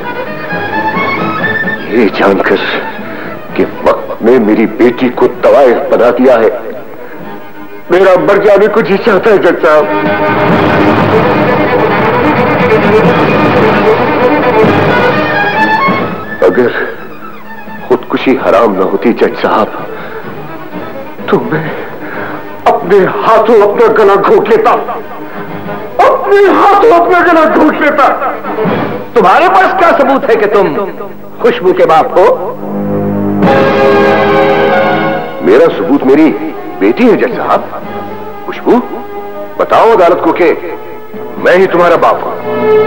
S2: ये जानकर कि वक्त ने मेरी बेटी को तवायफ बना दिया है, मेरा मर जाने को जी चाहता है जज साहब। अगर खुदकुशी हराम न होती जज साहब तो मैं अपने हाथों अपना गला घोट लेता, अपने हाथों अपना गला घोट लेता।
S8: तुम्हारे पास क्या सबूत है कि तुम खुशबू के बाप हो?
S2: मेरा सबूत मेरी बेटी है जज साहब। खुशबू, बताओ अदालत को कि मैं ही तुम्हारा बाप हूं।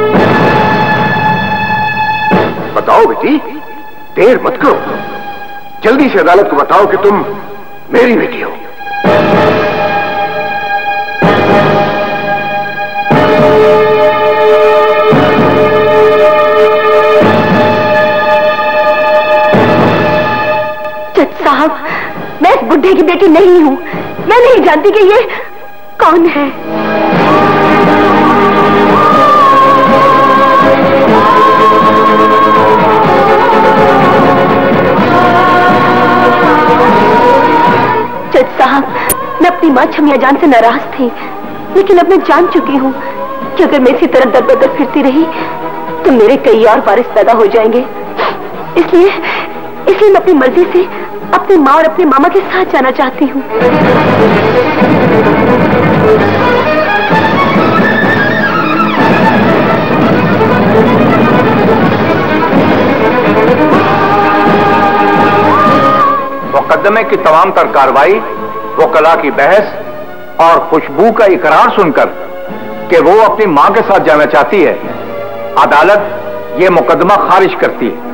S2: बताओ बेटी, देर मत करो, जल्दी से अदालत को बताओ कि तुम मेरी बेटी हो।
S12: जज साहब, मैं इस बुढ़े की बेटी नहीं हूं। मैं नहीं जानती कि ये कौन है। जज साहब, मैं अपनी मां छमिया जान से नाराज थी, लेकिन अब मैं जान चुकी हूँ कि अगर मैं इसी तरह दर बदर फिरती रही तो मेरे कई और वारिस पैदा हो जाएंगे। इसलिए मैं अपनी मर्जी से अपनी माँ और अपने मामा के साथ जाना चाहती हूँ।
S8: मुकदमे की तमाम तर कार्रवाई, वकला की बहस और खुशबू का इकरार सुनकर कि वो अपनी मां के साथ जाना चाहती है, अदालत ये मुकदमा खारिज करती है।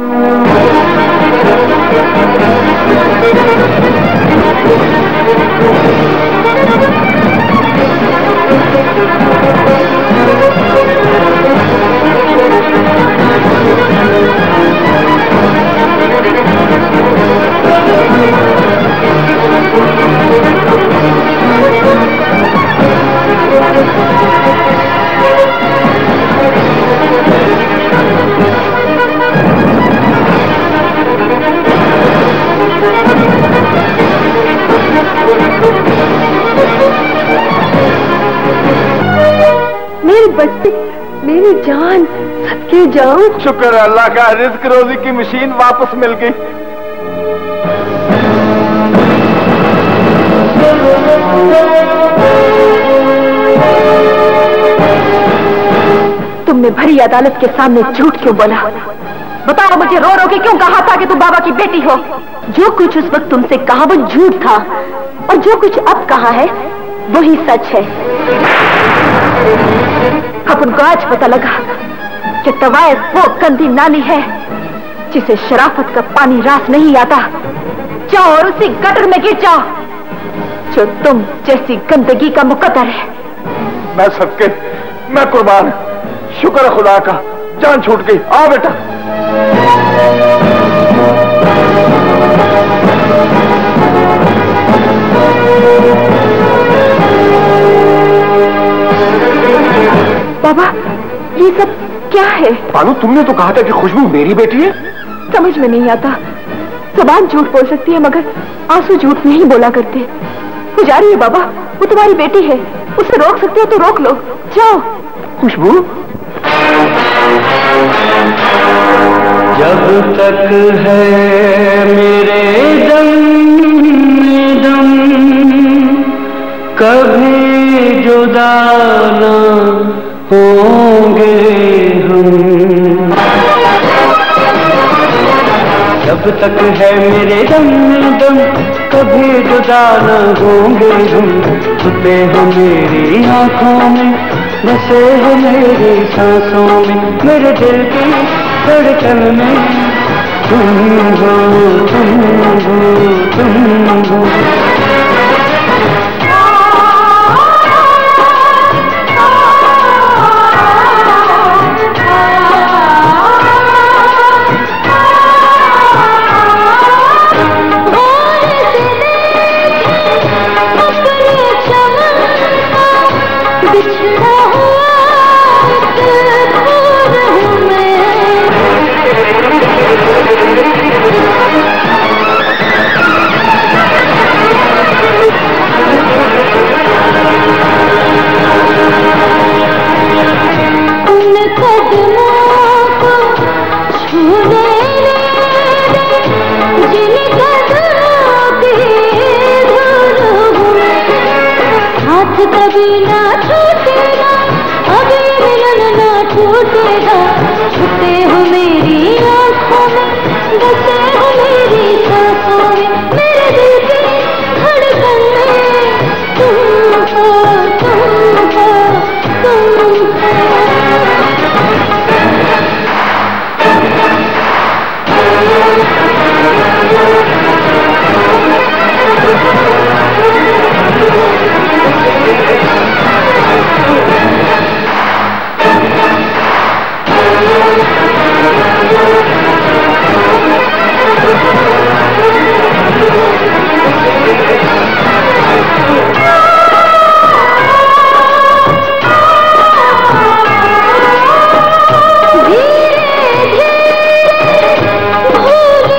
S12: मेरे बच्चे, मेरी जान, सदके जाऊं।
S8: शुक्र अल्लाह का, रिस्क रोजी की मशीन वापस मिल गई।
S12: तुमने भरी अदालत के सामने झूठ क्यों बोला? बताओ मुझे, रो रो के क्यों कहा था कि तुम बाबा की बेटी हो? जो कुछ उस वक्त तुमसे कहा वो झूठ था, और जो कुछ अब कहा है वही सच है। अब उनको आज पता लगा कि तवायफ वो गंदी नाली है जिसे शराफत का पानी रास नहीं आता। जाओ और उसी गटर में गिर जाओ जो तुम जैसी गंदगी का मुकद्दर है।
S8: मैं सबके, मैं कुर्बान। शुक्र है खुदा का, जान छूट गई। आओ बेटा।
S12: बाबा, ये सब क्या है?
S11: बानू, तुमने तो कहा था कि खुशबू मेरी बेटी है।
S12: समझ में नहीं आता। जुबान झूठ बोल सकती है मगर आंसू झूठ नहीं बोला करते। वो जा रही है बाबा, वो तुम्हारी बेटी है, उसे रोक सकते हो तो रोक लो। जाओ।
S11: खुशबू,
S5: जब तक है मेरे दम में दम, कभी जुदा ना होंगे हम। जब तक है मेरे दम में दम, कभी जुदा न होंगे हम। छुपे हो मेरी आंखों में, बसे हो मेरी सांसों में, मेरे दिल की धड़कन में तुम हो, तुम हो, तुम हो।
S4: कभी ना छूटेगा, अभी मिलन ना छूटेगा। छुपे हो मेरी आंखों में, बसे हो मेरी सांसों में, मेरे दिल की धड़कन में तुम हो, तुम हो, तुम हो। धीरे धीरे भूल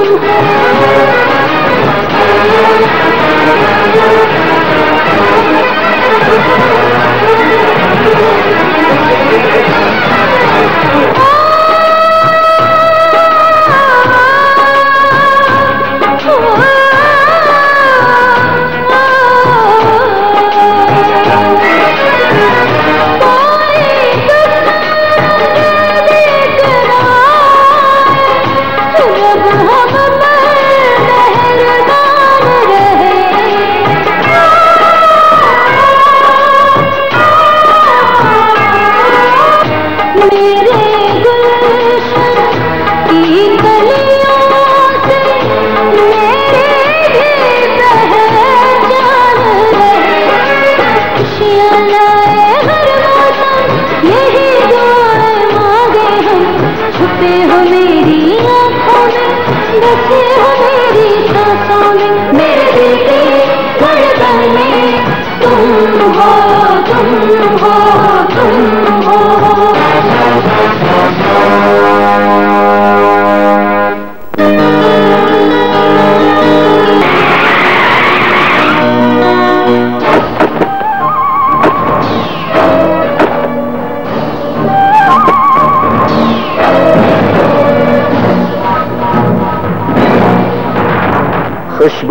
S9: खुशबू,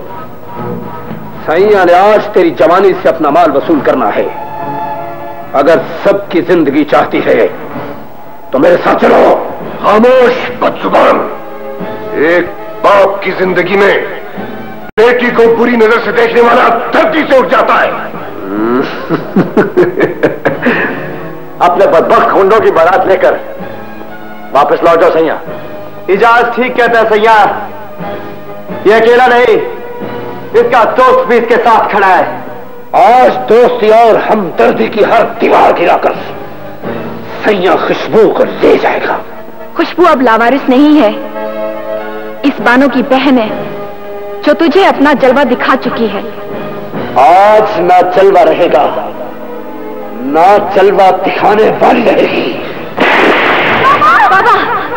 S9: सैया ने आज तेरी जवानी से अपना माल वसूल करना है। अगर सबकी जिंदगी चाहती है तो मेरे साथ चलो।
S2: खामोश बदजुबान, एक बाप की जिंदगी में बेटी को बुरी नजर से देखने वाला धरती से उठ जाता है।
S11: अपने बदबख्त खूंडों की बारात लेकर वापस लौट जाओ सैया।
S9: इजाज ठीक कहता है सैया, ये अकेला नहीं, इसका दोस्त भी इसके साथ खड़ा है।
S11: आज दोस्ती और हमदर्दी की हर दीवार गिराकर सैया खुशबू को ले जाएगा।
S12: खुशबू अब लावारिस नहीं है, इस बानो की बहन है जो तुझे अपना जलवा दिखा चुकी है।
S11: आज ना जलवा रहेगा, ना जलवा दिखाने वाली रहेगी।
S12: बाबा,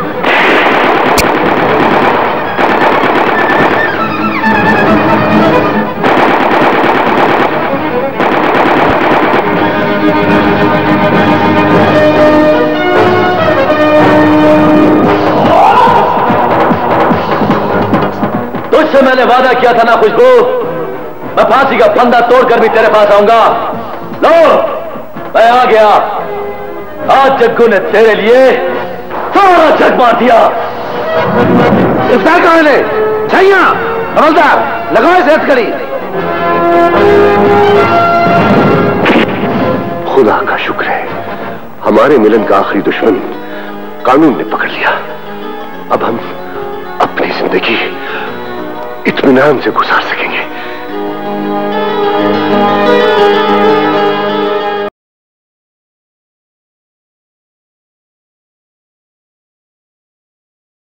S13: तुझसे मैंने वादा किया था ना खुशबू, मैं फांसी का फंदा तोड़कर भी तेरे पास आऊंगा। लो, मैं आ गया। आज जग्गू ने तेरे लिए सारा जग मार दिया।
S11: इफ्तार कहां ले? छैया, हवलदार, लगाओ इसे हथकड़ी।
S2: खुदा का शुक्र है, हमारे मिलन का आखिरी दुश्मन कानून ने पकड़ लिया। अब हम अपनी जिंदगी इत्मीनान से गुजार सकेंगे।